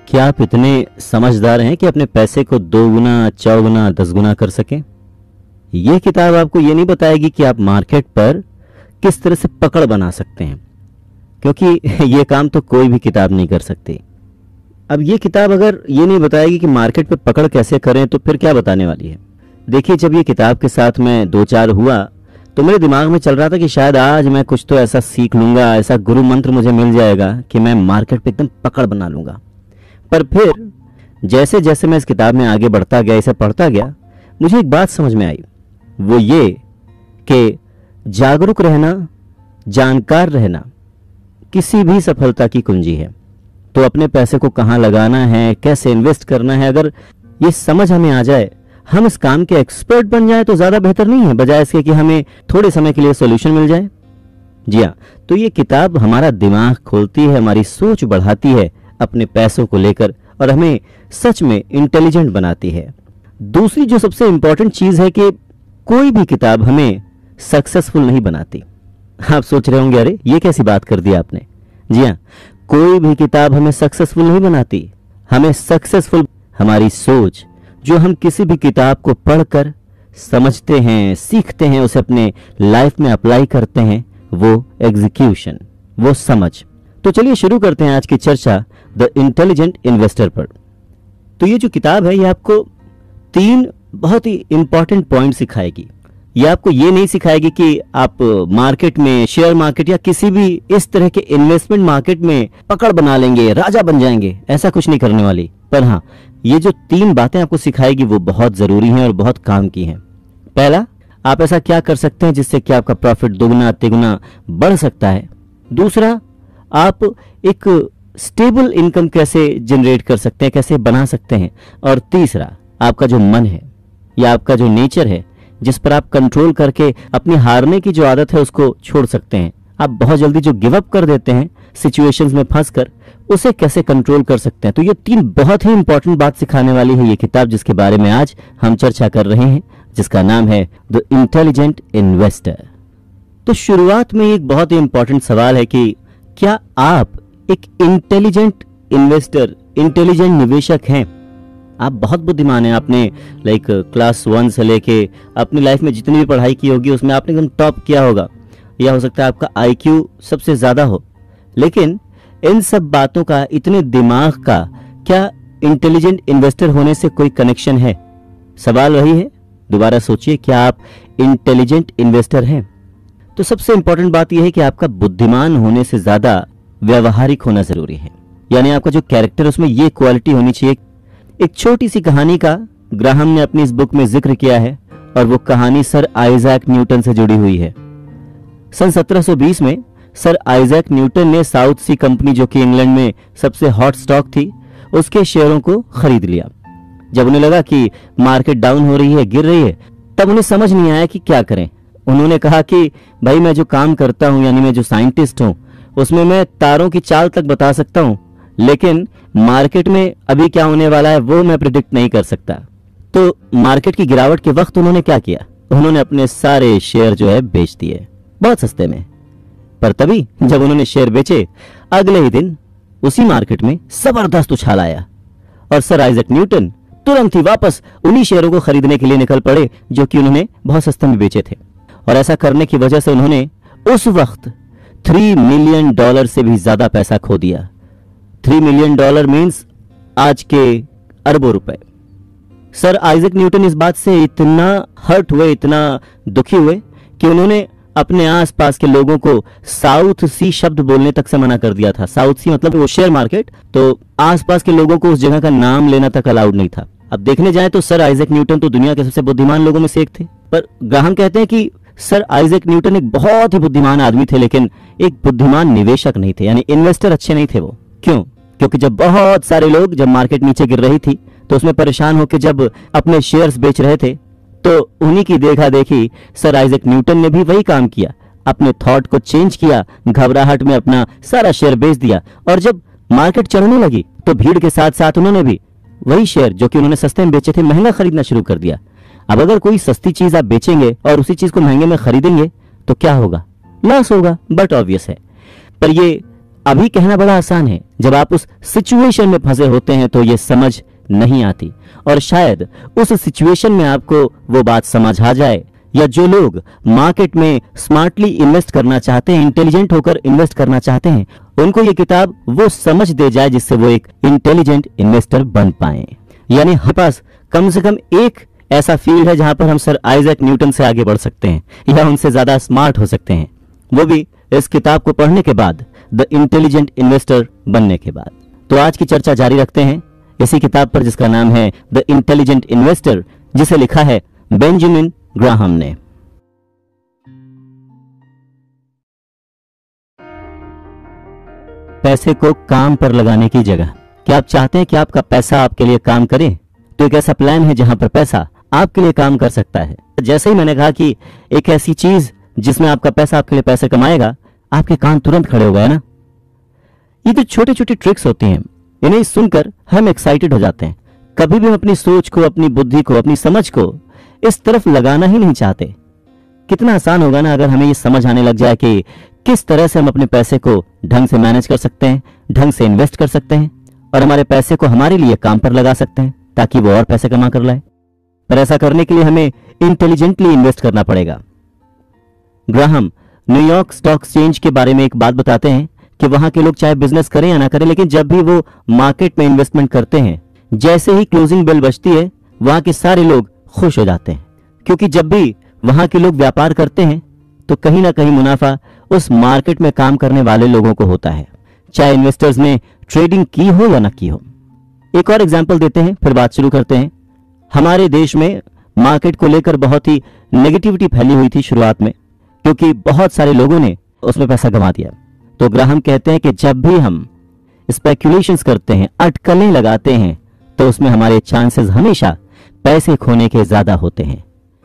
क्या आप इतने समझदार हैं कि अपने पैसे को 2 गुना, 4 गुना, 10 गुना कर सकें? ये किताब आपको ये नहीं बताएगी कि आप मार्केट पर किस तरह से पकड़ बना सकते हैं, क्योंकि ये काम तो कोई भी किताब नहीं कर सकती। अब ये किताब अगर ये नहीं बताएगी कि मार्केट पे पकड़ कैसे करें, तो फिर क्या बताने वाली है? देखिए, जब ये किताब के साथ मैं 2-4 हुआ तो मेरे दिमाग में चल रहा था कि शायद आज मैं कुछ तो ऐसा सीख लूंगा, ऐसा गुरु मंत्र मुझे मिल जाएगा कि मैं मार्केट पे एकदम पकड़ बना लूंगा। पर फिर जैसे जैसे मैं इस किताब में आगे बढ़ता गया, इसे पढ़ता गया, मुझे एक बात समझ में आई। वो ये कि जागरूक रहना, जानकार रहना किसी भी सफलता की कुंजी है। तो अपने पैसे को कहाँ लगाना है, कैसे इन्वेस्ट करना है, अगर ये समझ हमें आ जाए, हम इस काम के एक्सपर्ट बन जाए तो ज्यादा बेहतर नहीं है, बजाय इसके कि हमें थोड़े समय के लिए सॉल्यूशन मिल जाए। जी हाँ, तो ये किताब हमारा दिमाग खोलती है, हमारी सोच बढ़ाती है अपने पैसों को लेकर, और हमें सच में इंटेलिजेंट बनाती है। दूसरी जो सबसे इंपॉर्टेंट चीज है कि कोई भी किताब हमें सक्सेसफुल नहीं बनाती। आप सोच रहे होंगे, अरे ये कैसी बात कर दी आपने? जी हाँ, कोई भी किताब हमें सक्सेसफुल नहीं बनाती। हमें सक्सेसफुल हमारी सोच, जो हम किसी भी किताब को पढ़कर समझते हैं, सीखते हैं, उसे अपने लाइफ में अप्लाई करते हैं, वो एग्जीक्यूशन, वो समझ। तो चलिए शुरू करते हैं आज की चर्चा द इंटेलिजेंट इन्वेस्टर पर। तो ये जो किताब है, ये आपको 3 बहुत ही इंपॉर्टेंट पॉइंट सिखाएगी। ये आपको ये नहीं सिखाएगी कि आप मार्केट में, शेयर मार्केट या किसी भी इस तरह के इन्वेस्टमेंट मार्केट में पकड़ बना लेंगे, राजा बन जाएंगे, ऐसा कुछ नहीं करने वाली। पर हाँ, ये जो 3 बातें आपको सिखाएगी वो बहुत जरूरी हैं और बहुत काम की हैं। पहला, आप ऐसा क्या कर सकते हैं जिससे कि आपका प्रॉफिट 2 गुना, 3 गुना बढ़ सकता है। दूसरा, आप एक स्टेबल इनकम कैसे जनरेट कर सकते हैं, कैसे बना सकते हैं। और तीसरा, आपका जो मन है या आपका जो नेचर है, जिस पर आप कंट्रोल करके अपनी हारने की जो आदत है उसको छोड़ सकते हैं। आप बहुत जल्दी जो गिव अप कर देते हैं सिचुएशंस में फंसकर, उसे कैसे कंट्रोल कर सकते हैं। तो ये 3 बहुत ही इंपॉर्टेंट बात सिखाने वाली है ये किताब, जिसके बारे में आज हम चर्चा कर रहे हैं, जिसका नाम है द इंटेलिजेंट इन्वेस्टर। तो शुरुआत में एक बहुत ही इंपॉर्टेंट सवाल है कि क्या आप एक इंटेलिजेंट इन्वेस्टर, इंटेलिजेंट निवेशक हैं? आप बहुत बुद्धिमान हैं। आपने क्लास 1 से लेके अपनी लाइफ में जितनी भी पढ़ाई की होगी उसमें आपने एकदम टॉप किया होगा, या हो सकता है आपका आईक्यू सबसे ज्यादा हो। लेकिन इन सब बातों का, इतने दिमाग का, क्या इंटेलिजेंट इन्वेस्टर होने से कोई कनेक्शन है? सवाल वही है, दोबारा सोचिए, क्या आप इंटेलिजेंट इन्वेस्टर हैं? तो सबसे इंपॉर्टेंट बात यह है कि आपका बुद्धिमान होने से ज्यादा व्यवहारिक होना जरूरी है। यानी आपका जो कैरेक्टर, उसमें ये क्वालिटी होनी चाहिए। एक छोटी सी कहानी का ग्राहम ने अपनी इस बुक में जिक्र किया है, और वो कहानी सर आइजैक न्यूटन से जुड़ी हुई है। सन 1720 में सर आइजैक न्यूटन ने साउथ सी कंपनी, जो कि इंग्लैंड में सबसे हॉट स्टॉक थी, उसके शेयरों को खरीद लिया। जब उन्हें लगा कि मार्केट डाउन हो रही है, गिर रही है, तब उन्हें समझ नहीं आया कि क्या करें। उन्होंने कहा कि भाई, मैं जो काम करता हूं, यानी मैं जो साइंटिस्ट हूं, उसमें मैं तारों की चाल तक बता सकता हूं, लेकिन मार्केट में अभी क्या होने वाला है वो मैं प्रिडिक्ट नहीं कर सकता। तो मार्केट की गिरावट के वक्त उन्होंने क्या किया? उन्होंने अपने सारे शेयर जो है बेच दिए, बहुत सस्ते में। पर तभी जब उन्होंने शेयर बेचे, अगले ही दिन उसी मार्केट में जबरदस्त उछाल आया, और सर आइजैक न्यूटन तुरंत ही वापस उन्हीं शेयरों को खरीदने के लिए निकल पड़े जो कि उन्होंने बहुत सस्ते में बेचे थे। और ऐसा करने की वजह से उन्होंने उस वक्त $3 मिलियन से भी ज्यादा पैसा खो दिया। $3 मिलियन मीन्स आज के अरबों रुपए। सर आइजैक न्यूटन इस बात से इतना हर्ट हुए, इतना दुखी हुए कि उन्होंने अपने आसपास के लोगों को साउथ सी शब्द बोलने तक से मना कर दिया था। साउथ सी मतलब वो शेयर मार्केट, तो आसपास के लोगों को उस जगह का नाम लेना तक अलाउड नहीं था। अब देखने जाए तो सर आइजैक न्यूटन तो दुनिया के सबसे बुद्धिमान लोगों में से एक थे। पर ग्राहम कहते हैं कि सर आइजैक न्यूटन एक बहुत ही बुद्धिमान आदमी थे, लेकिन एक बुद्धिमान निवेशक नहीं थे, यानी इन्वेस्टर अच्छे नहीं थे वो। क्यों? क्योंकि जब बहुत सारे लोग, जब मार्केट नीचे गिर रही थी, तो उसमें परेशान होकर जब अपने शेयर्स बेच रहे थे, तो उन्हीं की देखा देखी सर आइजैक न्यूटन ने भी वही काम किया, अपने थॉट को चेंज किया, घबराहट में अपना सारा शेयर बेच दिया। और जब मार्केट चढ़ने लगी तो भीड़ के साथ साथ उन्होंने भी वही शेयर जो कि उन्होंने सस्ते में बेचे थे, महंगा खरीदना शुरू कर दिया। अब अगर कोई सस्ती चीज आप बेचेंगे और उसी चीज को महंगे में खरीदेंगे तो क्या होगा? लॉस होगा, बट ऑब्वियस है। पर ये अभी कहना बड़ा आसान है, जब आप उस सिचुएशन में फंसे होते हैं तो ये समझ नहीं आती, और शायद उस सिचुएशन में आपको वो बात समझ आ जाए, या जो लोग मार्केट में स्मार्टली इन्वेस्ट करना चाहते हैं, इंटेलिजेंट होकर इन्वेस्ट करना चाहते हैं, उनको ये किताब वो समझ दे जाए जिससे वो एक इंटेलिजेंट इन्वेस्टर बन पाए। यानी हमारे पास कम से कम एक ऐसा फील्ड है जहां पर हम सर आइजैक न्यूटन से आगे बढ़ सकते हैं या उनसे ज्यादा स्मार्ट हो सकते हैं, वो भी इस किताब को पढ़ने के बाद, द इंटेलिजेंट इन्वेस्टर बनने के बाद। तो आज की चर्चा जारी रखते हैं इसी किताब पर जिसका नाम है द इंटेलिजेंट इन्वेस्टर, जिसे लिखा है बेंजामिन ग्राहम ने। पैसे को काम पर लगाने की जगह। क्या आप चाहते हैं कि आपका पैसा आपके लिए काम करे? तो एक ऐसा प्लान है जहां पर पैसा आपके लिए काम कर सकता है। जैसे ही मैंने कहा कि एक ऐसी चीज जिसमें आपका पैसा आपके लिए पैसे कमाएगा, आपके कान तुरंत खड़े हो गए ना। ये तो छोटी छोटी ट्रिक्स होती हैं, इन्हें सुनकर हम एक्साइटेड हो जाते हैं। कभी भी हम अपनी सोच को, अपनी बुद्धि को, अपनी समझ को इस तरफ लगाना ही नहीं चाहते। कितना आसान होगा ना अगर हमें ये समझ आने लग जाए कि किस तरह से हम अपने पैसे को ढंग से मैनेज कर सकते हैं, ढंग से इन्वेस्ट कर सकते हैं, और हमारे पैसे को हमारे लिए काम पर लगा सकते हैं ताकि वो और पैसे कमा कर लाए। पर ऐसा करने के लिए हमें इंटेलिजेंटली इन्वेस्ट करना पड़ेगा। ग्राहम न्यूयॉर्क स्टॉक एक्सचेंज के बारे में एक बात बताते हैं कि वहां के लोग चाहे बिजनेस करें या ना करें, लेकिन जब भी वो मार्केट में इन्वेस्टमेंट करते हैं, जैसे ही क्लोजिंग बेल बजती है, वहां के सारे लोग खुश हो जाते हैं, क्योंकि जब भी वहां के लोग व्यापार करते हैं तो कहीं ना कहीं मुनाफा उस मार्केट में काम करने वाले लोगों को होता है, चाहे इन्वेस्टर्स ने ट्रेडिंग की हो या ना की हो। एक और एग्जांपल देते हैं, फिर बात शुरू करते हैं। हमारे देश में मार्केट को लेकर बहुत ही नेगेटिविटी फैली हुई थी शुरुआत में, क्योंकि बहुत सारे लोगों ने उसमें पैसा गंवा दिया। तो ग्राहम कहते हैं कि जब भी हम स्पेक्यूलेशंस करते हैं, अटकलें लगाते हैं, तो उसमें हमारे चांसेस हमेशा पैसे खोने के ज्यादा होते हैं।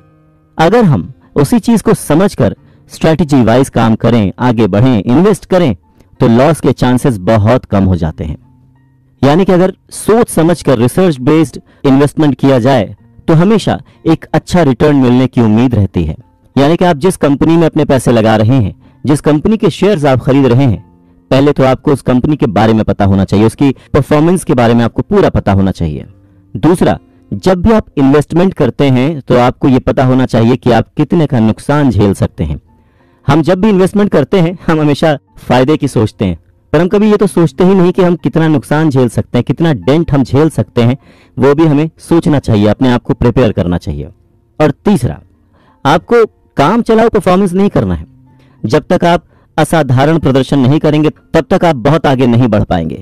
अगर हम उसी चीज को समझकर स्ट्रैटेजी वाइज काम करें, आगे बढ़ें, इन्वेस्ट करें, तो लॉस के चांसेस बहुत कम हो जाते हैं। यानी कि अगर सोच समझकर रिसर्च बेस्ड इन्वेस्टमेंट किया जाए तो हमेशा एक अच्छा रिटर्न मिलने की उम्मीद रहती है। यानी कि आप जिस कंपनी में अपने पैसे लगा रहे हैं, जिस कंपनी के शेयर्स आप खरीद रहे हैं, पहले तो आपको उस कंपनी के बारे में पता होना चाहिए, उसकी परफॉर्मेंस के बारे में आपको पूरा पता होना चाहिए। दूसरा, जब भी आप इन्वेस्टमेंट करते हैं तो आपको यह पता होना चाहिए कि आप कितने का नुकसान झेल सकते हैं। हम जब भी इन्वेस्टमेंट करते हैं हम हमेशा फायदे की सोचते हैं, पर हम कभी ये तो सोचते ही नहीं कि हम कितना नुकसान झेल सकते हैं, कितना डेंट हम झेल सकते हैं। वो भी हमें सोचना चाहिए, अपने आप को प्रिपेयर करना चाहिए। और तीसरा, आपको काम चलाओ परफॉर्मेंस नहीं करना है। जब तक आप असाधारण प्रदर्शन नहीं करेंगे तब तक आप बहुत आगे नहीं बढ़ पाएंगे।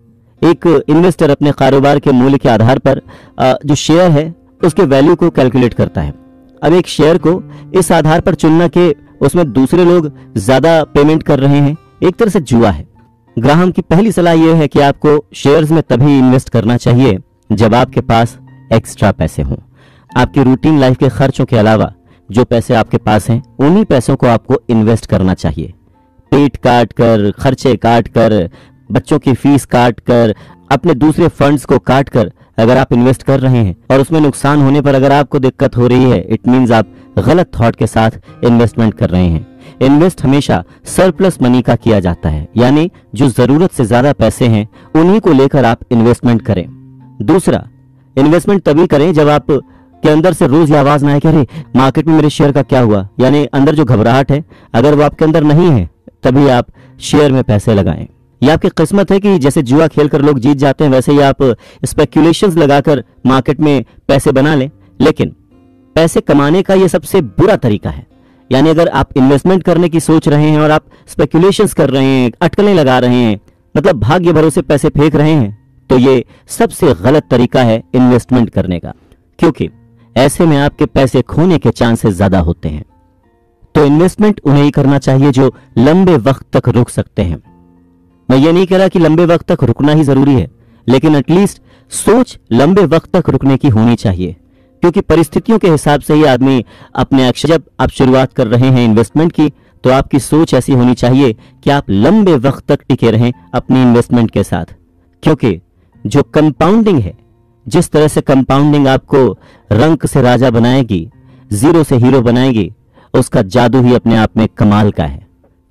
एक इन्वेस्टर अपने कारोबार के मूल्य के आधार पर जो शेयर है उसके वैल्यू को कैलकुलेट करता है। अब एक शेयर को इस आधार पर चुनना कि उसमें दूसरे लोग ज्यादा पेमेंट कर रहे हैं, एक तरह से जुआ है। ग्राहम की पहली सलाह यह है कि आपको शेयर्स में तभी इन्वेस्ट करना चाहिए जब आपके पास एक्स्ट्रा पैसे हों। आपकी रूटीन लाइफ के खर्चों के अलावा जो पैसे आपके पास हैं, उन्हीं पैसों को आपको इन्वेस्ट करना चाहिए। पेट काट कर, खर्चे काट कर, बच्चों की फीस काट कर, अपने दूसरे फंड्स को काट कर अगर आप इन्वेस्ट कर रहे हैं और उसमें नुकसान होने पर अगर आपको दिक्कत हो रही है, इट मींस आप गलत थॉट के साथ इन्वेस्टमेंट कर रहे हैं। इन्वेस्ट हमेशा सरप्लस मनी का किया जाता है, यानी जो जरूरत से ज्यादा पैसे हैं उन्हीं को लेकर आप इन्वेस्टमेंट करें। दूसरा, इन्वेस्टमेंट तभी करें जब आप के अंदर से रोज ये आवाज ना आए कि अरे मार्केट में मेरे शेयर का क्या हुआ, यानी अंदर जो घबराहट है अगर वो आपके अंदर नहीं है तभी आप शेयर में पैसे लगाएं। ये आपकी किस्मत है कि जैसे जुआ खेलकर लोग जीत जाते हैं वैसे ही आप स्पेक्यूलेशंस लगाकर मार्केट में पैसे बना लें। लेकिन पैसे कमाने का ये सबसे बुरा तरीका है। यानी अगर आप इन्वेस्टमेंट करने की सोच रहे हैं और आप स्पेक्यूलेशंस कर रहे हैं, अटकलें लगा रहे हैं, मतलब भाग्य भरोसे पैसे फेंक रहे हैं, तो ये सबसे गलत तरीका है इन्वेस्टमेंट करने का, क्योंकि ऐसे में आपके पैसे खोने के चांसेस ज्यादा होते हैं। तो इन्वेस्टमेंट उन्हें ही करना चाहिए जो लंबे वक्त तक रुक सकते हैं। मैं ये नहीं कह रहा कि लंबे वक्त तक रुकना ही जरूरी है, लेकिन एटलीस्ट सोच लंबे वक्त तक रुकने की होनी चाहिए, क्योंकि परिस्थितियों के हिसाब से ही आदमी अपने एक्शन। जब आप शुरुआत कर रहे हैं इन्वेस्टमेंट की तो आपकी सोच ऐसी होनी चाहिए कि आप लंबे वक्त तक टिके रहें अपनी इन्वेस्टमेंट के साथ, क्योंकि जो कंपाउंडिंग है, जिस तरह से कंपाउंडिंग आपको रंक से राजा बनाएगी, जीरो से हीरो बनाएगी, उसका जादू ही अपने आप में कमाल का है।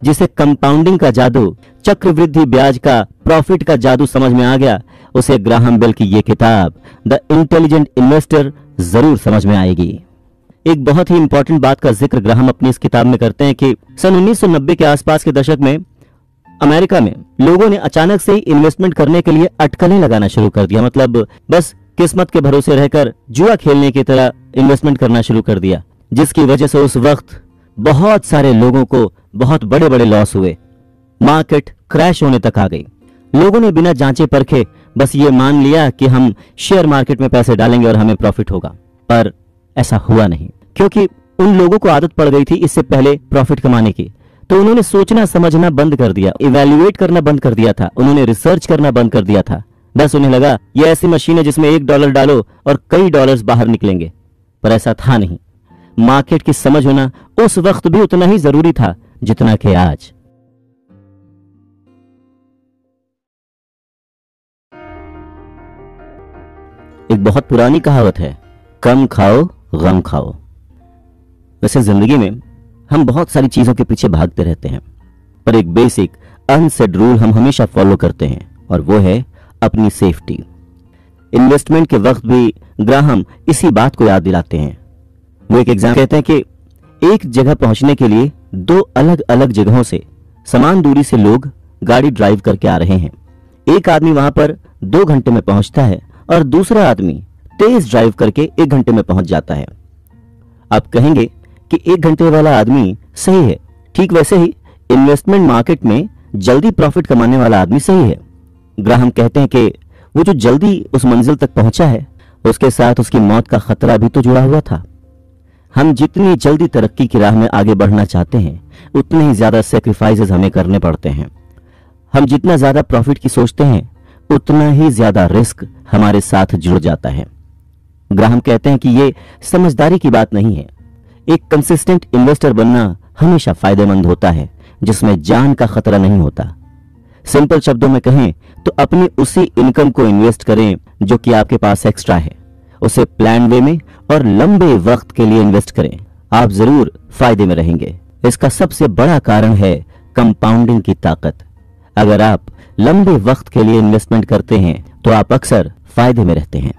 जिसे कंपाउंडिंग का जादू, चक्रवृद्धि ब्याज का, प्रॉफिट का जादू समझ में आ गया, उसे ग्राहम बेल की ये किताब द इंटेलिजेंट इन्वेस्टर जरूर समझ में आएगी। एक बहुत ही इंपॉर्टेंट बात का जिक्र ग्राहम अपनी इस किताब में करते हैं कि सन 1990 के आसपास के दशक में अमेरिका में लोगों ने अचानक से ही इन्वेस्टमेंट करने के लिए अटकलें लगाना शुरू कर दिया। मतलब बस किस्मत के भरोसे रहकर जुआ खेलने की तरह इन्वेस्टमेंट करना शुरू कर दिया, जिसकी वजह से उस वक्त बहुत सारे लोगों को बहुत बड़े बड़े लॉस हुए। मार्केट क्रैश होने तक आ गई। लोगों ने बिना जांचे परखे बस ये मान लिया कि हम शेयर मार्केट में पैसे डालेंगे और हमें प्रॉफिट होगा, पर ऐसा हुआ नहीं, क्योंकि उन लोगों को आदत पड़ गई थी इससे पहले प्रॉफिट कमाने की। तो उन्होंने सोचना समझना बंद कर दिया, इवैल्यूएट करना बंद कर दिया था, उन्होंने रिसर्च करना बंद कर दिया था। बस उन्हें लगा ये ऐसी मशीन है जिसमें $1 डालो और कई डॉलर्स बाहर निकलेंगे, पर ऐसा था नहीं। मार्केट की समझ होना उस वक्त भी उतना ही जरूरी था जितना कि आज। एक बहुत पुरानी कहावत है, कम खाओ गम खाओ। वैसे जिंदगी में हम बहुत सारी चीजों के पीछे भागते रहते हैं, पर एक बेसिक अनसेड रूल हम हमेशा फॉलो करते हैं, और वो है अपनी सेफ्टी। इन्वेस्टमेंट के वक्त भी ग्राहम इसी बात को याद दिलाते हैं। वो एक एग्जाम्पल कहते हैं कि एक जगह पहुंचने के लिए दो अलग अलग जगहों से समान दूरी से लोग गाड़ी ड्राइव करके आ रहे हैं। एक आदमी वहां पर 2 घंटे में पहुंचता है और दूसरा आदमी तेज ड्राइव करके 1 घंटे में पहुंच जाता है। आप कहेंगे कि 1 घंटे वाला आदमी सही है। ठीक वैसे ही इन्वेस्टमेंट मार्केट में जल्दी प्रॉफिट कमाने वाला आदमी सही है। ग्राहम कहते हैं कि वो जो जल्दी उस मंजिल तक पहुंचा है, उसके साथ उसकी मौत का खतरा भी तो जुड़ा हुआ था। हम जितनी जल्दी तरक्की की राह में आगे बढ़ना चाहते हैं, उतने ही ज्यादा सेक्रीफाइसेस हमें करने पड़ते हैं। हम जितना ज्यादा प्रॉफिट की सोचते हैं, उतना ही ज्यादा रिस्क हमारे साथ जुड़ जाता है। ग्राहम कहते हैं कि ये समझदारी की बात नहीं है। एक कंसिस्टेंट इन्वेस्टर बनना हमेशा फायदेमंद होता है, जिसमें जान का खतरा नहीं होता। सिंपल शब्दों में कहें तो अपनी उसी इनकम को इन्वेस्ट करें जो कि आपके पास एक्स्ट्रा है, उसे प्लान वे में और लंबे वक्त के लिए इन्वेस्ट करें। आप जरूर फायदे में रहेंगे। इसका सबसे बड़ा कारण है कंपाउंडिंग की ताकत। अगर आप लंबे वक्त के लिए इन्वेस्टमेंट करते हैं तो आप अक्सर फायदे में रहते हैं।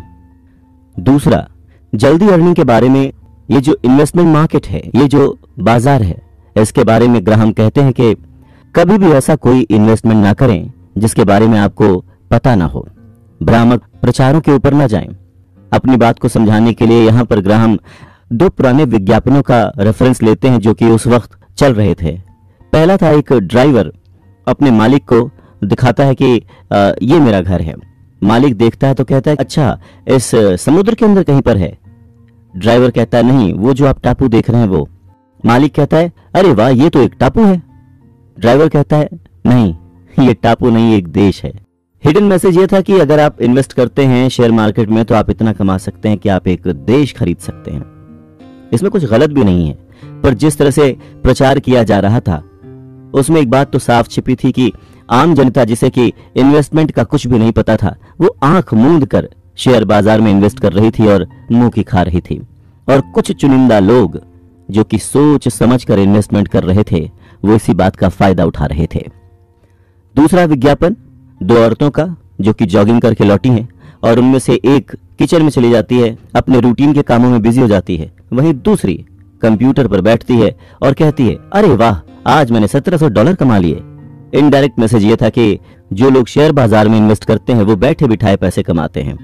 दूसरा, जल्दी अर्निंग के बारे में, ये जो इन्वेस्टमेंट मार्केट है, ये जो बाजार है, इसके बारे में ग्राहम कहते हैं कि कभी भी ऐसा कोई इन्वेस्टमेंट ना करें जिसके बारे में आपको पता ना हो। भ्रामक प्रचारों के ऊपर ना जाएं। अपनी बात को समझाने के लिए यहाँ पर ग्राहम 2 पुराने विज्ञापनों का रेफरेंस लेते हैं जो कि उस वक्त चल रहे थे। पहला था, एक ड्राइवर अपने मालिक को दिखाता है कि ये मेरा घर है। मालिक देखता है तो कहता है, अच्छा इस समुद्र के अंदर कहीं पर है। ड्राइवर कहता है, नहीं, वो जो आप टापू देख रहे हैं वो। मालिक कहता है, अरे वाह, ये तो एक टापू है। ड्राइवर कहता है, नहीं, ये टापू नहीं, एक देश है। हिडन मैसेज ये था कि अगर आप इन्वेस्ट करते हैं शेयर मार्केट में तो आप इतना कमा सकते हैं कि आप एक देश खरीद सकते हैं। इसमें कुछ गलत भी नहीं है, पर जिस तरह से प्रचार किया जा रहा था उसमें एक बात तो साफ छिपी थी कि आम जनता, जिसे कि इन्वेस्टमेंट का कुछ भी नहीं पता था, वो आंख मूंद कर शेयर बाजार में इन्वेस्ट कर रही थी और मुंह की खा रही थी। और कुछ चुनिंदा लोग जो कि सोच समझ कर इन्वेस्टमेंट कर रहे थे, वो इसी बात का फायदा उठा रहे थे। दूसरा विज्ञापन 2 औरतों का जो कि जॉगिंग करके लौटी हैं और उनमें से एक किचन में चली जाती है, अपने रूटीन के कामों में बिजी हो जाती है, वहीं दूसरी कंप्यूटर पर बैठती है और कहती है, अरे वाह, आज मैंने $1700 कमा लिए। इनडायरेक्ट मैसेज ये था कि जो लोग शेयर बाजार में इन्वेस्ट करते हैं वो बैठे बिठाए पैसे कमाते हैं।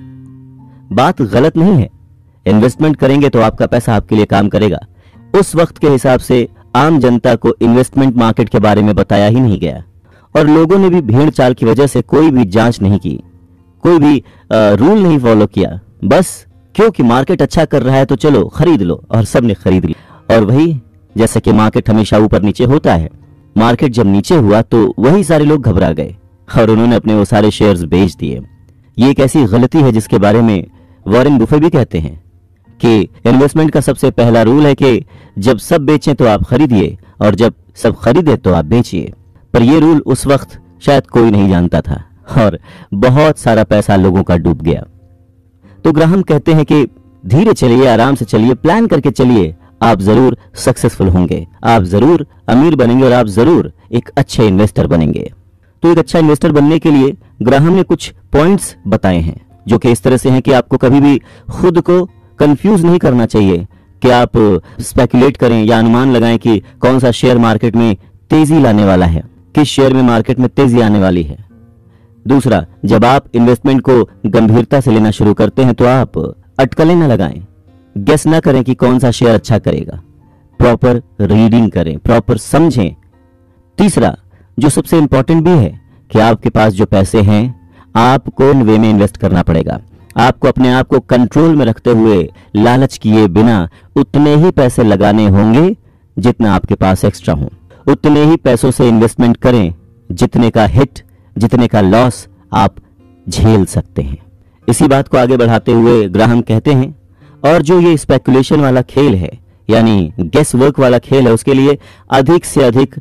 बात गलत नहीं है, इन्वेस्टमेंट करेंगे तो आपका पैसा आपके लिए काम करेगा। उस वक्त के हिसाब से आम जनता को इन्वेस्टमेंट मार्केट के बारे में बताया ही नहीं गया और लोगों ने भी भीड़ चाल की वजह से कोई भी जांच नहीं की, कोई भी रूल नहीं फॉलो किया। बस क्योंकि मार्केट अच्छा कर रहा है तो चलो खरीद लो, और सबने खरीद लिया। और वही, जैसे कि मार्केट हमेशा ऊपर नीचे होता है, मार्केट जब नीचे हुआ तो वही सारे लोग घबरा गए और उन्होंने अपने वो सारे शेयर्स बेच दिए। ये एक ऐसी गलती है जिसके बारे में वॉरेन बुफे भी कहते हैं कि इन्वेस्टमेंट का सबसे पहला रूल है कि जब सब बेचें तो आप खरीदिए और जब सब खरीदे तो आप बेचिए। पर यह रूल उस वक्त शायद कोई नहीं जानता था और बहुत सारा पैसा लोगों का डूब गया। तो ग्राहम कहते हैं कि धीरे चलिए, आराम से चलिए, प्लान करके चलिए, आप जरूर सक्सेसफुल होंगे, आप जरूर अमीर बनेंगे और आप जरूर एक अच्छे इन्वेस्टर बनेंगे। तो एक अच्छा इन्वेस्टर बनने के लिए ग्राहम ने कुछ पॉइंट्स बताए हैं जो कि इस तरह से हैं कि आपको कभी भी खुद को कंफ्यूज नहीं करना चाहिए कि आप स्पेकुलेट करें या अनुमान लगाएं कि कौन सा शेयर मार्केट में तेजी लाने वाला है, किस शेयर में मार्केट में तेजी आने वाली है। दूसरा, जब आप इन्वेस्टमेंट को गंभीरता से लेना शुरू करते हैं तो आप अटकलें न लगाएं, गेस ना करें कि कौन सा शेयर अच्छा करेगा, प्रॉपर रीडिंग करें, प्रॉपर समझें। तीसरा, जो सबसे इंपॉर्टेंट भी है कि आपके पास जो पैसे हैं आपको इन वे में इन्वेस्ट करना पड़ेगा। आपको अपने आप को कंट्रोल में रखते हुए लालच किए बिना उतने ही पैसे लगाने होंगे जितना आपके पास एक्स्ट्रा हो। उतने ही पैसों से इन्वेस्टमेंट करें जितने का हिट, जितने का लॉस आप झेल सकते हैं। इसी बात को आगे बढ़ाते हुए ग्राहम कहते हैं, और जो ये स्पेकुलेशन वाला खेल है यानी गेस वर्क वाला खेल है, उसके लिए अधिक से अधिक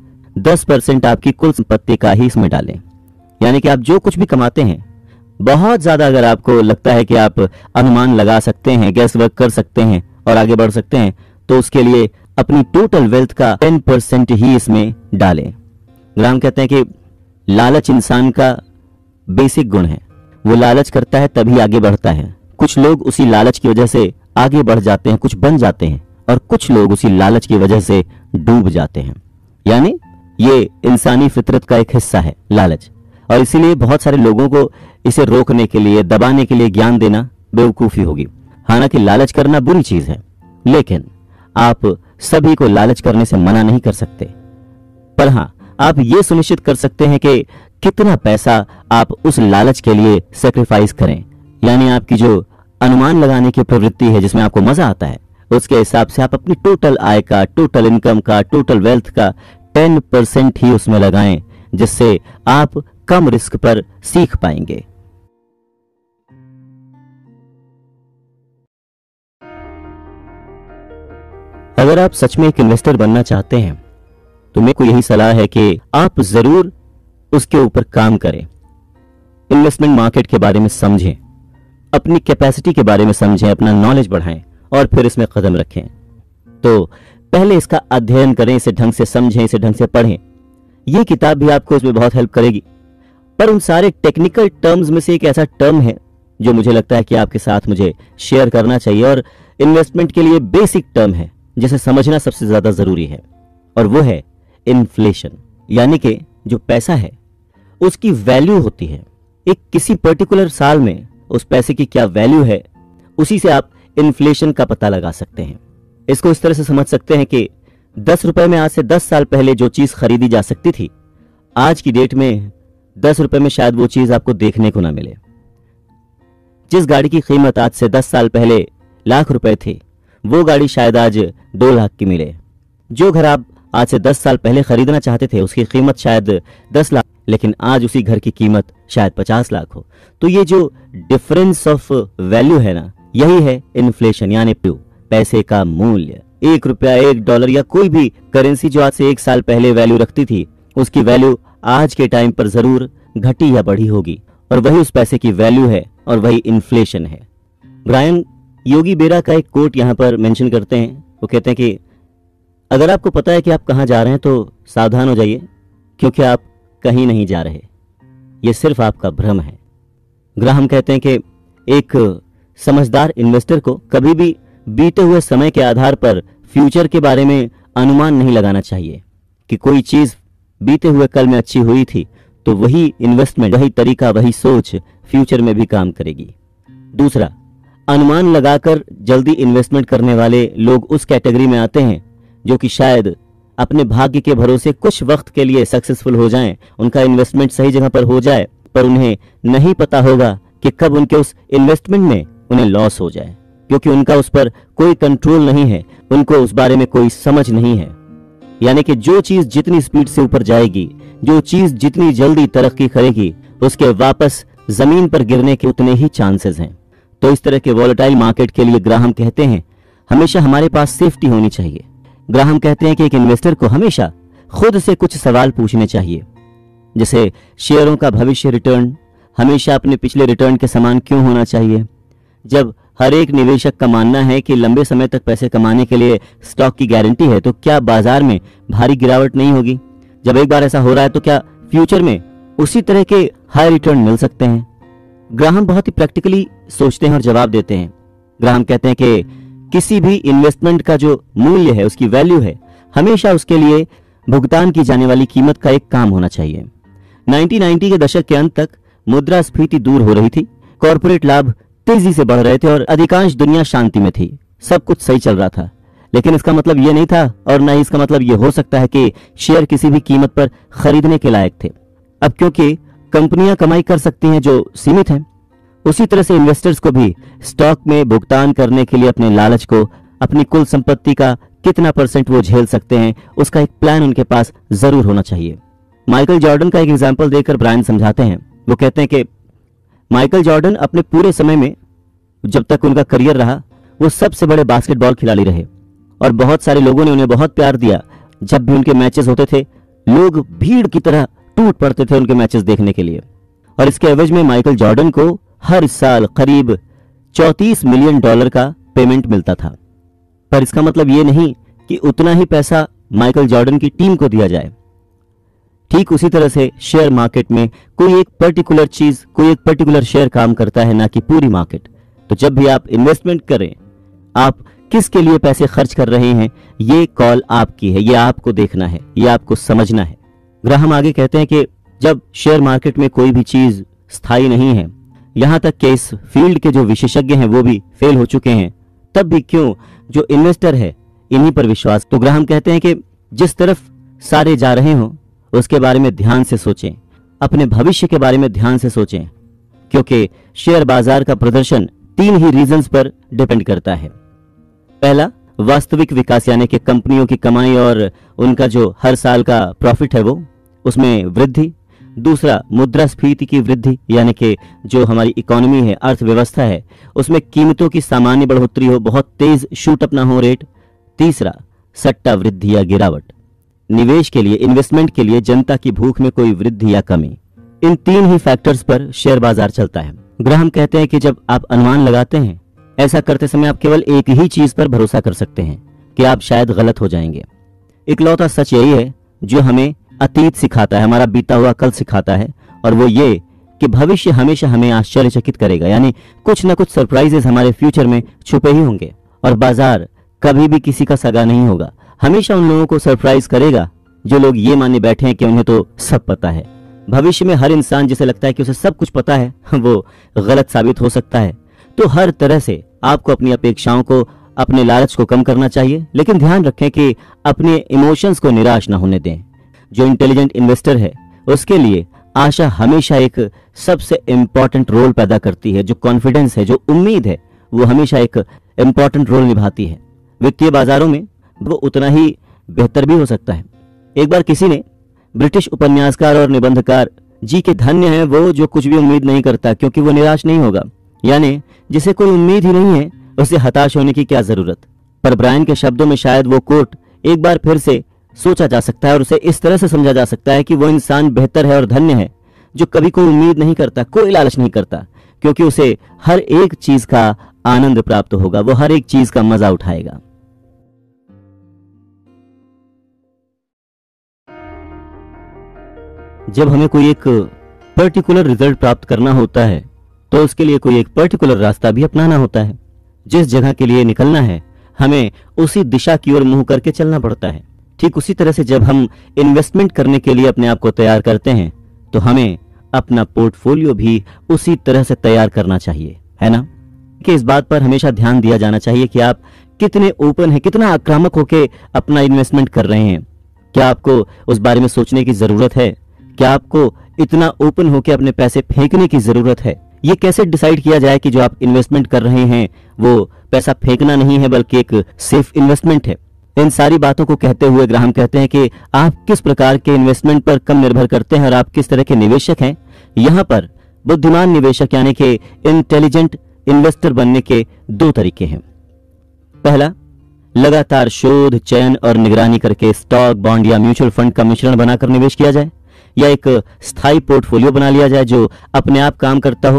10% आपकी कुल संपत्ति का ही इसमें डालें। यानी कि आप जो कुछ भी कमाते हैं, बहुत ज्यादा अगर आपको लगता है कि आप अनुमान लगा सकते हैं, गेस वर्क कर सकते हैं और आगे बढ़ सकते हैं, तो उसके लिए अपनी टोटल वेल्थ का 10% ही इसमें डालें। ग्राहम कहते हैं कि लालच इंसान का बेसिक गुण है, वो लालच करता है तभी आगे बढ़ता है। कुछ लोग उसी लालच की वजह से आगे बढ़ जाते हैं, कुछ बन जाते हैं, और कुछ लोग उसी लालच की वजह से डूब जाते हैं। यानी ये इंसानी फितरत का एक हिस्सा है लालच, और इसीलिए बहुत सारे लोगों को इसे रोकने के लिए, दबाने के लिए ज्ञान देना बेवकूफी होगी। हालांकि लालच करना बुरी चीज है, लेकिन आप सभी को लालच करने से मना नहीं कर सकते। पर हां, आप ये सुनिश्चित कर सकते हैं कि कितना पैसा आप उस लालच के लिए सेक्रीफाइस करें। यानी आपकी जो अनुमान लगाने की प्रवृत्ति है जिसमें आपको मजा आता है, उसके हिसाब से आप अपनी टोटल आय का, टोटल इनकम का, टोटल वेल्थ का 10% ही उसमें लगाएं, जिससे आप कम रिस्क पर सीख पाएंगे। अगर आप सच में एक इन्वेस्टर बनना चाहते हैं तो मेरे को यही सलाह है कि आप जरूर उसके ऊपर काम करें। इन्वेस्टमेंट मार्केट के बारे में समझें, अपनी कैपेसिटी के बारे में समझें, अपना नॉलेज बढ़ाएं और फिर इसमें कदम रखें। तो पहले इसका अध्ययन करें, इसे ढंग से समझें, इसे ढंग से पढ़ें। यह किताब भी आपको इसमें बहुत हेल्प करेगी। पर उन सारे टेक्निकल टर्म्स में से एक ऐसा टर्म है जो मुझे लगता है कि आपके साथ मुझे शेयर करना चाहिए, और इन्वेस्टमेंट के लिए बेसिक टर्म है जिसे समझना सबसे ज्यादा जरूरी है, और वो है इन्फ्लेशन। यानी कि जो पैसा है उसकी वैल्यू होती है, एक किसी पर्टिकुलर साल में उस पैसे की क्या वैल्यू है, उसी से आप इन्फ्लेशन का पता लगा सकते हैं। इसको इस तरह से समझ सकते हैं कि 10 रुपए में आज से 10 साल पहले जो चीज खरीदी जा सकती थी, आज की डेट में 10 रुपए में शायद वो चीज आपको देखने को ना मिले। जिस गाड़ी की कीमत आज से 10 साल पहले लाख रुपए थी, वो गाड़ी शायद आज 2 लाख की मिले। जो घर आप आज से 10 साल पहले खरीदना चाहते थे, उसकी कीमत शायद 10 लाख, लेकिन आज उसी घर की कीमत शायद 50 लाख हो। तो ये जो डिफरेंस ऑफ वैल्यू है ना, यही है इन्फ्लेशन, यानी पैसे का मूल्य। 1 रुपया, 1 डॉलर या कोई भी करेंसी जो आज से 1 साल पहले वैल्यू रखती थी, उसकी वैल्यू आज के टाइम पर जरूर घटी या बढ़ी होगी, और वही उस पैसे की वैल्यू है और वही इन्फ्लेशन है। ब्रायन योगी बेरा का एक कोट यहां पर मेंशन करते हैं। वो कहते हैं कि अगर आपको पता है कि आप कहां जा रहे हैं तो सावधान हो जाइए, क्योंकि आप कहीं नहीं जा रहे, यह सिर्फ आपका भ्रम है। ग्राहम कहते हैं कि एक समझदार इन्वेस्टर को कभी भी बीते हुए समय के आधार पर फ्यूचर के बारे में अनुमान नहीं लगाना चाहिए कि कोई चीज बीते हुए कल में अच्छी हुई थी तो वही इन्वेस्टमेंट, वही तरीका, वही सोच फ्यूचर में भी काम करेगी। दूसरा, अनुमान लगाकर जल्दी इन्वेस्टमेंट करने वाले लोग उस कैटेगरी में आते हैं जो कि शायद अपने भाग्य के भरोसे कुछ वक्त के लिए सक्सेसफुल हो जाएं, उनका इन्वेस्टमेंट सही जगह पर हो जाए, पर उन्हें नहीं पता होगा कि कब उनके उस इन्वेस्टमेंट में उन्हें लॉस हो जाए, क्योंकि उनका उस पर कोई कंट्रोल नहीं है, उनको उस बारे में कोई समझ नहीं है। यानी कि जो चीज जितनी स्पीड से ऊपर जाएगी, जो चीज जितनी जल्दी तरक्की करेगी, उसके वापस जमीन पर गिरने के उतने ही चांसेस हैं। तो इस तरह के वॉलेटाइल मार्केट के लिए ग्राहम कहते हैं हमेशा हमारे पास सेफ्टी होनी चाहिए। ग्राहम कहते हैं कि एक इन्वेस्टर को हमेशा खुद से कुछ सवाल पूछने चाहिए, जैसे शेयरों का भविष्य रिटर्न हमेशा अपने पिछले रिटर्न के समान क्यों होना चाहिए। जब हर एक निवेशक का मानना है कि लंबे समय तक पैसे कमाने के लिए स्टॉक की गारंटी है, तो क्या बाजार में भारी गिरावट नहीं होगी? जब एक बार ऐसा हो रहा है तो क्या फ्यूचर में उसी तरह के हाई रिटर्न मिल सकते हैं? ग्राहम बहुत ही प्रैक्टिकली सोचते हैं और जवाब देते हैं। ग्राहम कहते हैं कि किसी भी इन्वेस्टमेंट का जो मूल्य है, उसकी वैल्यू है, हमेशा उसके लिए भुगतान की जाने वाली कीमत का एक काम होना चाहिए। 1990 के दशक के अंत तक मुद्रास्फीति दूर हो रही थी, कॉर्पोरेट लाभ तेजी से बढ़ रहे थे और अधिकांश दुनिया शांति में थी। सब कुछ सही चल रहा था, लेकिन इसका मतलब यह नहीं था और न ही इसका मतलब यह हो सकता है कि शेयर किसी भी कीमत पर खरीदने के लायक थे। अब क्योंकि कंपनियां कमाई कर सकती हैं जो सीमित है, उसी तरह से इन्वेस्टर्स को भी स्टॉक में भुगतान करने के लिए अपने लालच को, अपनी कुल संपत्ति का कितना % वो झेल सकते हैं, उसका एक प्लान उनके पास जरूर होना चाहिए। माइकल जॉर्डन का एक एग्जाम्पल देकर ब्रायन समझाते हैं। वो कहते हैं कि माइकल जॉर्डन अपने पूरे समय में, जब तक उनका करियर रहा, वो सबसे बड़े बास्केटबॉल खिलाड़ी रहे और बहुत सारे लोगों ने उन्हें बहुत प्यार दिया। जब भी उनके मैचेस होते थे, लोग भीड़ की तरह टूट पड़ते थे उनके मैचेस देखने के लिए, और इसके एवज में माइकल जॉर्डन को हर साल करीब $34 मिलियन का पेमेंट मिलता था। पर इसका मतलब यह नहीं कि उतना ही पैसा माइकल जॉर्डन की टीम को दिया जाए। ठीक उसी तरह से शेयर मार्केट में कोई एक पर्टिकुलर चीज, कोई एक पर्टिकुलर शेयर काम करता है, ना कि पूरी मार्केट। तो जब भी आप इन्वेस्टमेंट करें, आप किसके लिए पैसे खर्च कर रहे हैं, ये कॉल आपकी है, ये आपको देखना है, ये आपको समझना है। ग्राहम आगे कहते हैं कि जब शेयर मार्केट में कोई भी चीज स्थायी नहीं है, यहां तक कि इस फील्ड के जो विशेषज्ञ हैं वो भी फेल हो चुके हैं, तब भी क्यों जो इन्वेस्टर है इन्हीं पर विश्वास। तो ग्राहम कहते हैं कि जिस तरफ सारे जा रहे हों उसके बारे में ध्यान से सोचें, अपने भविष्य के बारे में ध्यान से सोचें, क्योंकि शेयर बाजार का प्रदर्शन 3 ही रीजंस पर डिपेंड करता है। पहला, वास्तविक विकास, यानी कि कंपनियों की कमाई और उनका जो हर साल का प्रॉफिट है वो उसमें वृद्धि। दूसरा, मुद्रास्फीति की वृद्धि, यानी कि जो हमारी इकोनॉमी है, अर्थव्यवस्था है, उसमें कीमतों की सामान्य बढ़ोतरी हो, बहुत तेज शूट अप ना हो रेट। तीसरा, सट्टा वृद्धि या गिरावट। निवेश के लिए, इन्वेस्टमेंट के लिए जनता की भूख में कोई वृद्धि या कमी। इन 3 ही फैक्टर्स पर शेयर बाजार चलता है। ग्राहम कहते हैं कि जब आप अनुमान लगाते हैं, ऐसा करते समय आप केवल एक ही चीज पर भरोसा कर सकते हैं कि आप शायद गलत हो जाएंगे। इकलौता सच यही है जो हमें अतीत सिखाता है, हमारा बीता हुआ कल सिखाता है, और वो ये कि भविष्य हमेशा हमें आश्चर्यचकित करेगा, यानी कुछ ना कुछ सरप्राइजेस हमारे फ्यूचर में छुपे ही होंगे। और बाजार कभी भी किसी का सगा नहीं होगा, हमेशा उन लोगों को सरप्राइज करेगा जो लोग ये माने बैठे हैं कि उन्हें तो सब पता है। भविष्य में हर इंसान जिसे लगता है कि उसे सब कुछ पता है, वो गलत साबित हो सकता है। तो हर तरह से आपको अपनी अपेक्षाओं को, अपने लालच को कम करना चाहिए, लेकिन ध्यान रखें कि अपने इमोशंस को निराश ना होने दें। जो इंटेलिजेंट इन्वेस्टर है उसके लिए आशा हमेशा एक सबसे इंपॉर्टेंट रोल पैदा करती है। जो कॉन्फिडेंस है, जो उम्मीद है, वो हमेशा एक इंपॉर्टेंट रोल निभाती है। वित्तीय बाजारों में वो उतना ही बेहतर भी हो सकता है। एक बार किसी ने, ब्रिटिश उपन्यासकार और निबंधकार जी के धन्य है वो जो कुछ भी उम्मीद नहीं करता, क्योंकि वो निराश नहीं होगा, यानी जिसे कोई उम्मीद ही नहीं है उसे हताश होने की क्या जरूरत। पर ब्रायन के शब्दों में शायद वो कोट एक बार फिर से सोचा जा सकता है और उसे इस तरह से समझा जा सकता है कि वो इंसान बेहतर है और धन्य है जो कभी कोई उम्मीद नहीं करता, कोई लालच नहीं करता, क्योंकि उसे हर एक चीज का आनंद प्राप्त होगा, वो हर एक चीज का मजा उठाएगा। जब हमें कोई एक पर्टिकुलर रिजल्ट प्राप्त करना होता है तो उसके लिए कोई एक पर्टिकुलर रास्ता भी अपनाना होता है। जिस जगह के लिए निकलना है हमें उसी दिशा की ओर मुंह करके चलना पड़ता है। ठीक उसी तरह से जब हम इन्वेस्टमेंट करने के लिए अपने आप को तैयार करते हैं तो हमें अपना पोर्टफोलियो भी उसी तरह से तैयार करना चाहिए, है ना? कि इस बात पर हमेशा ध्यान दिया जाना चाहिए कि आप कितने ओपन हैं, कितना आक्रामक होकर अपना इन्वेस्टमेंट कर रहे हैं। क्या आपको उस बारे में सोचने की जरूरत है? क्या आपको इतना ओपन होकर अपने पैसे फेंकने की जरूरत है? ये कैसे डिसाइड किया जाए कि जो आप इन्वेस्टमेंट कर रहे हैं वो पैसा फेंकना नहीं है बल्कि एक सेफ इन्वेस्टमेंट है? इन सारी बातों को कहते हुए ग्राहम कहते हैं कि आप किस प्रकार के इन्वेस्टमेंट पर कम निर्भर करते हैं और आप किस तरह के निवेशक हैं। यहाँ पर बुद्धिमान निवेशक यानी कि इंटेलिजेंट इन्वेस्टर बनने के 2 तरीके हैं। पहला, लगातार शोध, चयन और निगरानी करके स्टॉक, बॉन्ड या म्यूचुअल फंड का मिश्रण बनाकर निवेश किया जाए, या एक स्थायी पोर्टफोलियो बना लिया जाए जो अपने आप काम करता हो,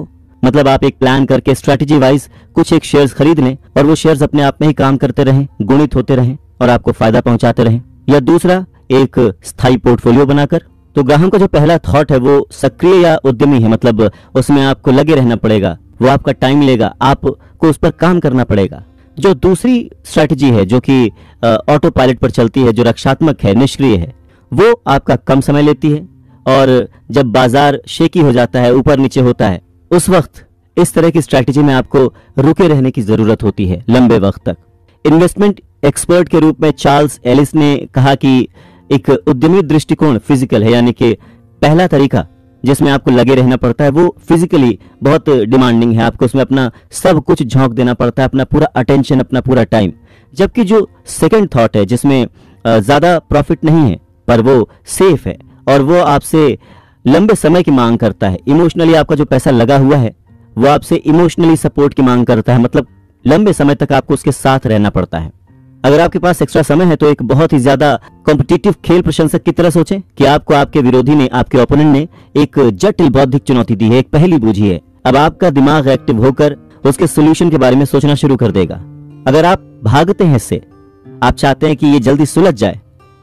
मतलब आप एक प्लान करके स्ट्रैटेजी वाइज कुछ एक शेयर्स खरीद लें और वो शेयर्स अपने आप में ही काम करते रहें, गुणित होते रहें और आपको फायदा पहुंचाते रहें। या दूसरा, एक स्थायी पोर्टफोलियो बनाकर। तो ग्राहम का जो पहला थॉट है वो सक्रिय या उद्यमी है, मतलब उसमें आपको लगे रहना पड़ेगा, वो आपका टाइम लेगा, आपको उस पर काम करना पड़ेगा। जो दूसरी स्ट्रैटेजी है जो कि ऑटो पायलट पर चलती है, जो रक्षात्मक है, निष्क्रिय है, वो आपका कम समय लेती है और जब बाजार शेकी हो जाता है, ऊपर नीचे होता है, उस वक्त इस तरह की स्ट्रैटेजी में आपको रुके रहने की जरूरत होती है लंबे वक्त तक। इन्वेस्टमेंट एक्सपर्ट के रूप में चार्ल्स एलिस ने कहा कि एक उद्यमी दृष्टिकोण फिजिकल है, यानी कि पहला तरीका जिसमें आपको लगे रहना पड़ता है वो फिजिकली बहुत डिमांडिंग है, आपको उसमें अपना सब कुछ झोंक देना पड़ता है, अपना पूरा अटेंशन, अपना पूरा टाइम। जबकि जो सेकंड थॉट है जिसमें ज्यादा प्रॉफिट नहीं है पर वो सेफ है और वो आपसे लंबे समय की मांग करता है, इमोशनली आपका जो पैसा लगा हुआ है वो आपसे इमोशनली सपोर्ट की मांग करता है, मतलब लंबे समय तक आपको उसके साथ रहना पड़ता है। अगर आपके पास एक्स्ट्रा समय है तो एक बहुत ही ज्यादा कॉम्पिटिटिव खेल प्रशंसक की तरह सोचें कि आपको आपके विरोधी ने, आपके ओपोनेंट ने एक जटिल बौद्धिक चुनौती दी है, एक पहेली बूझी है। अब आपका दिमाग एक्टिव होकर उसके सोल्यूशन के बारे में सोचना शुरू कर देगा। अगर आप भागते हैं इससे, आप चाहते हैं कि ये जल्दी सुलझ जाए,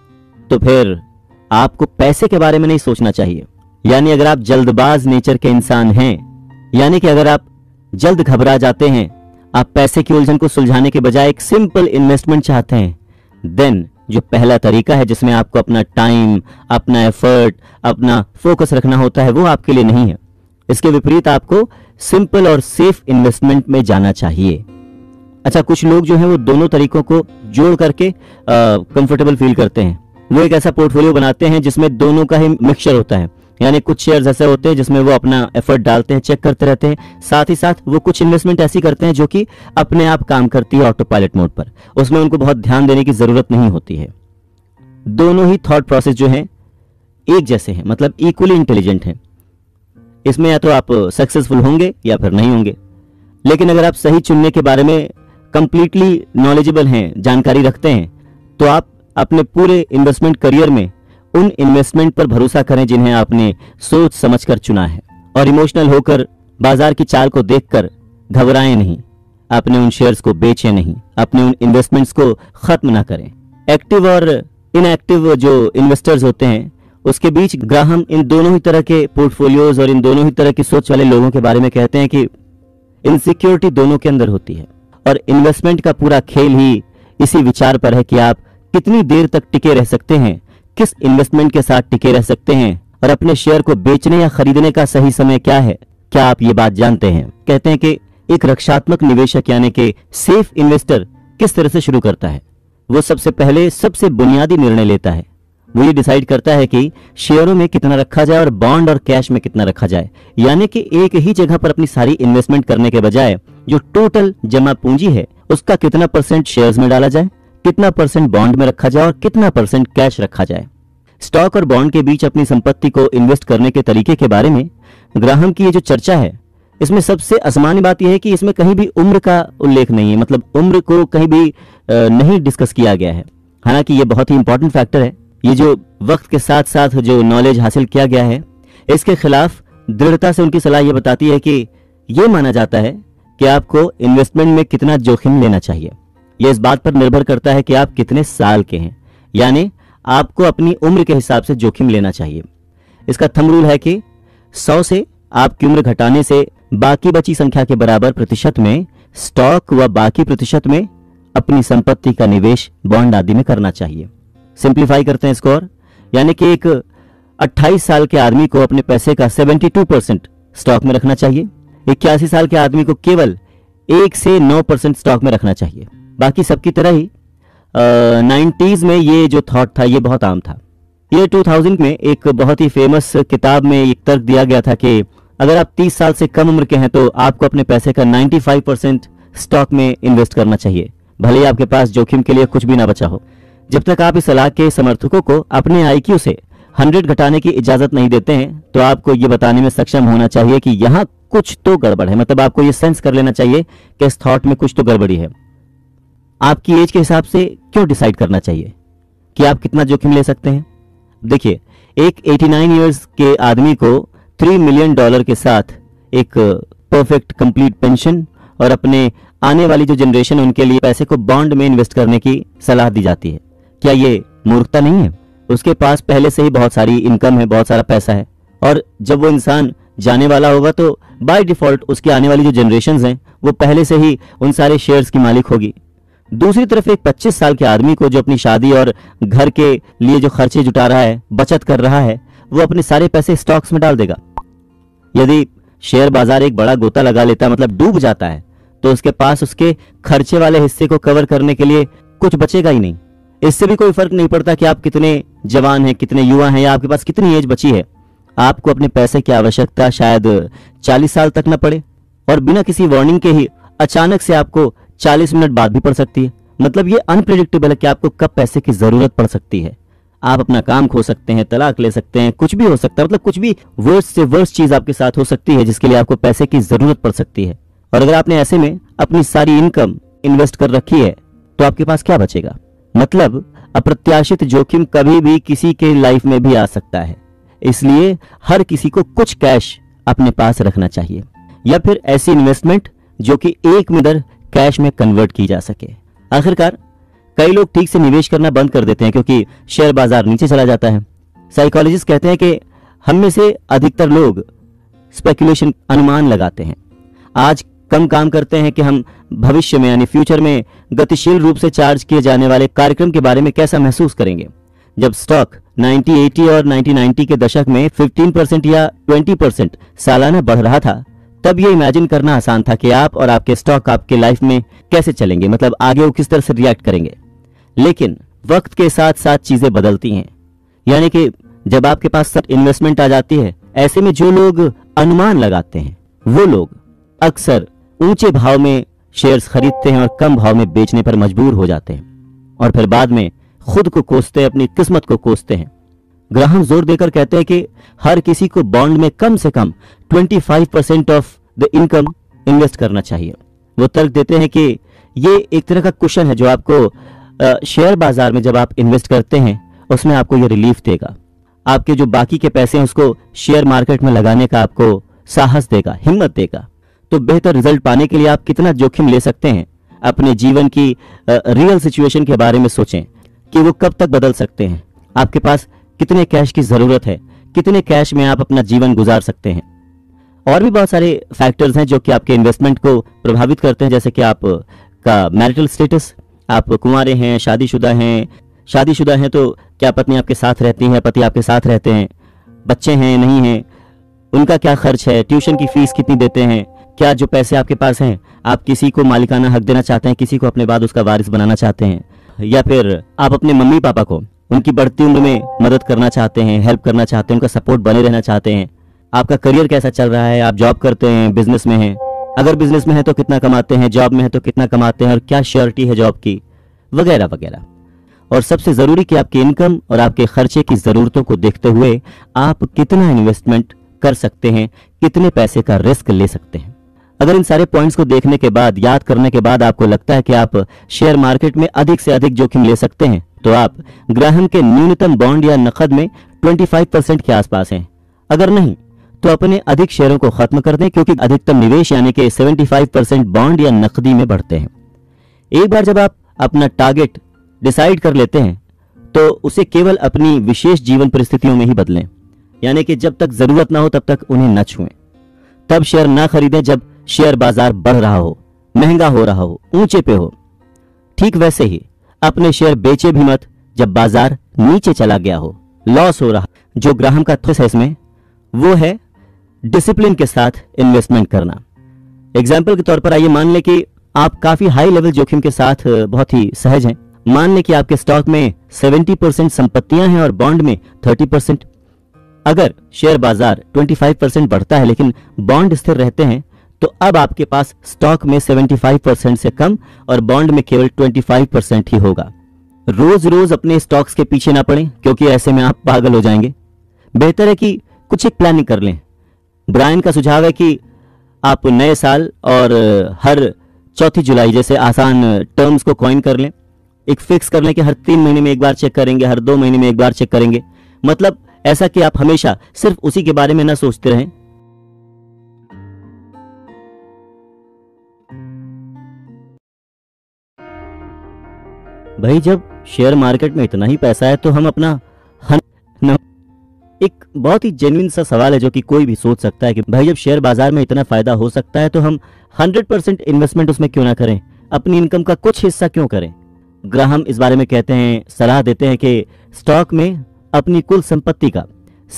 तो फिर आपको पैसे के बारे में नहीं सोचना चाहिए। यानी अगर आप जल्दबाज नेचर के इंसान हैं, यानी कि अगर आप जल्द घबरा जाते हैं, आप पैसे की उलझन को सुलझाने के बजाय एक सिंपल इन्वेस्टमेंट चाहते हैं, देन जो पहला तरीका है जिसमें आपको अपना टाइम, अपना एफर्ट, अपना फोकस रखना होता है, वो आपके लिए नहीं है। इसके विपरीत आपको सिंपल और सेफ इन्वेस्टमेंट में जाना चाहिए। अच्छा, कुछ लोग जो हैं वो दोनों तरीकों को जोड़ करके कंफर्टेबल फील करते हैं। वो एक ऐसा पोर्टफोलियो बनाते हैं जिसमें दोनों का ही मिक्सचर होता है, यानी कुछ शेयर्स ऐसे होते हैं जिसमें वो अपना एफर्ट डालते हैं, चेक करते रहते हैं, साथ ही साथ वो कुछ इन्वेस्टमेंट ऐसी करते हैं जो कि अपने आप काम करती है ऑटो पायलट मोड पर, उसमें उनको बहुत ध्यान देने की जरूरत नहीं होती है। दोनों ही थॉट प्रोसेस जो है एक जैसे हैं, मतलब इक्वली इंटेलिजेंट हैं। इसमें या तो आप सक्सेसफुल होंगे या फिर नहीं होंगे। लेकिन अगर आप सही चुनने के बारे में कंप्लीटली नॉलेजेबल हैं, जानकारी रखते हैं, तो आप अपने पूरे इन्वेस्टमेंट करियर में उन इन्वेस्टमेंट पर भरोसा करें जिन्हें आपने सोच समझकर चुना है, और इमोशनल होकर बाजार की चाल को देखकर घबराएं नहीं, अपने उन शेयर्स को बेचें नहीं, अपने उन इन्वेस्टमेंट्स को खत्म ना करें। एक्टिव और इनएक्टिव जो इन्वेस्टर्स होते हैं उसके बीच ग्राहम इन दोनों ही तरह के पोर्टफोलियोज और इन दोनों ही तरह की सोच वाले लोगों के बारे में कहते हैं कि इनसिक्योरिटी दोनों के अंदर होती है, और इन्वेस्टमेंट का पूरा खेल ही इसी विचार पर है कि आप कितनी देर तक टिके रह सकते हैं, किस इन्वेस्टमेंट के साथ टिके रह सकते हैं, और अपने शेयर को बेचने या खरीदने का सही समय क्या है। क्या आप ये बात जानते हैं? कहते हैं कि एक रक्षात्मक निवेशक यानी कि सेफ इन्वेस्टर किस तरह से शुरू करता है। वो सबसे पहले सबसे बुनियादी निर्णय लेता है। वो ये डिसाइड करता है कि शेयरों में कितना रखा जाए और बॉन्ड और कैश में कितना रखा जाए, यानी कि एक ही जगह पर अपनी सारी इन्वेस्टमेंट करने के बजाय जो टोटल जमा पूंजी है उसका कितना परसेंट शेयर्स में डाला जाए, कितना परसेंट बॉन्ड में रखा जाए और कितना परसेंट कैश रखा जाए। स्टॉक और बॉन्ड के बीच अपनी संपत्ति को इन्वेस्ट करने के तरीके के बारे में ग्राहम की ये जो चर्चा है, इसमें सबसे असामान्य बात यह है कि इसमें कहीं भी उम्र का उल्लेख नहीं है, मतलब उम्र को कहीं भी नहीं डिस्कस किया गया है। हालांकि ये बहुत ही इंपॉर्टेंट फैक्टर है। ये जो वक्त के साथ साथ जो नॉलेज हासिल किया गया है, इसके खिलाफ दृढ़ता से उनकी सलाह ये बताती है कि ये माना जाता है कि आपको इन्वेस्टमेंट में कितना जोखिम लेना चाहिए। यह इस बात पर निर्भर करता है कि आप कितने साल के हैं, यानी आपको अपनी उम्र के हिसाब से जोखिम लेना चाहिए। इसका थंब रूल है कि 100 से आपकी उम्र घटाने से बाकी बची संख्या के बराबर प्रतिशत में स्टॉक व बाकी प्रतिशत में अपनी संपत्ति का निवेश बॉन्ड आदि में करना चाहिए। सिंप्लीफाई करते हैं इसको, और यानी कि एक 28 साल के आदमी को अपने पैसे का 72% स्टॉक में रखना चाहिए, 81 साल के आदमी को केवल 1 से 9% स्टॉक में रखना चाहिए। बाकी सबकी तरह ही 90s में ये जो थॉट था ये बहुत आम था। ये 2000 में एक बहुत ही फेमस किताब में एक तर्क दिया गया था कि अगर आप 30 साल से कम उम्र के हैं तो आपको अपने पैसे का 95% स्टॉक में इन्वेस्ट करना चाहिए, भले ही आपके पास जोखिम के लिए कुछ भी ना बचा हो। जब तक आप इस सलाह के समर्थकों को अपने IQ से 100 घटाने की इजाजत नहीं देते हैं, तो आपको ये बताने में सक्षम होना चाहिए कि यहाँ कुछ तो गड़बड़ है। मतलब आपको ये सेंस कर लेना चाहिए कि इस थॉट में कुछ तो गड़बड़ी है। आपकी एज के हिसाब से क्यों डिसाइड करना चाहिए कि आप कितना जोखिम ले सकते हैं? देखिए, एक 89 इयर्स के आदमी को $3 मिलियन के साथ एक परफेक्ट कंप्लीट पेंशन और अपने आने वाली जो जनरेशन उनके लिए पैसे को बॉन्ड में इन्वेस्ट करने की सलाह दी जाती है। क्या ये मूर्खता नहीं है? उसके पास पहले से ही बहुत सारी इनकम है, बहुत सारा पैसा है, और जब वो इंसान जाने वाला होगा तो बाय डिफॉल्ट उसकी आने वाली जो जनरेशन्स हैं वो पहले से ही उन सारे शेयर्स की मालिक होगी। दूसरी तरफ एक 25 साल के आदमी को जो अपनी शादी और घर के लिए जो खर्चे जुटा रहा है, बचत कर रहा है, वो अपने सारे पैसे स्टॉक्स में डाल देगा। यदि शेयर बाजार एक बड़ा गोता लगा लेता है, मतलब डूब जाता है, तो उसके पास उसके खर्चे वाले हिस्से को कवर करने के लिए कुछ बचेगा ही नहीं। इससे भी कोई फर्क नहीं पड़ता कि आप कितने जवान हैं, कितने युवा हैं, या आपके पास कितनी एज बची है। आपको अपने पैसे की आवश्यकता शायद 40 साल तक न पड़े, और बिना किसी वार्निंग के ही अचानक से आपको 40 मिनट बाद भी पड़ सकती है। मतलब ये अनप्रेडिक्टेबल है कि आपको कब पैसे की जरूरत पड़ सकती है। आप अपना काम खो सकते हैं, तलाक ले सकते हैं, कुछ भी हो सकता है। मतलब कुछ भी वर्स्ट से वर्स्ट चीज आपके साथ हो सकती है जिसके लिए आपको पैसे की जरूरत पड़ सकती है। और अगर आपने ऐसे में अपनी सारी इनकम इन्वेस्ट कर रखी है तो आपके पास क्या बचेगा? मतलब अप्रत्याशित जोखिम कभी भी किसी के लाइफ में भी आ सकता है, इसलिए हर किसी को कुछ कैश अपने पास रखना चाहिए, या फिर ऐसी इन्वेस्टमेंट जो कि एक मिनट कैश में कन्वर्ट की जा सके। आखिरकार कई लोग ठीक से निवेश करना बंद कर देते हैं क्योंकि शेयर बाजार नीचे चला जाता है। साइकोलॉजिस्ट कहते हैं कि हम में से अधिकतर लोग स्पेकुलेशन, अनुमान लगाते हैं। आज कम काम करते हैं कि हम भविष्य में यानी फ्यूचर में गतिशील रूप से चार्ज किए जाने वाले कार्यक्रम के बारे में कैसा महसूस करेंगे। जब स्टॉक 1980 और 1990 के दशक में 15% या 20% सालाना बढ़ रहा था, तब ये इमेजिन करना आसान था कि आप और आपके स्टॉक आपके लाइफ में कैसे चलेंगे, मतलब आगे वो किस तरह से रिएक्ट करेंगे। लेकिन वक्त के साथ साथ चीजें बदलती हैं, यानी कि जब आपके पास सब इन्वेस्टमेंट आ जाती है, ऐसे में जो लोग अनुमान लगाते हैं वो लोग अक्सर ऊंचे भाव में शेयर्स खरीदते हैं और कम भाव में बेचने पर मजबूर हो जाते हैं, और फिर बाद में खुद को कोसते हैं, अपनी किस्मत को कोसते हैं। ग्राहम जोर देकर कहते हैं कि हर किसी को बॉन्ड में कम से कम 25% ऑफ द इनकम इन्वेस्ट करना चाहिए। वो तर्क देते हैं कि ये एक तरह का कुशन है जो आपको शेयर बाजार में जब आप इन्वेस्ट करते हैं उसमें आपको ये रिलीफ देगा, आपके जो बाकी के पैसे हैं उसको शेयर मार्केट में लगाने का आपको साहस देगा, हिम्मत देगा। तो बेहतर रिजल्ट पाने के लिए आप कितना जोखिम ले सकते हैं, अपने जीवन की रियल सिचुएशन के बारे में सोचें कि वो कब तक बदल सकते हैं, आपके पास कितने कैश की जरूरत है, कितने कैश में आप अपना जीवन गुजार सकते हैं। और भी बहुत सारे फैक्टर्स हैं जो कि आपके इन्वेस्टमेंट को प्रभावित करते हैं, जैसे कि आप का मैरिटल स्टेटस, आप कुंवारे हैं, शादीशुदा हैं। शादीशुदा हैं तो क्या पत्नी आपके साथ रहती है, पति आपके साथ रहते हैं, बच्चे हैं नहीं हैं, उनका क्या खर्च है, ट्यूशन की फीस कितनी देते हैं, क्या जो पैसे आपके पास हैं आप किसी को मालिकाना हक देना चाहते हैं, किसी को अपने बाद उसका वारिस बनाना चाहते हैं, या फिर आप अपने मम्मी पापा को उनकी बढ़ती उम्र में मदद करना चाहते हैं, हेल्प करना चाहते हैं, उनका सपोर्ट बने रहना चाहते हैं। आपका करियर कैसा चल रहा है, आप जॉब करते हैं, बिजनेस में हैं, अगर बिजनेस में है तो कितना कमाते हैं, जॉब में है तो कितना कमाते हैं, और क्या श्योरिटी है जॉब की, वगैरह वगैरह। और सबसे जरूरी कि आपकी इनकम और आपके खर्चे की जरूरतों को देखते हुए आप कितना इन्वेस्टमेंट कर सकते हैं, कितने पैसे का रिस्क ले सकते हैं। अगर इन सारे पॉइंट्स को देखने के बाद, याद करने के बाद आपको लगता है कि आप शेयर मार्केट में अधिक से अधिक जोखिम ले सकते हैं, तो आप ग्राहम के न्यूनतम बॉन्ड या नकद में 25% के आसपास हैं। अगर नहीं तो अपने अधिक शेयरों को खत्म कर दें, क्योंकि अधिकतम निवेश यानी कि 75% बॉन्ड या नकदी में बढ़ते हैं। एक बार जब आप अपना टारगेट डिसाइड कर लेते हैं तो उसे केवल अपनी विशेष जीवन परिस्थितियों में ही बदलें, यानी कि जब तक जरूरत ना हो तब तक उन्हें न छुएं। तब शेयर ना खरीदें जब शेयर बाजार बढ़ रहा हो, महंगा हो रहा हो, ऊंचे पे हो। ठीक वैसे ही अपने शेयर बेचे भी मत जब बाजार नीचे चला गया हो, लॉस हो रहा। जो ग्राहम का ट्विस्ट है इसमें वो है डिसिप्लिन के साथ इन्वेस्टमेंट करना। एग्जाम्पल के तौर पर आइए मान लें कि आप काफी हाई लेवल जोखिम के साथ बहुत ही सहज हैं। मान लें कि आपके स्टॉक में 70% संपत्तियां हैं और बॉन्ड में 30%। अगर शेयर बाजार 25% बढ़ता है लेकिन बॉन्ड स्थिर रहते हैं, तो अब आपके पास स्टॉक में 75% से कम और बॉन्ड में केवल 25% ही होगा। रोज रोज अपने स्टॉक्स के पीछे ना पड़ें, क्योंकि ऐसे में आप पागल हो जाएंगे। बेहतर है कि कुछ एक प्लानिंग कर लें। ब्रायन का सुझाव है कि आप नए साल और हर चौथी जुलाई जैसे आसान टर्म्स को कॉइन कर लें। एक फिक्स कर लें कि हर 3 महीने में एक बार चेक करेंगे, हर 2 महीने में एक बार चेक करेंगे। मतलब ऐसा कि आप हमेशा सिर्फ उसी के बारे में ना सोचते रहें। भाई जब शेयर मार्केट में इतना ही पैसा है तो हम अपना एक बहुत ही जेन्युइन सा सवाल है जो कि कोई भी सोच सकता है कि भाई जब शेयर बाजार में इतना फायदा हो सकता है तो हम 100% इन्वेस्टमेंट उसमें क्यों ना करें, अपनी इनकम का कुछ हिस्सा क्यों करें। ग्राहम इस बारे में कहते हैं, सलाह देते हैं कि स्टॉक में अपनी कुल संपत्ति का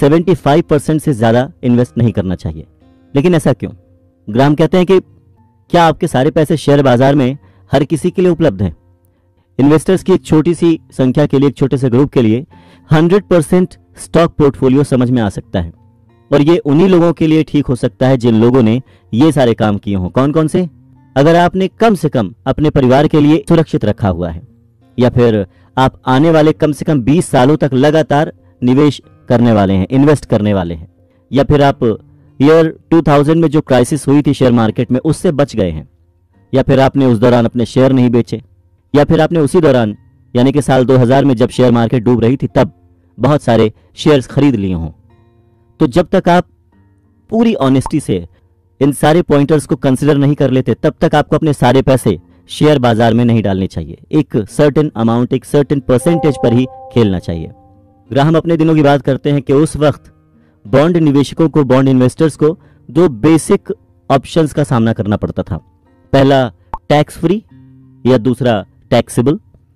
75% से ज्यादा इन्वेस्ट नहीं करना चाहिए। लेकिन ऐसा क्यों? ग्राहम कहते हैं कि क्या आपके सारे पैसे शेयर बाजार में हर किसी के लिए उपलब्ध हैं? इन्वेस्टर्स की एक छोटी सी संख्या के लिए, एक छोटे से ग्रुप के लिए 100% स्टॉक पोर्टफोलियो समझ में आ सकता है, और ये उन्हीं लोगों के लिए ठीक हो सकता है जिन लोगों ने ये सारे काम किए हों। कौन कौन से? अगर आपने कम से कम अपने परिवार के लिए सुरक्षित रखा हुआ है, या फिर आप आने वाले कम से कम 20 सालों तक लगातार निवेश करने वाले हैं, इन्वेस्ट करने वाले हैं, या फिर आप ईयर 2000 में जो क्राइसिस हुई थी शेयर मार्केट में उससे बच गए हैं, या फिर आपने उस दौरान अपने शेयर नहीं बेचे, या फिर आपने उसी दौरान यानी कि साल 2000 में जब शेयर मार्केट डूब रही थी तब बहुत सारे शेयर्स खरीद लिए हों। तो जब तक आप पूरी ऑनेस्टी से इन सारे पॉइंटर्स को कंसिडर नहीं कर लेते तब तक आपको अपने सारे पैसे शेयर बाजार में नहीं डालने चाहिए। एक सर्टेन अमाउंट, एक सर्टेन परसेंटेज पर ही खेलना चाहिए। ग्राहम अपने दिनों की बात करते हैं कि उस वक्त बॉन्ड निवेशकों को, बॉन्ड इन्वेस्टर्स को 2 बेसिक ऑप्शंस का सामना करना पड़ता था। पहला टैक्स फ्री या दूसरा टैक्सेबल।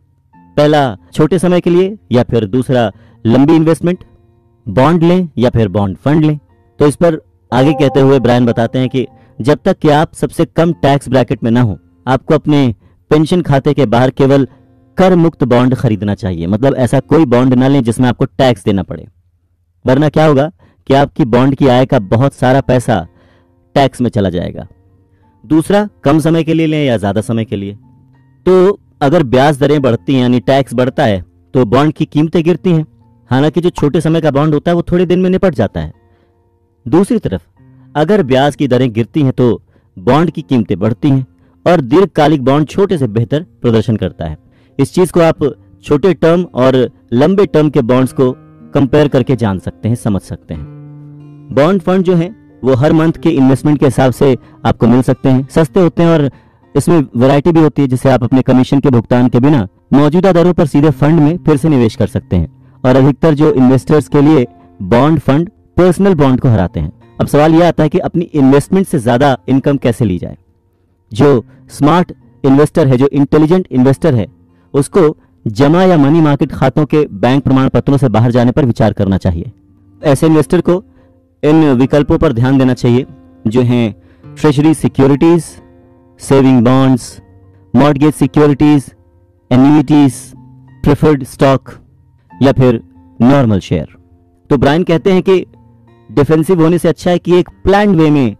पहला छोटे समय के लिए या फिर दूसरा लंबी इन्वेस्टमेंट, बॉन्ड लें या फिर बॉन्ड फंड लें। तो इस पर आगे कहते हुए ब्रायन बताते हैं कि जब तक कि आप सबसे कम टैक्स ब्रैकेट में ना हो, आपको अपने पेंशन खाते के बाहर केवल कर मुक्त बॉन्ड खरीदना चाहिए। मतलब ऐसा कोई बॉन्ड ना लें जिसमें आपको टैक्स देना पड़े, वरना क्या होगा कि आपकी बॉन्ड की आय का बहुत सारा पैसा टैक्स में चला जाएगा। दूसरा, कम समय के लिए लें या ज्यादा समय के लिए। तो अगर ब्याज दरें बढ़ती हैं यानी टैक्स बढ़ता है तो बॉन्ड की कीमतें गिरती हैं। हालांकि जो छोटे समय का बॉन्ड होता है वो थोड़े दिन में निपट जाता है। दूसरी तरफ अगर ब्याज की दरें गिरती हैं तो बॉन्ड की कीमतें बढ़ती हैं और दीर्घकालिक बॉन्ड छोटे से बेहतर प्रदर्शन करता है। इस चीज को आप छोटे टर्म और लंबे टर्म के बॉन्ड्स को कंपेयर करके जान सकते हैं, समझ सकते हैं। बॉन्ड फंड जो है वो हर मंथ के इन्वेस्टमेंट के हिसाब से आपको मिल सकते हैं, सस्ते होते हैं और इसमें वैरायटी भी होती है, जिससे आप अपने कमीशन के भुगतान के बिना मौजूदा दरों पर सीधे फंड में फिर से निवेश कर सकते हैं। और अधिकतर जो इन्वेस्टर्स के लिए बॉन्ड फंड पर्सनल बॉन्ड को हराते हैं। अब सवाल यह आता है कि अपनी इन्वेस्टमेंट से ज्यादा इनकम कैसे ली जाए। जो स्मार्ट इन्वेस्टर है, जो इंटेलिजेंट इन्वेस्टर है, उसको जमा या मनी मार्केट खातों के बैंक प्रमाण पत्रों से बाहर जाने पर विचार करना चाहिए। ऐसे इन्वेस्टर को इन विकल्पों पर ध्यान देना चाहिए जो हैं treasury securities, saving bonds, mortgage securities, annuities, preferred stock या फिर नॉर्मल शेयर। तो ब्रायन कहते हैं कि डिफेंसिव होने से अच्छा है कि एक प्लान्ड वे में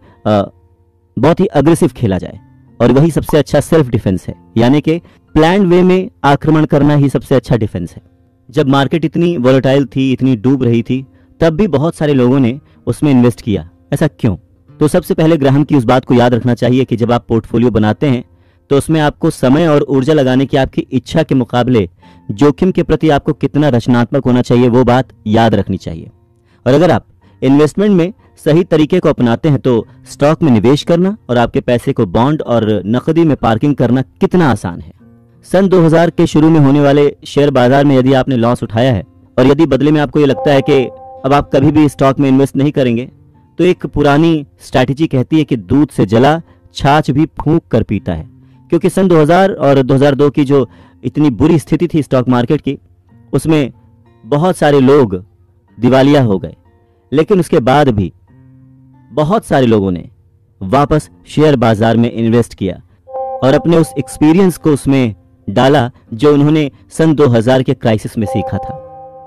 बहुत ही अग्रेसिव खेला जाए, और वही सबसे अच्छा सेल्फ डिफेंस है। यानी कि प्लान्ड वे में आक्रमण करना ही सबसे अच्छा डिफेंस है। जब मार्केट इतनी वोलेटाइल थी, इतनी डूब रही थी, तब भी बहुत सारे लोगों ने उसमें इन्वेस्ट किया। ऐसा क्यों? तो सबसे पहले ग्राहम की उस बात को याद रखना चाहिए कि जब आप पोर्टफोलियो बनाते हैं तो उसमें आपको समय और ऊर्जा लगाने की आपकी इच्छा के मुकाबले जोखिम के प्रति आपको कितना रचनात्मक होना चाहिए, वो बात याद रखनी चाहिए। और अगर आप इन्वेस्टमेंट में सही तरीके को अपनाते हैं तो स्टॉक में निवेश करना और आपके पैसे को बॉन्ड और नकदी में पार्किंग करना कितना आसान है। सन 2000 के शुरू में होने वाले शेयर बाजार में यदि आपने लॉस उठाया है और यदि बदले में आपको ये लगता है कि अब आप कभी भी स्टॉक में इन्वेस्ट नहीं करेंगे, तो एक पुरानी स्ट्रैटेजी कहती है कि दूध से जला छाछ भी फूंक कर पीता है। क्योंकि सन 2000 और 2002 की जो इतनी बुरी स्थिति थी स्टॉक मार्केट की, उसमें बहुत सारे लोग दिवालिया हो गए, लेकिन उसके बाद भी बहुत सारे लोगों ने वापस शेयर बाजार में इन्वेस्ट किया और अपने उस एक्सपीरियंस को उसमें डाला जो उन्होंने सन 2000 के क्राइसिस में सीखा था।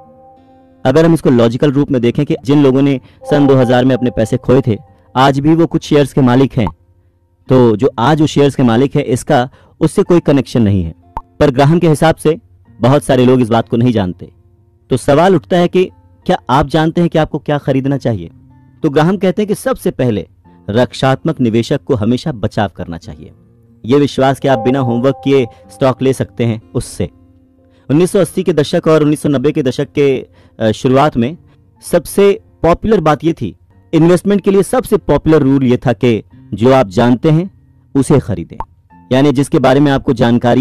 अगर हम इसको लॉजिकल रूप में देखें कि जिन लोगों ने सन 2000 में अपने पैसे खोए थे, आज भी वो कुछ शेयर्स के मालिक हैं, तो जो आज उस शेयर्स के मालिक है इसका उससे कोई कनेक्शन नहीं है। पर ग्राहम के हिसाब से बहुत सारे लोग इस बात को नहीं जानते। तो सवाल उठता है कि क्या आप जानते हैं कि आपको क्या खरीदना चाहिए? तो ग्राहम कहते हैं कि सबसे पहले रक्षात्मक निवेशक को हमेशा बचाव करना चाहिए। यह विश्वास कि आप बिना होमवर्क किए स्टॉक ले सकते हैं, उससे 1980 के दशक और 1990 के दशक के शुरुआत में सबसे पॉपुलर बात यह थी, इन्वेस्टमेंट के लिए सबसे पॉपुलर रूल यह था कि जो आप जानते हैं उसे खरीदें। यानी जिसके बारे में आपको जानकारी है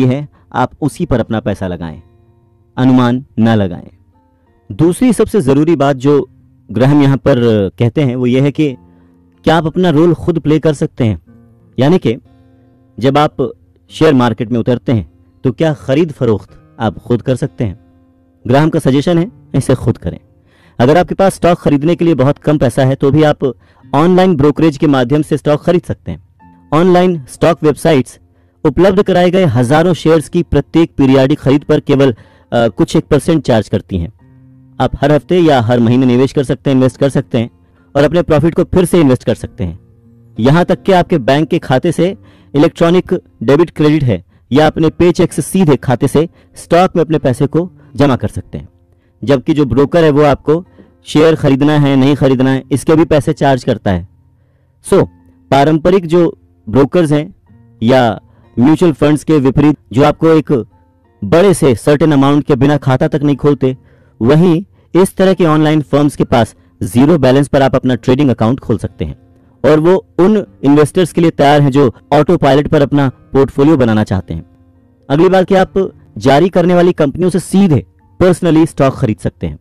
आप उसी पर अपना पैसा लगाएं, अनुमान न लगाएं। दूसरी सबसे जरूरी बात जो ग्राहम यहां पर कहते हैं वो ये है कि क्या आप अपना रोल खुद प्ले कर सकते हैं, यानी कि जब आप शेयर मार्केट में उतरते हैं तो क्या खरीद फरोख्त आप खुद कर सकते हैं। ग्राहम का सजेशन है इसे खुद करें। अगर आपके पास स्टॉक खरीदने के लिए बहुत कम पैसा है तो भी आप ऑनलाइन ब्रोकरेज के माध्यम से स्टॉक खरीद सकते हैं। ऑनलाइन स्टॉक वेबसाइट्स उपलब्ध कराए गए हजारों शेयर्स की प्रत्येक पीरियाडिक खरीद पर केवल कुछ 1% चार्ज करती हैं। आप हर हफ्ते या हर महीने निवेश कर सकते हैं, इन्वेस्ट कर सकते हैं और अपने प्रॉफिट को फिर से इन्वेस्ट कर सकते हैं। यहां तक कि आपके बैंक के खाते से इलेक्ट्रॉनिक डेबिट क्रेडिट है या अपने पे चेक से सीधे खाते से स्टॉक में अपने पैसे को जमा कर सकते हैं। जबकि जो ब्रोकर है वो आपको शेयर खरीदना है नहीं खरीदना है इसके भी पैसे चार्ज करता है। सो पारंपरिक जो ब्रोकर्स हैं या म्यूचुअल फंड्स के विपरीत जो आपको एक बड़े से सर्टेन अमाउंट के बिना खाता तक नहीं खोलते, वहीं इस तरह के ऑनलाइन फर्म्स के पास जीरो बैलेंस पर आप अपना ट्रेडिंग अकाउंट खोल सकते हैं और वो उन इन्वेस्टर्स के लिए तैयार हैं जो ऑटो पायलट पर अपना पोर्टफोलियो बनाना चाहते हैं। अगली बात कि आप जारी करने वाली कंपनियों से सीधे पर्सनली स्टॉक खरीद सकते हैं।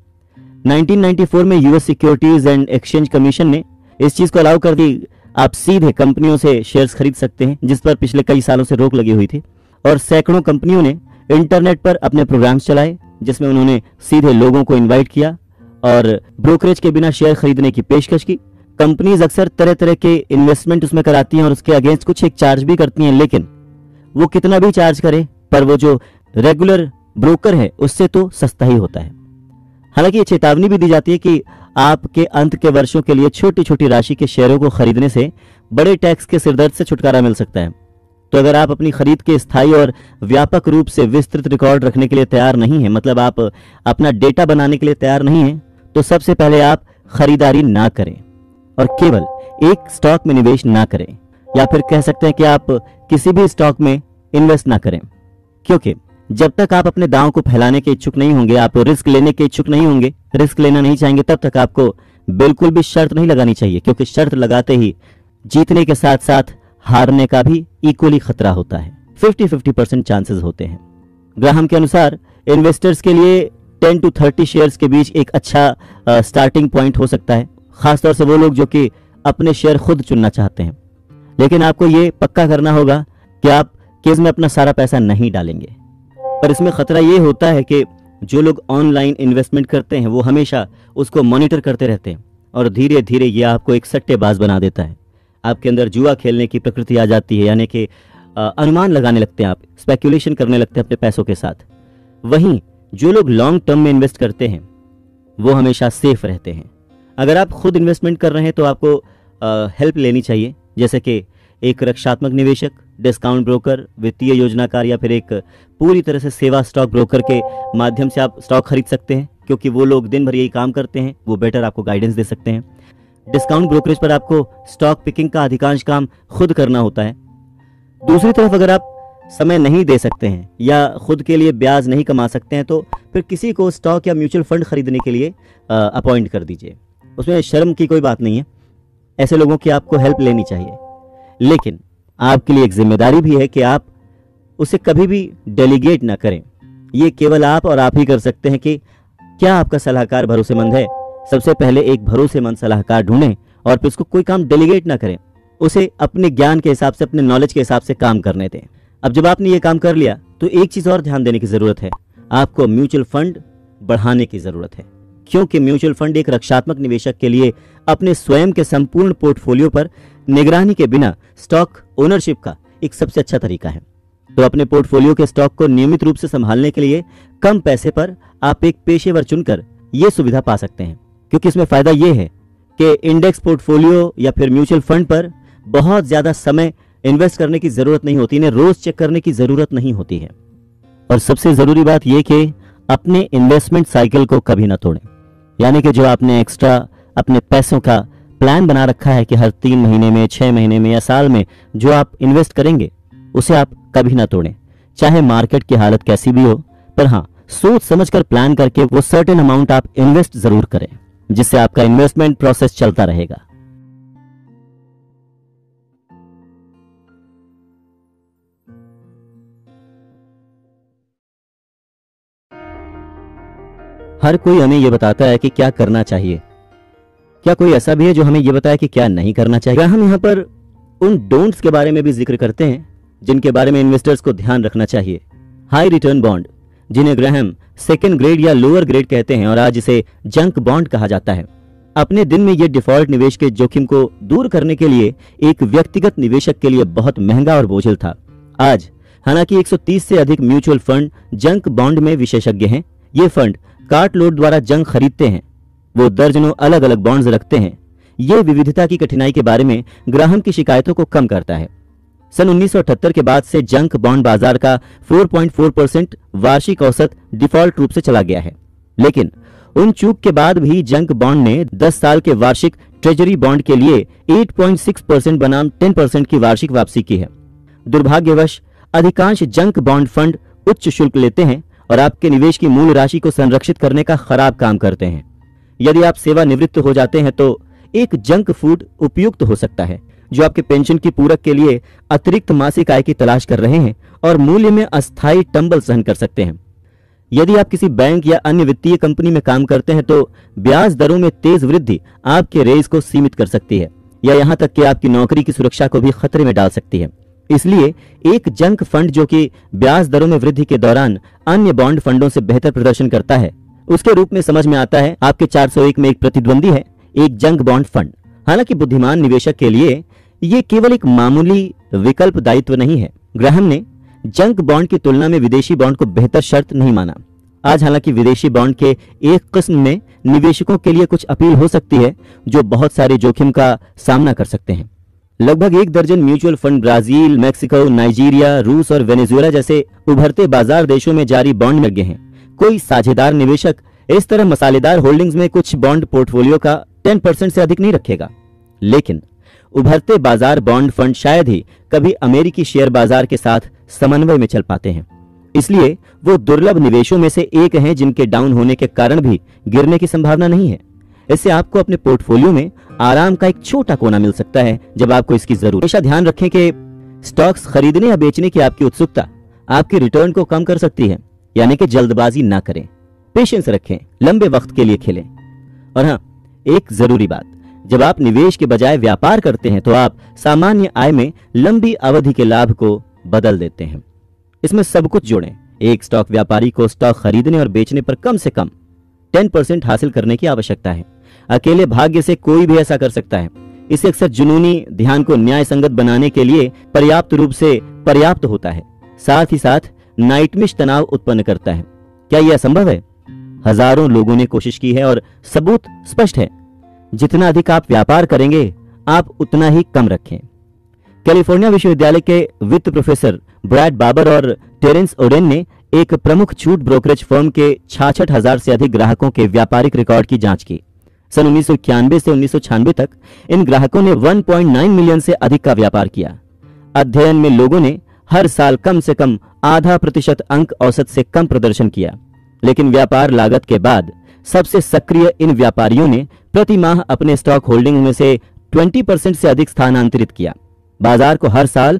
1994 में US Securities and Exchange Commission ने इस चीज को अलाउ कर दी। आप सीधे कंपनियों से शेयर्स खरीद सकते हैं, जिस पर पिछले कई सालों से रोक लगी हुई थी, और सैकड़ों कंपनियों ने इंटरनेट पर अपने प्रोग्राम्स चलाए जिसमें उन्होंने सीधे लोगों को इनवाइट किया और ब्रोकरेज के बिना शेयर खरीदने की पेशकश की। कंपनीज अक्सर तरह तरह के इन्वेस्टमेंट उसमें कराती हैं और उसके अगेंस्ट कुछ एक चार्ज भी करती हैं, लेकिन वो कितना भी चार्ज करे पर वो जो रेगुलर ब्रोकर है उससे तो सस्ता ही होता है। हालांकि ये चेतावनी भी दी जाती है कि आपके अंत के वर्षों के लिए छोटी छोटी राशि के शेयरों को खरीदने से बड़े टैक्स के सिरदर्द से छुटकारा मिल सकता है। तो अगर आप अपनी खरीद के स्थायी और व्यापक रूप से विस्तृत रिकॉर्ड रखने के लिए तैयार नहीं है, मतलब आप अपना डेटा बनाने के लिए तैयार नहीं है, तो सबसे पहले आप खरीदारी ना करें और केवल एक स्टॉक में निवेश ना करें, या फिर कह सकते हैं कि आप किसी भी स्टॉक में इन्वेस्ट ना करें, क्योंकि जब तक आप अपने दांव को फैलाने के इच्छुक नहीं होंगे, आप रिस्क लेने के इच्छुक नहीं होंगे, रिस्क लेना नहीं चाहेंगे, तब तक आपको बिल्कुल भी शर्त नहीं लगानी चाहिए, क्योंकि शर्त लगाते ही जीतने के साथ साथ हारने का भी इक्वली खतरा होता है। 50-50% चांसेस होते हैं। ग्राहम के अनुसार इन्वेस्टर्स के लिए 10 to 30 शेयर्स के बीच एक अच्छा स्टार्टिंग पॉइंट हो सकता है, खासतौर से वो लोग जो कि अपने शेयर खुद चुनना चाहते हैं। लेकिन आपको ये पक्का करना होगा कि आप केस में अपना सारा पैसा नहीं डालेंगे। पर इसमें खतरा ये होता है कि जो लोग ऑनलाइन इन्वेस्टमेंट करते हैं वो हमेशा उसको मॉनिटर करते रहते हैं और धीरे धीरे ये आपको एक सट्टेबाज बना देता है। आपके अंदर जुआ खेलने की प्रकृति आ जाती है, यानी कि अनुमान लगाने लगते हैं, आप स्पेकुलेशन करने लगते हैं अपने पैसों के साथ। वहीं जो लोग लॉन्ग टर्म में इन्वेस्ट करते हैं वो हमेशा सेफ रहते हैं। अगर आप खुद इन्वेस्टमेंट कर रहे हैं तो आपको हेल्प लेनी चाहिए, जैसे कि एक रक्षात्मक निवेशक, डिस्काउंट ब्रोकर, वित्तीय योजनाकार या फिर एक पूरी तरह से सेवा स्टॉक ब्रोकर के माध्यम से आप स्टॉक खरीद सकते हैं, क्योंकि वो लोग दिन भर यही काम करते हैं, वो बेटर आपको गाइडेंस दे सकते हैं। डिस्काउंट ब्रोकरेज पर आपको स्टॉक पिकिंग का अधिकांश काम खुद करना होता है। दूसरी तरफ अगर आप समय नहीं दे सकते हैं या खुद के लिए ब्याज नहीं कमा सकते हैं तो फिर किसी को स्टॉक या म्यूचुअल फंड खरीदने के लिए अपॉइंट कर दीजिए। उसमें शर्म की कोई बात नहीं है, ऐसे लोगों की आपको हेल्प लेनी चाहिए। लेकिन आपके लिए एक जिम्मेदारी भी है कि आप उसे कभी भी डेलीगेट ना करें। ये केवल आप और आप ही कर सकते हैं कि क्या आपका सलाहकार भरोसेमंद है। सबसे पहले एक भरोसेमंद सलाहकार ढूंढें और फिर उसको कोई काम डेलीगेट ना करें, उसे अपने ज्ञान के हिसाब से, अपने नॉलेज के हिसाब से काम करने दें। अब जब आपने ये काम कर लिया तो एक चीज और ध्यान देने की जरूरत है, आपको म्यूचुअल फंड बढ़ाने की जरूरत है, क्योंकि म्यूचुअल फंड एक रक्षात्मक निवेशक के लिए अपने स्वयं के संपूर्ण पोर्टफोलियो पर निगरानी के बिना स्टॉक ओनरशिप का एक सबसे अच्छा तरीका है। तो अपने पोर्टफोलियो के स्टॉक को नियमित रूप से संभालने के लिए कम पैसे पर आप एक पेशेवर चुनकर यह सुविधा पा सकते हैं, क्योंकि इसमें फायदा यह है कि इंडेक्स पोर्टफोलियो या फिर म्यूचुअल फंड पर बहुत ज्यादा समय इन्वेस्ट करने की जरूरत नहीं होती, इन्हें रोज चेक करने की जरूरत नहीं होती है। और सबसे जरूरी बात यह कि अपने इन्वेस्टमेंट साइकिल को कभी ना तोड़ें, यानी कि जो आपने एक्स्ट्रा अपने पैसों का प्लान बना रखा है कि हर 3 महीने में, 6 महीने में या साल में जो आप इन्वेस्ट करेंगे उसे आप कभी ना तोड़ें, चाहे मार्केट की हालत कैसी भी हो। पर हाँ, सोच समझकर प्लान करके वो सर्टेन अमाउंट आप इन्वेस्ट जरूर करें, जिससे आपका इन्वेस्टमेंट प्रोसेस चलता रहेगा। हर कोई हमें यह बताता है कि क्या करना चाहिए। क्या कोई ऐसा भी है जो हमें यह बताए कि क्या नहीं करना चाहिए? हम यहाँ पर उन डोंट्स के बारे में भी जिक्र करते हैं जिनके बारे में इन्वेस्टर्स को ध्यान रखना चाहिए। हाई रिटर्न बॉन्ड, जिन्हें ग्राहम सेकंड ग्रेड या लोअर ग्रेड कहते हैं और आज इसे जंक बॉन्ड कहा जाता है। अपने दिन में यह डिफॉल्ट निवेश के जोखिम को दूर करने के लिए एक व्यक्तिगत निवेशक के लिए बहुत महंगा और बोझिल था। आज हालांकि 130 से अधिक म्यूचुअल फंड जंक बॉन्ड में विशेषज्ञ हैं। ये फंड कार्ट लोड द्वारा जंक खरीदते हैं। वो दर्जनों अलग अलग बॉन्ड्स रखते हैं। ये विविधता की कठिनाई के बारे में ग्राहम की शिकायतों को कम करता है। सन 1978 के बाद से जंक बॉन्ड बाजार का 4.4% वार्षिक औसत डिफॉल्ट रूप से चला गया है, लेकिन उन चूक के बाद भी जंक बॉन्ड ने 10 साल के वार्षिक ट्रेजरी बॉन्ड के लिए 8.6% बनाम 10% की वार्षिक वापसी की है। दुर्भाग्यवश अधिकांश जंक बॉन्ड फंड उच्च शुल्क लेते हैं और आपके निवेश की मूल राशि को संरक्षित करने का खराब काम करते हैं। यदि आप सेवानिवृत्त हो जाते हैं तो एक जंक फूड उपयुक्त हो सकता है जो आपके पेंशन की पूरक के लिए अतिरिक्त मासिक आय की तलाश कर रहे हैं और मूल्य में अस्थायी टंबल सहन कर सकते हैं। यदि आप किसी बैंक या अन्य वित्तीय कंपनी में काम करते हैं तो ब्याज दरों में तेज वृद्धि आपके रेस को सीमित कर सकती है या यहां तक कि आपकी नौकरी की सुरक्षा को भी खतरे में डाल सकती है। इसलिए एक जंक फंड जो कि ब्याज दरों में वृद्धि के दौरान अन्य बॉन्ड फंडों से बेहतर प्रदर्शन करता है, उसके रूप में समझ में आता है। आपके 401 में एक प्रतिद्वंदी है, एक जंक बॉन्ड फंड। हालांकि बुद्धिमान निवेशक के लिए ये केवल एक मामूली विकल्प दायित्व नहीं है। ग्राहम ने जंक बॉन्ड की तुलना में विदेशी बॉन्ड को बेहतर शर्त नहीं माना। आज हालांकि विदेशी बॉन्ड के एक किस्म में निवेशकों के लिए कुछ अपील हो सकती है जो बहुत सारे जोखिम का सामना कर सकते हैं। लगभग 1 दर्जन mutual fund Brazil, Mexico, Nigeria, रूस और वेनेजुएला जैसे उभरते बाजार देशों में जारी बॉन्ड में लगे हैं। कोई साझेदार निवेशक इस तरह मसालेदार होल्डिंग्स में कुछ बॉन्ड पोर्टफोलियो का 10% से अधिक नहीं रखेगा, लेकिन उभरते बाजार बॉन्ड फंड शायद ही कभी अमेरिकी शेयर बाजार के साथ समन्वय में चल पाते हैं। इसलिए वो दुर्लभ निवेशों में से एक हैं जिनके डाउन होने के कारण भी गिरने की संभावना नहीं है। इससे आपको अपने पोर्टफोलियो में आराम का एक छोटा कोना मिल सकता है जब आपको इसकी जरूरत। हमेशा ध्यान रखें कि स्टॉक्स खरीदने या बेचने की आपकी उत्सुकता आपकी रिटर्न को कम कर सकती है, यानी कि जल्दबाजी ना करें, पेशेंस रखें, लंबे वक्त के लिए खेलें। और हाँ, एक जरूरी बात, जब आप निवेश के बजाय व्यापार करते हैं तो आप सामान्य आय में लंबी अवधि के लाभ को बदल देते हैं। इसमें सब कुछ जोड़ें। एक स्टॉक व्यापारी को स्टॉक खरीदने और बेचने पर कम से कम 10% हासिल करने की आवश्यकता है। अकेले भाग्य से कोई भी ऐसा कर सकता है। इसे अक्सर जुनूनी ध्यान को न्याय संगत बनाने के लिए पर्याप्त रूप से पर्याप्त होता है, साथ ही साथ नाइटमिश तनाव उत्पन्न करता है। क्या यह संभव है? हजारों लोगों ने कोशिश की है और सबूत स्पष्ट है। जितना अधिक आप व्यापार करेंगे, आप उतना ही कम रखें। कैलिफोर्निया विश्वविद्यालय के वित्त प्रोफेसर ब्रैड बाबर और टेरेंस ओडेन ने एक प्रमुख छूट ब्रोकरेज फर्म के 66,000 से अधिक ग्राहकों के व्यापारिक रिकॉर्ड की जांच की। सन 1991 से 1996 तक इन ग्राहकों ने 1.9 मिलियन से अधिक का व्यापार किया। अध्ययन में लोगों ने हर साल कम से कम आधा प्रतिशत अंक औसत से कम प्रदर्शन किया, लेकिन व्यापार लागत के बाद सबसे सक्रिय इन व्यापारियों ने प्रति माह अपने स्टॉक होल्डिंग में से 20% से अधिक स्थानांतरित किया। बाजार को हर साल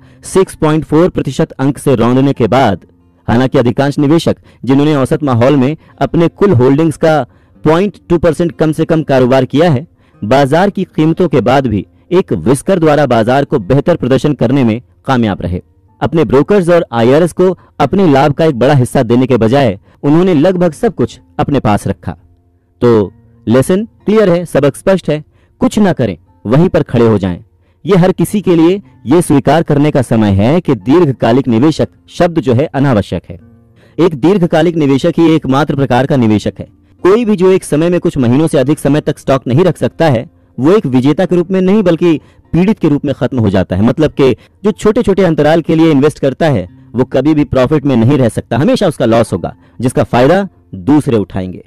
6.4% अंक से रौंदने के बाद, हालांकि अधिकांश निवेशक जिन्होंने औसत माहौल में अपने कुल होल्डिंग्स का 0.2% कम से कम कारोबार किया है, बाजार की कीमतों के बाद भी एक विस्कर द्वारा बाजार को बेहतर प्रदर्शन करने में कामयाब रहे। अपने ब्रोकर्स और आईआरएस को अपने लाभ का एक बड़ा हिस्सा देने के बजाय उन्होंने लगभग सब कुछ अपने पास रखा। तो लेसन क्लियर है, सबक स्पष्ट है, कुछ ना करें, वहीं पर खड़े हो जाएं। यह हर किसी के लिए यह स्वीकार करने का समय है कि दीर्घकालिक निवेशक शब्द जो है अनावश्यक है। एक दीर्घकालिक निवेशक ही एकमात्र प्रकार का निवेशक है। कोई भी जो एक समय में कुछ महीनों से अधिक समय तक स्टॉक नहीं रख सकता है, वो एक विजेता के रूप में नहीं बल्कि पीड़ित के रूप में खत्म हो जाता है। मतलब कि जो छोटे छोटे अंतराल के लिए इन्वेस्ट करता है वो कभी भी प्रॉफिट में नहीं रह सकता, हमेशा उसका लॉस होगा, जिसका फायदा दूसरे उठाएंगे।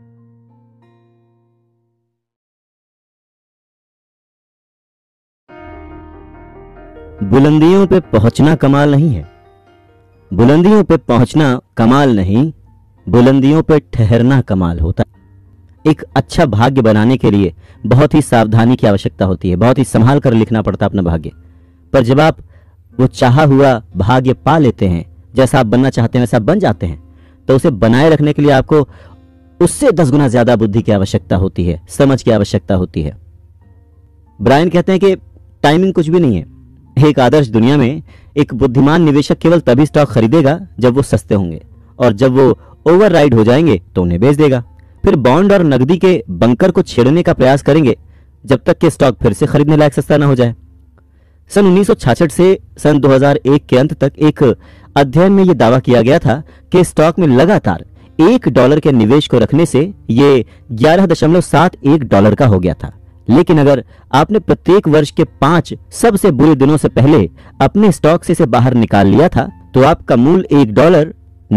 बुलंदियों पे पहुंचना कमाल नहीं है, बुलंदियों पे पहुंचना कमाल नहीं, बुलंदियों पे ठहरना कमाल होता है। एक अच्छा भाग्य बनाने के लिए बहुत ही सावधानी की आवश्यकता होती है, बहुत ही संभाल कर लिखना पड़ता है अपना भाग्य। पर जब आप वो चाहा हुआ भाग्य पा लेते हैं, जैसा आप बनना चाहते हैं वैसा बन जाते हैं, तो उसे बनाए रखने के लिए आपको उससे 10 गुना ज्यादा बुद्धि की आवश्यकता होती है, समझ की आवश्यकता होती है। ब्रायन कहते हैं कि टाइमिंग कुछ भी नहीं है। एक आदर्श दुनिया में एक बुद्धिमान निवेशक केवल तभी स्टॉक खरीदेगा जब वो सस्ते होंगे, और जब वो ओवरराइड हो जाएंगे तो उन्हें बेच देगा। फिर बॉन्ड और नकदी के बंकर को छेड़ने का प्रयास करेंगे जब तक कि स्टॉक फिर से खरीदने लायक सस्ता ना हो जाए। सन 1966 से सन 2001 के अंत तक एक अध्ययन में यह दावा किया गया था कि स्टॉक में लगातार $1 के निवेश को रखने से ये $11.71 का हो गया था। लेकिन अगर आपने प्रत्येक वर्ष के 5 सबसे बुरे दिनों से पहले अपने स्टॉक से इसे बाहर निकाल लिया था तो आपका मूल $1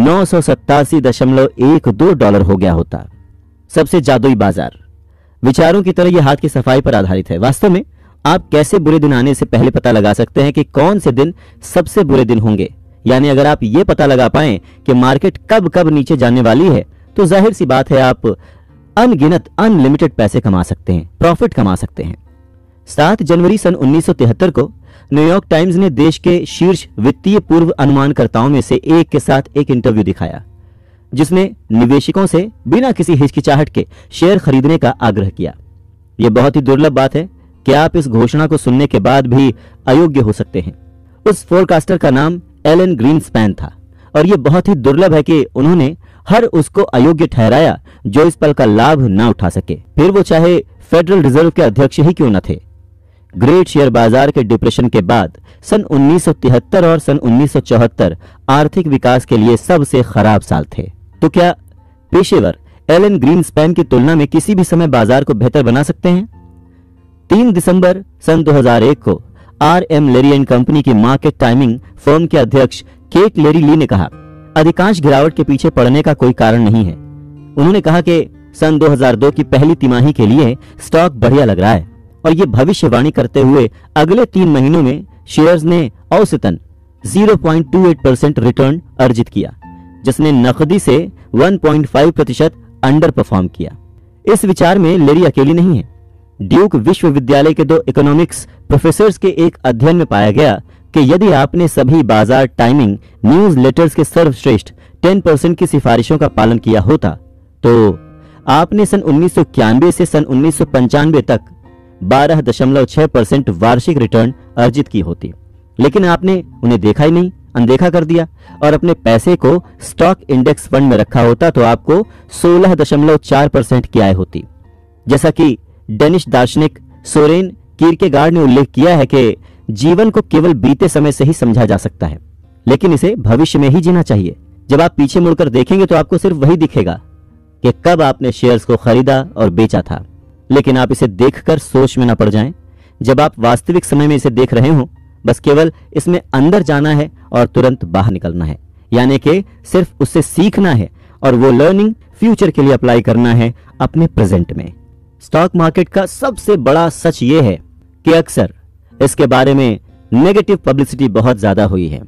$987.12 हो गया होता। सबसे जादुई बाजार विचारों की तरह यह हाथ की सफाई पर आधारित है। वास्तव में आप कैसे बुरे दिन आने से पहले पता लगा सकते हैं कि कौन से दिन सबसे बुरे दिन होंगे। यानी अगर आप ये पता लगा पाएं कि मार्केट कब कब नीचे जाने वाली है तो जाहिर सी बात है आप अनगिनत अनलिमिटेड पैसे कमा सकते हैं, प्रॉफिट कमा सकते हैं। 7 जनवरी सन 1973 को न्यूयॉर्क टाइम्स ने देश के शीर्ष वित्तीय पूर्व अनुमानकर्ताओं में से एक के साथ एक इंटरव्यू दिखाया जिसने निवेशकों से बिना किसी हिचकिचाहट के शेयर खरीदने का आग्रह किया। यह बहुत ही दुर्लभ बात है कि आप इस घोषणा को सुनने के बाद भी अयोग्य हो सकते हैं। उस फोरकास्टर का नाम एलन ग्रीनस्पैन था और यह बहुत ही दुर्लभ है कि उन्होंने हर उसको अयोग्य ठहराया जो इस पल का लाभ न उठा सके, फिर वो चाहे फेडरल रिजर्व के अध्यक्ष ही क्यों न थे। ग्रेट शेयर बाजार के डिप्रेशन के बाद सन 1973 और सन 1974 आर्थिक विकास के लिए सबसे खराब साल थे। तो क्या पेशेवर एलन ग्रीनस्पैन की तुलना में किसी भी समय बाजार को बेहतर बना सकते हैं? 3 दिसंबर सन 2001 को RM लेरी एंड कंपनी की मार्केट टाइमिंग फर्म के अध्यक्ष केट लेरी ली ने कहा, अधिकांश गिरावट के पीछे पड़ने का कोई कारण नहीं है। उन्होंने कहा कि सन 2002 की पहली तिमाही के लिए स्टॉक बढ़िया लग रहा है और ये भविष्यवाणी करते हुए अगले 3 महीनों में शेयर्स ने औसतन 0.28% रिटर्न अर्जित किया, जिसने नकदी से 1.5% अंडर परफॉर्म किया। इस विचार में लेरी अकेली नहीं है। ड्यूक विश्वविद्यालय के 2 इकोनॉमिक्स प्रोफेसर्स के एक अध्ययन में पाया गया कि यदि आपने सभी बाजार टाइमिंग न्यूज लेटर्स के सर्वश्रेष्ठ 10% की सिफारिशों का पालन किया होता तो आपने सन 1991 से सन 1995 तक 12.6% वार्षिक रिटर्न अर्जित की होती। लेकिन आपने उन्हें देखा ही नहीं, अनदेखा कर दिया और अपने पैसे को स्टॉक इंडेक्स फंड में रखा होता तो आपको 16.4% की आय होती। जैसा कि डेनिश दार्शनिक सोरेन कीरकेगार्ड ने उल्लेख किया है कि जीवन को केवल बीते समय से ही समझा जा सकता है, लेकिन इसे भविष्य में ही जीना चाहिए। जब आप पीछे मुड़कर देखेंगे तो आपको सिर्फ वही दिखेगा कि कब आपने शेयर्स को खरीदा और बेचा था, लेकिन आप इसे देखकर सोच में न पड़ जाएं। जब आप वास्तविक समय में इसे देख रहे हो, बस केवल इसमें अंदर जाना है और तुरंत बाहर निकलना है, यानी कि सिर्फ उससे सीखना है और वो लर्निंग फ्यूचर के लिए अप्लाई करना है अपने प्रेजेंट में। स्टॉक मार्केट का सबसे बड़ा सच ये है कि अक्सर इसके बारे में नेगेटिव पब्लिसिटी बहुत ज्यादा हुई है।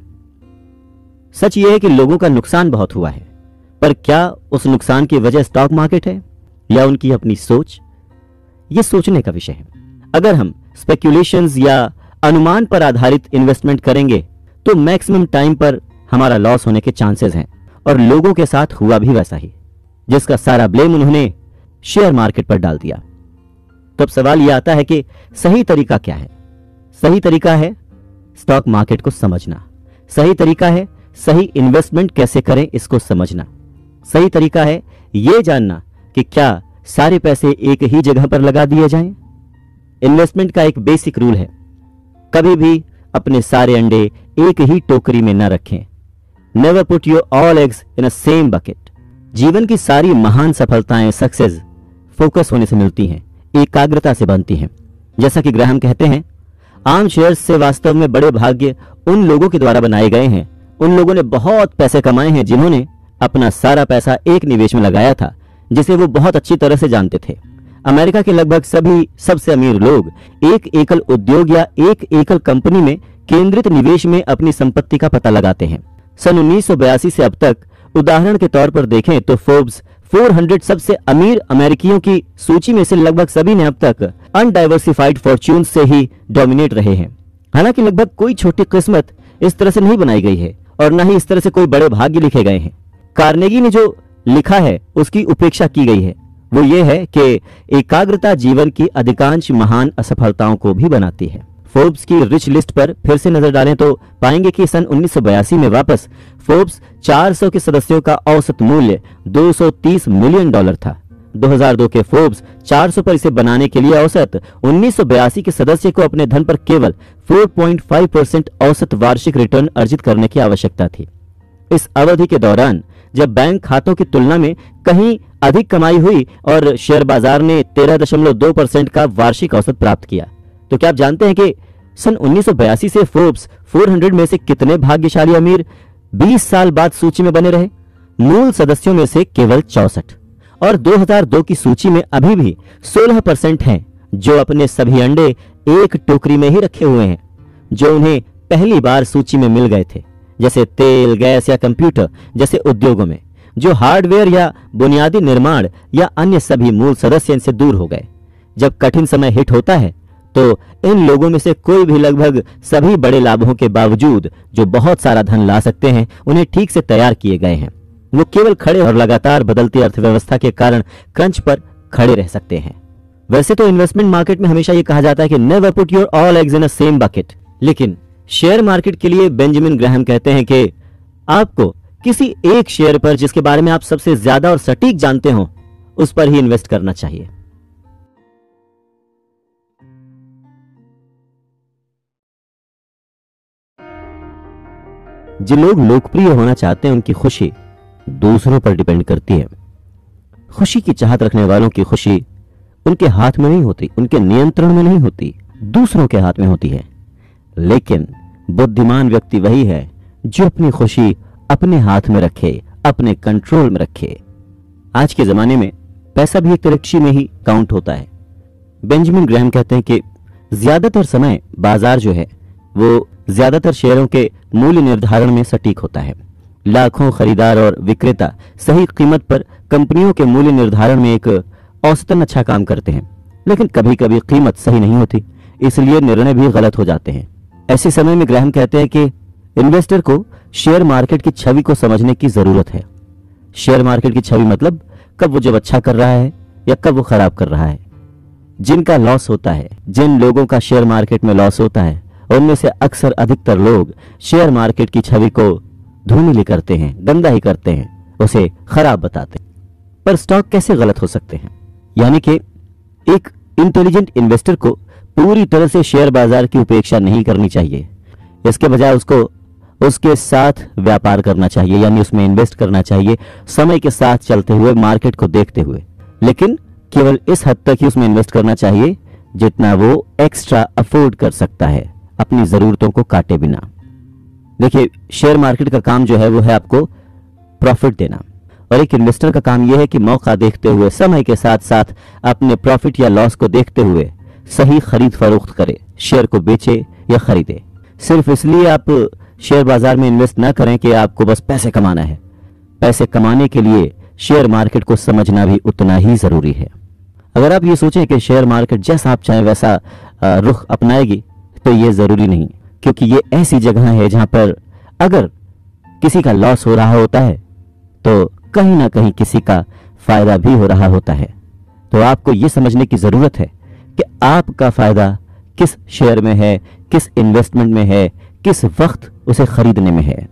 सच ये है कि लोगों का नुकसान बहुत हुआ है, पर क्या उस नुकसान की वजह स्टॉक मार्केट है या उनकी अपनी सोच? यह सोचने का विषय है। अगर हम स्पेक्यूलेशंस या अनुमान पर आधारित इन्वेस्टमेंट करेंगे तो मैक्सिमम टाइम पर हमारा लॉस होने के चांसेस हैं, और लोगों के साथ हुआ भी वैसा ही, जिसका सारा ब्लेम उन्होंने शेयर मार्केट पर डाल दिया। तब सवाल यह आता है कि सही तरीका क्या है? सही तरीका है स्टॉक मार्केट को समझना। सही तरीका है सही इन्वेस्टमेंट कैसे करें इसको समझना। सही तरीका है यह जानना कि क्या सारे पैसे एक ही जगह पर लगा दिए जाएं। इन्वेस्टमेंट का एक बेसिक रूल है, कभी भी अपने सारे अंडे एक ही टोकरी में न रखें। Never put your all eggs in a same bucket. जीवन की सारी महान सफलताएं, सक्सेस फोकस होने से मिलती हैं, एकाग्रता से बनती हैं। जैसा कि ग्राहम कहते हैं, आम शेयर्स से वास्तव में बड़े भाग्य उन लोगों के द्वारा बनाए गए हैं। उन लोगों ने बहुत पैसे कमाए हैं जिन्होंने अपना सारा पैसा एक निवेश में लगाया था जिसे वो बहुत अच्छी तरह से जानते थे। अमेरिका के लगभग सभी सबसे अमीर लोग एक एकल उद्योग या एक एकल कंपनी में केंद्रित निवेश में अपनी संपत्ति का पता लगाते हैं। सन 1982 से अब तक उदाहरण के तौर पर देखें तो फोर्ब्स 400 सबसे अमीर अमेरिकियों की सूची में से लगभग सभी ने अब तक अनडाइवर्सिफाइड फॉर्च्यून से ही डोमिनेट रहे हैं। हालांकि लगभग कोई छोटी किस्मत इस तरह से नहीं बनाई गई है और न ही इस तरह से कोई बड़े भाग्य लिखे गए हैं। कार्नेगी ने जो लिखा है उसकी उपेक्षा की गई है, वो ये है कि एकाग्रता जीवन की अधिकांश महान असफलताओं को भी बनाती है। फोर्ब्स की रिच लिस्ट पर फिर से नजर डालें तो पाएंगे कि सन 1982 में वापस फोर्ब्स 400 के सदस्यों का औसत मूल्य $230 मिलियन था। 2002 के फोर्ब्स 400 पर इसे बनाने के लिए औसत 1982 के सदस्य को अपने धन पर केवल 4.5% औसत वार्षिक रिटर्न अर्जित करने की आवश्यकता थी। इस अवधि के दौरान जब बैंक खातों की तुलना में कहीं अधिक कमाई हुई और शेयर बाजार ने 13.2% का वार्षिक औसत प्राप्त किया, तो क्या आप जानते हैं कि सन 1982 से फोर्ब्स 400 में से कितने भाग्यशाली अमीर 20 साल बाद सूची में बने रहे? मूल सदस्यों में से केवल 64, और 2002 की सूची में अभी भी 16% हैं जो अपने सभी अंडे एक टोकरी में ही रखे हुए हैं, जो उन्हें पहली बार सूची में मिल गए थे, जैसे तेल, गैस या कंप्यूटर जैसे उद्योगों में। जो हार्डवेयर या बुनियादी निर्माण या अन्य सभी मूल सदस्य इनसे दूर हो गए। जब कठिन समय हिट होता है तो इन लोगों में से कोई भी लगभग सभी बड़े लाभों के बावजूद जो बहुत सारा धन ला सकते हैं, उन्हें ठीक से तैयार किए गए हैं। वो केवल खड़े और लगातार बदलती अर्थव्यवस्था के कारण क्रंच पर खड़े रह सकते हैं। वैसे तो इन्वेस्टमेंट मार्केट में हमेशा ये कहा जाता है कि never put your all eggs in a same bucket, लेकिन शेयर मार्केट के लिए बेंजामिन ग्राहम कहते हैं कि आपको किसी एक शेयर पर जिसके बारे में आप सबसे ज्यादा और सटीक जानते हो उस पर ही इन्वेस्ट करना चाहिए। जिन लोग लोकप्रिय होना चाहते हैं उनकी खुशी दूसरों पर डिपेंड करती है। खुशी की चाहत रखने वालों की खुशी उनके हाथ में नहीं होती, उनके नियंत्रण में नहीं होती, दूसरों के हाथ में होती है। लेकिन बुद्धिमान व्यक्ति वही है जो अपनी खुशी अपने हाथ में रखे, अपने कंट्रोल में रखे। आज के जमाने में पैसा भी एक तरक्की में ही काउंट होता है। बेंजामिन ग्राहम कहते हैं कि ज्यादातर समय बाजार जो है वो ज्यादातर शेयरों के मूल्य निर्धारण में सटीक होता है। लाखों खरीदार और विक्रेता सही कीमत पर कंपनियों के मूल्य निर्धारण में एक औसतन अच्छा काम करते हैं, लेकिन कभी कभी कीमत सही नहीं होती, इसलिए निर्णय भी गलत हो जाते हैं। ऐसे समय में ग्राहम कहते हैं कि इन्वेस्टर को शेयर मार्केट की छवि को समझने की जरूरत है। शेयर मार्केट की छवि मतलब कब वो जब अच्छा कर रहा है या कब वो खराब कर रहा है। जिनका लॉस होता है, जिन लोगों का शेयर मार्केट में लॉस होता है, उनमें से अक्सर अधिकतर लोग शेयर मार्केट की छवि को धूमिली करते हैं, गंदा ही करते हैं, उसे खराब बताते हैं। पर स्टॉक कैसे गलत हो सकते हैं? यानी कि एक इंटेलिजेंट इन्वेस्टर को पूरी तरह से शेयर बाजार की उपेक्षा नहीं करनी चाहिए। इसके बजाय उसको उसके साथ व्यापार करना चाहिए, यानी उसमें इन्वेस्ट करना चाहिए समय के साथ चलते हुए, मार्केट को देखते हुए, लेकिन केवल इस हद तक ही उसमें इन्वेस्ट करना चाहिए जितना वो एक्स्ट्रा अफोर्ड कर सकता है, अपनी जरूरतों को काटे बिना। देखिए, शेयर मार्केट का काम जो है वो है आपको प्रॉफिट देना, और एक इन्वेस्टर का काम यह है कि मौका देखते हुए, समय के साथ साथ अपने प्रॉफिट या लॉस को देखते हुए सही खरीद फरोख्त करे, शेयर को बेचे या खरीदे। सिर्फ इसलिए आप शेयर बाजार में इन्वेस्ट ना करें कि आपको बस पैसे कमाना है। पैसे कमाने के लिए शेयर मार्केट को समझना भी उतना ही जरूरी है। अगर आप ये सोचें कि शेयर मार्केट जैसा आप चाहें वैसा रुख अपनाएगी, तो ये जरूरी नहीं, क्योंकि ये ऐसी जगह है जहां पर अगर किसी का लॉस हो रहा होता है तो कहीं ना कहीं किसी का फायदा भी हो रहा होता है। तो आपको ये समझने की जरूरत है कि आपका फायदा किस शेयर में है, किस इन्वेस्टमेंट में है, किस वक्त उसे खरीदने में है।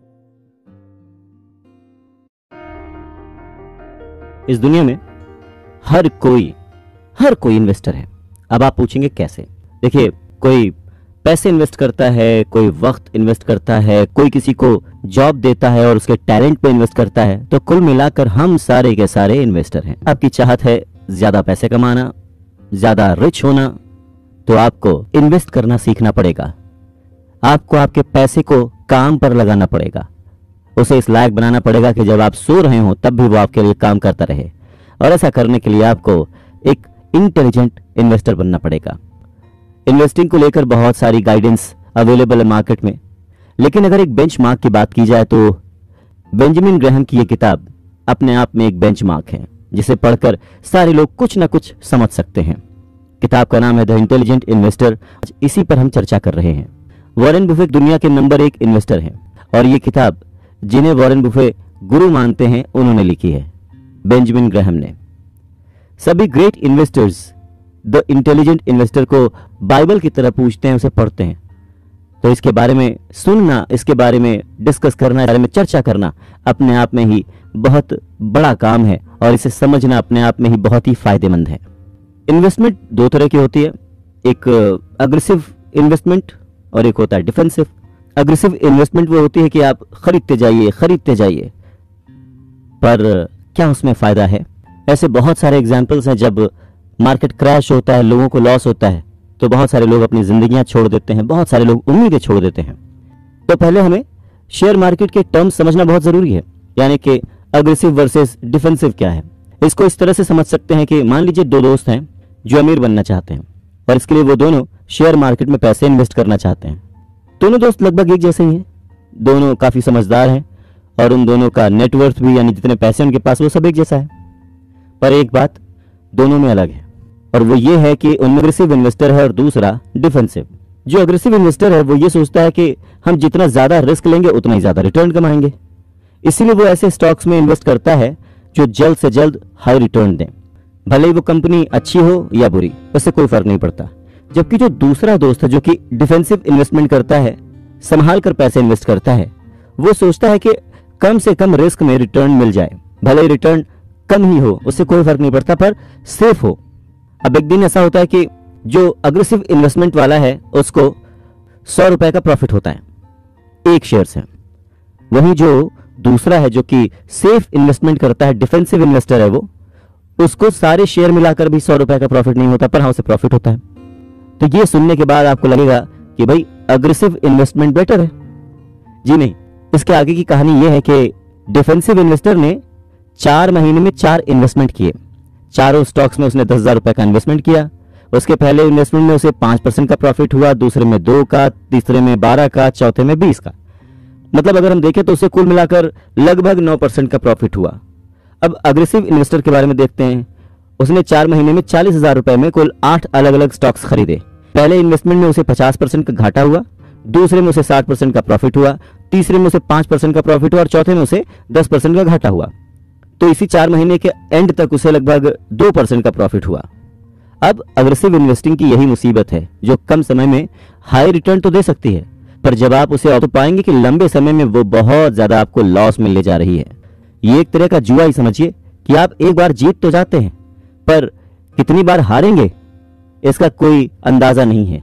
इस दुनिया में हर कोई इन्वेस्टर है। अब आप पूछेंगे कैसे? देखिए, कोई पैसे इन्वेस्ट करता है, कोई वक्त इन्वेस्ट करता है, कोई किसी को जॉब देता है और उसके टैलेंट पे इन्वेस्ट करता है। तो कुल मिलाकर हम सारे के सारे इन्वेस्टर हैं। आपकी चाहत है ज्यादा पैसे कमाना, ज्यादा रिच होना, तो आपको इन्वेस्ट करना सीखना पड़ेगा। आपको आपके पैसे को काम पर लगाना पड़ेगा, उसे इस लायक बनाना पड़ेगा कि जब आप सो रहे हो तब भी वो आपके लिए काम करता रहे। और ऐसा करने के लिए आपको एक इंटेलिजेंट इन्वेस्टर बनना पड़ेगा। इन्वेस्टिंग को लेकर बहुत सारी गाइडेंस अवेलेबल है मार्केट में, लेकिन अगर एक बेंचमार्क की बात की जाए तो बेंजामिन ग्राहम की यह किताब अपने आप में एक बेंचमार्क है, जिसे पढ़कर सारे लोग कुछ ना कुछ समझ सकते हैं। किताब का नाम है द इंटेलिजेंट इन्वेस्टर। इसी पर हम चर्चा कर रहे हैं। वॉरेन बुफे दुनिया के नंबर 1 इन्वेस्टर हैं, और ये किताब जिन्हें वॉरेन बुफे गुरु मानते हैं उन्होंने लिखी है, बेंजामिन ग्राहम ने। सभी great investors the intelligent investor को बाइबल की तरह पूछते हैं, उसे पढ़ते हैं। तो इसके बारे में सुनना, इसके बारे में डिस्कस करना, बारे में चर्चा करना अपने आप में ही बहुत बड़ा काम है और इसे समझना अपने आप में ही बहुत ही फायदेमंद है। इन्वेस्टमेंट दो तरह की होती है, एक अग्रेसिव इन्वेस्टमेंट और एक होता है डिफेंसिव। अग्रेसिव इन्वेस्टमेंट वो होती है कि आप खरीदते जाइए, पर क्या उसमें फायदा है? ऐसे बहुत सारे एग्जाम्पल्स हैं, जब मार्केट क्रैश होता है, लोगों को लॉस होता है, तो बहुत सारे लोग अपनी जिंदगियां छोड़ देते हैं, बहुत सारे लोग उम्मीदें छोड़ देते हैं। तो पहले हमें शेयर मार्केट के टर्म्स समझना बहुत जरूरी है, यानी कि अग्रेसिव वर्सेस डिफेंसिव क्या है। इसको इस तरह से समझ सकते हैं कि मान लीजिए दो दोस्त हैं जो अमीर बनना चाहते हैं और इसके लिए वो दोनों शेयर मार्केट में पैसे इन्वेस्ट करना चाहते हैं। दोनों दोस्त लगभग एक जैसे ही हैं, दोनों काफी समझदार हैं और उन दोनों का नेटवर्थ भी, यानी जितने पैसे उनके पास, वो सब एक जैसा है। पर एक बात दोनों में अलग है और वो ये है कि उनमें अग्रेसिव इन्वेस्टर है और दूसरा डिफेंसिव। जो अग्रेसिव इन्वेस्टर है वो ये सोचता है कि हम जितना ज्यादा रिस्क लेंगे उतना ही ज्यादा रिटर्न कमाएंगे, इसीलिए वो ऐसे स्टॉक्स में इन्वेस्ट करता है जो जल्द से जल्द हाई रिटर्न दें, भले ही वो कंपनी अच्छी हो या बुरी, उससे कोई फर्क नहीं पड़ता। जबकि जो दूसरा दोस्त है जो कि डिफेंसिव इन्वेस्टमेंट करता है, संभाल कर पैसे इन्वेस्ट करता है, वो सोचता है कि कम से कम रिस्क में रिटर्न मिल जाए, भले ही रिटर्न कम ही हो, उससे कोई फर्क नहीं पड़ता, पर सेफ हो। अब एक दिन ऐसा होता है कि जो अग्रेसिव इन्वेस्टमेंट वाला है उसको 100 रुपए का प्रॉफिट होता है एक शेयर से, वहीं जो दूसरा है जो कि सेफ इन्वेस्टमेंट करता है, डिफेंसिव इन्वेस्टर है, वो उसको सारे शेयर मिलाकर भी 100 रुपए का प्रॉफिट नहीं होता, पर हाँ उसे प्रॉफिट होता है। तो ये सुनने के बाद आपको लगेगा कि भाई अग्रेसिव इन्वेस्टमेंट बेटर है। जी नहीं, इसके आगे की कहानी यह है कि डिफेंसिव इन्वेस्टर ने 4 महीने में 4 इन्वेस्टमेंट किए, चारों स्टॉक्स में उसने 10,000 रुपए का इन्वेस्टमेंट किया। उसके पहले इन्वेस्टमेंट में उसे 5% का प्रॉफिट हुआ, दूसरे में 2 का, तीसरे में 12 का, चौथे में 20 का। मतलब अगर हम देखें तो उसे कुल मिलाकर लगभग 9% का प्रॉफिट हुआ। अब अग्रेसिव इन्वेस्टर के बारे में देखते हैं। उसने 4 महीने में 40,000 रुपए में कुल 8 अलग अलग स्टॉक्स खरीदे। पहले इन्वेस्टमेंट में उसे 50% का घाटा हुआ, दूसरे में उसे 60% का प्रॉफिट हुआ, तीसरे में उसे 5% का प्रॉफिट हुआ और चौथे में उसे 10% का घाटा हुआ। तो इसी 4 महीने के एंड तक उसे लगभग 2% का प्रॉफिट हुआ। अब अग्रेसिव इन्वेस्टिंग की यही मुसीबत है, जो कम समय में हाई रिटर्न तो दे सकती है, पर जब आप उसे तो पाएंगे कि लंबे समय में वो बहुत ज्यादा आपको लॉस में ले जा रही है। ये एक तरह का जुआ ही समझिए कि आप एक बार जीत तो जाते हैं, पर कितनी बार हारेंगे इसका कोई अंदाजा नहीं है।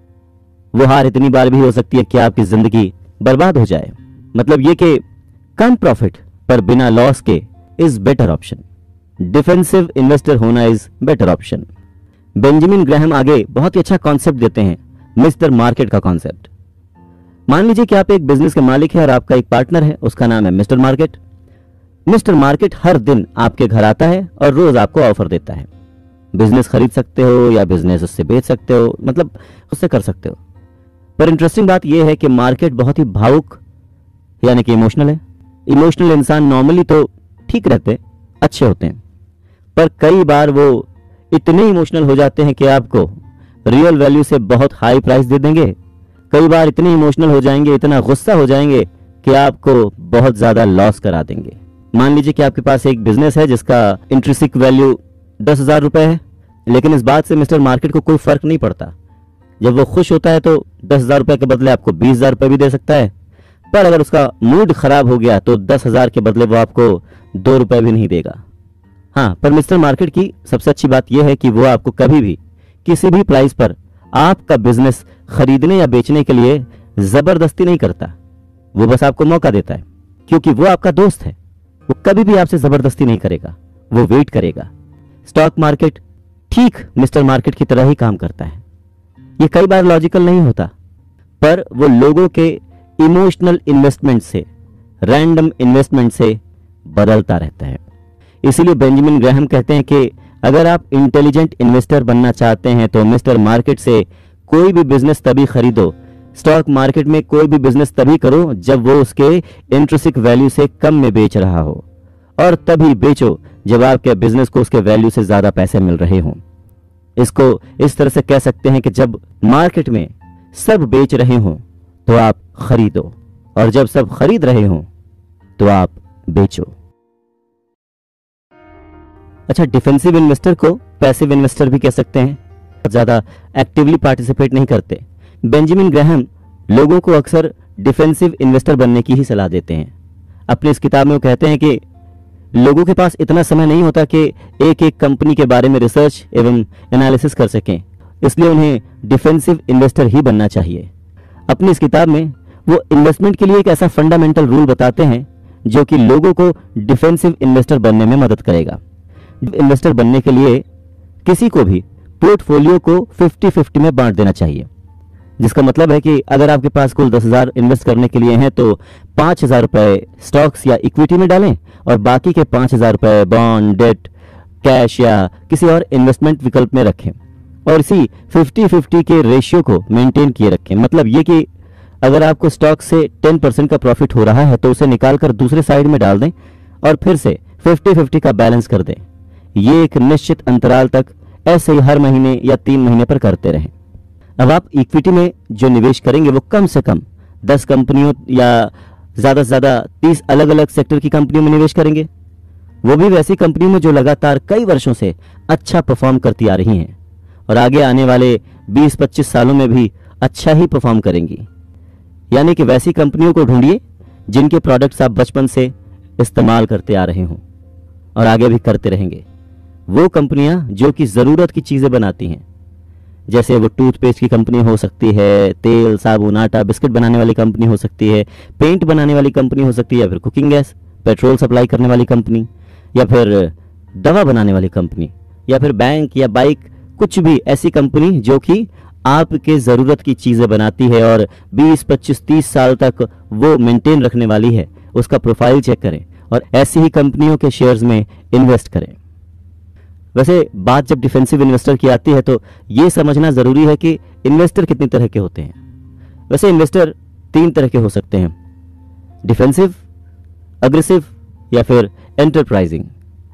वो हार इतनी बार भी हो सकती है कि आपकी जिंदगी बर्बाद हो जाए। मतलब ये कि कम प्रॉफिट पर बिना लॉस के is better option. Defensive investor होना is better option. Benjamin Graham आगे बहुत ही अच्छा कॉन्सेप्ट देते हैं, मिस्टर मार्केट का कॉन्सेप्ट। मान लीजिए कि आप एक बिजनेस के मालिक हैं और आपका एक पार्टनर है, उसका नाम है मिस्टर मार्केट। मिस्टर मार्केट हर दिन आपके घर आता है और रोज आपको ऑफर देता है। बिजनेस खरीद सकते हो या बिजनेस उससे बेच सकते हो, मतलब उससे कर सकते हो। पर इंटरेस्टिंग बात यह है कि मार्केट बहुत ही भावुक यानी कि इमोशनल है। इमोशनल इंसान नॉर्मली तो ठीक रहते, अच्छे होते हैं, पर कई बार वो इतने इमोशनल हो जाते हैं कि आपको रियल वैल्यू से बहुत हाई प्राइस दे देंगे। कई बार इतने इमोशनल हो जाएंगे, इतना गुस्सा हो जाएंगे कि आपको बहुत ज्यादा लॉस करा देंगे। मान लीजिए कि आपके पास एक बिजनेस है जिसका इंट्रिंसिक वैल्यू 10,000 रुपए है, लेकिन इस बात से मिस्टर मार्केट को कोई फर्क नहीं पड़ता। जब वो खुश होता है तो 10,000 रुपए के बदले आपको 20,000 रुपए भी दे सकता है, पर अगर उसका मूड खराब हो गया तो 10,000 के बदले वो आपको 2 रुपए भी नहीं देगा। हाँ, पर मिस्टर मार्केट की सबसे अच्छी बात यह है कि वो आपको कभी भी किसी भी प्राइस पर आपका बिजनेस खरीदने या बेचने के लिए जबरदस्ती नहीं करता। वो बस आपको मौका देता है, क्योंकि वो आपका दोस्त है। वो कभी भी आपसे जबरदस्ती नहीं करेगा, वो वेट करेगा। स्टॉक मार्केट ठीक मिस्टर मार्केट की तरह ही काम करता है। ये कई बार लॉजिकल नहीं होता, पर वो लोगों के इमोशनल इन्वेस्टमेंट से, रैंडम इन्वेस्टमेंट से बदलता रहता है। इसीलिए बेंजामिन ग्राहम कहते हैं कि अगर आप इंटेलिजेंट इन्वेस्टर बनना चाहते हैं तो मिस्टर मार्केट से कोई भी बिजनेस तभी खरीदो, स्टॉक मार्केट में कोई भी बिजनेस तभी करो जब वो उसके इंट्रिंसिक वैल्यू से कम में बेच रहा हो, और तभी बेचो जब आपके बिजनेस को उसके वैल्यू से ज्यादा पैसे मिल रहे हों। इसको इस तरह से कह सकते हैं कि जब मार्केट में सब बेच रहे हों तो आप खरीदो, और जब सब खरीद रहे हों तो आप बेचो। अच्छा, डिफेंसिव इन्वेस्टर को पैसिव इन्वेस्टर भी कह सकते हैं, ज्यादा एक्टिवली पार्टिसिपेट नहीं करते। बेंजामिन ग्राहम लोगों को अक्सर डिफेंसिव इन्वेस्टर बनने की ही सलाह देते हैं। अपनी इस किताब में वो कहते हैं कि लोगों के पास इतना समय नहीं होता कि एक एक कंपनी के बारे में रिसर्च एवं एनालिसिस कर सकें, इसलिए उन्हें डिफेंसिव इन्वेस्टर ही बनना चाहिए। अपनी इस किताब में वो इन्वेस्टमेंट के लिए एक ऐसा फंडामेंटल रूल बताते हैं जो कि लोगों को डिफेंसिव इन्वेस्टर बनने में मदद करेगा। इन्वेस्टर बनने के लिए किसी को भी पोर्टफोलियो को 50-50 में बांट देना चाहिए, जिसका मतलब है कि अगर आपके पास कुल 10,000 इन्वेस्ट करने के लिए हैं तो 5,000 रुपए स्टॉक्स या इक्विटी में डालें और बाकी के 5,000 रुपए बॉन्ड, डेट, कैश या किसी और इन्वेस्टमेंट विकल्प में रखें और इसी 50-50 के रेशियो को मेंटेन किए रखें। मतलब ये कि अगर आपको स्टॉक से 10% का प्रॉफिट हो रहा है तो उसे निकालकर दूसरे साइड में डाल दें और फिर से 50-50 का बैलेंस कर दें। ये एक निश्चित अंतराल तक ऐसे ही हर महीने या 3 महीने पर करते रहें। अब आप इक्विटी में जो निवेश करेंगे वो कम से कम 10 कंपनियों या ज्यादा से ज्यादा 30 अलग अलग सेक्टर की कंपनियों में निवेश करेंगे, वो भी वैसी कंपनियों में जो लगातार कई वर्षों से अच्छा परफॉर्म करती आ रही हैं और आगे आने वाले 20-25 सालों में भी अच्छा ही परफॉर्म करेंगी। यानी कि वैसी कंपनियों को ढूंढिए जिनके प्रोडक्ट्स आप बचपन से इस्तेमाल करते आ रहे हों और आगे भी करते रहेंगे। वो कंपनियां जो कि जरूरत की चीजें बनाती हैं, जैसे वो टूथपेस्ट की कंपनी हो सकती है, तेल, साबुन, आटा, बिस्किट बनाने वाली कंपनी हो सकती है, पेंट बनाने वाली कंपनी हो सकती है, या फिर कुकिंग गैस, पेट्रोल सप्लाई करने वाली कंपनी, या फिर दवा बनाने वाली कंपनी, या फिर बैंक या बाइक, कुछ भी ऐसी कंपनी जो कि आपके जरूरत की चीजें बनाती है और 20-25-30 साल तक वो मेंटेन रखने वाली है, उसका प्रोफाइल चेक करें और ऐसी ही कंपनियों के शेयर्स में इन्वेस्ट करें। वैसे बात जब डिफेंसिव इन्वेस्टर की आती है तो ये समझना जरूरी है कि इन्वेस्टर कितनी तरह के होते हैं। वैसे इन्वेस्टर 3 तरह के हो सकते हैं, डिफेंसिव, अग्रेसिव या फिर एंटरप्राइजिंग।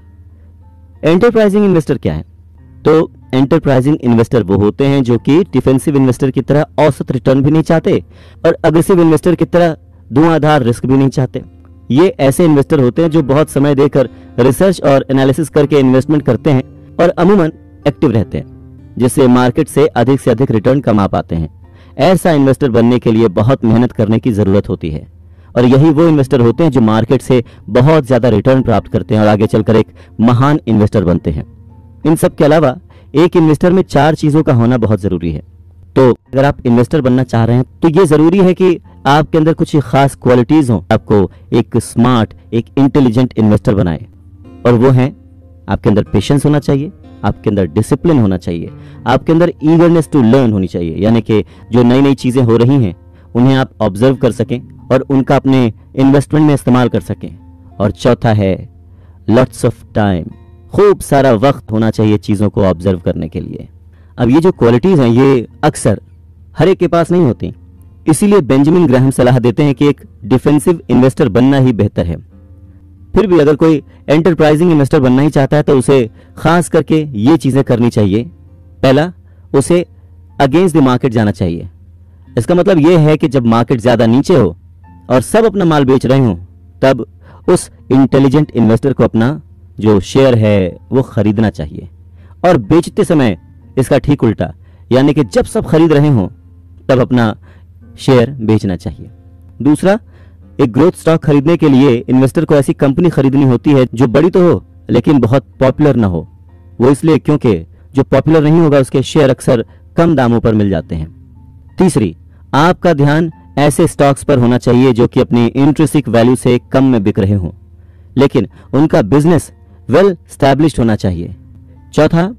एंटरप्राइजिंग इन्वेस्टर क्या है? तो एंटरप्राइजिंग इन्वेस्टर वो होते हैं जो कि डिफेंसिव इन्वेस्टर की तरह औसत रिटर्न भी नहीं चाहते और अग्रेसिव इन्वेस्टर की तरह धुआंधार रिस्क भी नहीं चाहते। ये ऐसे इन्वेस्टर होते हैं जो बहुत समय देकर रिसर्च और एनालिसिस करके इन्वेस्टमेंट करते हैं और अमूमन एक्टिव रहते हैं, जिससे मार्केट से अधिक रिटर्न कमा पाते हैं। ऐसा इन्वेस्टर बनने के लिए बहुत मेहनत करने की जरूरत होती है और यही वो इन्वेस्टर होते हैं जो मार्केट से बहुत ज्यादा रिटर्न प्राप्त करते हैं और आगे चलकर एक महान इन्वेस्टर बनते हैं। इन सब के अलावा एक इन्वेस्टर में 4 चीजों का होना बहुत जरूरी है। तो अगर आप इन्वेस्टर बनना चाह रहे हैं तो ये जरूरी है कि आपके अंदर कुछ खास क्वालिटीज हों, आपको एक स्मार्ट, एक इंटेलिजेंट इन्वेस्टर बनाए। और वो हैं, आपके अंदर पेशेंस होना चाहिए, आपके अंदर डिसिप्लिन होना चाहिए, आपके अंदर ईगरनेस टू लर्न होनी चाहिए, यानी कि जो नई नई चीजें हो रही हैं उन्हें आप ऑब्जर्व कर सकें और उनका अपने इन्वेस्टमेंट में इस्तेमाल कर सकें। और चौथा है लॉट्स ऑफ टाइम, खूब सारा वक्त होना चाहिए चीजों को ऑब्जर्व करने के लिए। अब ये जो क्वालिटीज हैं ये अक्सर हर एक के पास नहीं होती, इसीलिए बेंजामिन ग्राहम सलाह देते हैं कि एक डिफेंसिव इन्वेस्टर बनना ही बेहतर है। फिर भी अगर कोई एंटरप्राइजिंग इन्वेस्टर बनना ही चाहता है तो उसे खास करके ये चीजें करनी चाहिए। पहला, उसे अगेंस्ट द मार्केट जाना चाहिए। इसका मतलब यह है कि जब मार्केट ज्यादा नीचे हो और सब अपना माल बेच रहे हो तब उस इंटेलिजेंट इन्वेस्टर को अपना जो शेयर है वो खरीदना चाहिए और बेचते समय इसका ठीक उल्टा, यानी कि जब सब खरीद रहे हो तब अपना शेयर बेचना चाहिए। दूसरा, एक ग्रोथ स्टॉक खरीदने के लिए इन्वेस्टर को ऐसी कंपनी खरीदनी होती है जो बड़ी तो हो लेकिन बहुत पॉपुलर ना हो। वो इसलिए क्योंकि जो पॉपुलर नहीं होगा उसके शेयर अक्सर कम दामों पर मिल जाते हैं। तीसरी, आपका ध्यान ऐसे स्टॉक्स पर होना चाहिए जो कि अपनी इंट्रिंसिक वैल्यू से कम में बिक रहे हों लेकिन उनका बिजनेस वेल स्टैब्लिश्ड होना चाहिए। चौथा,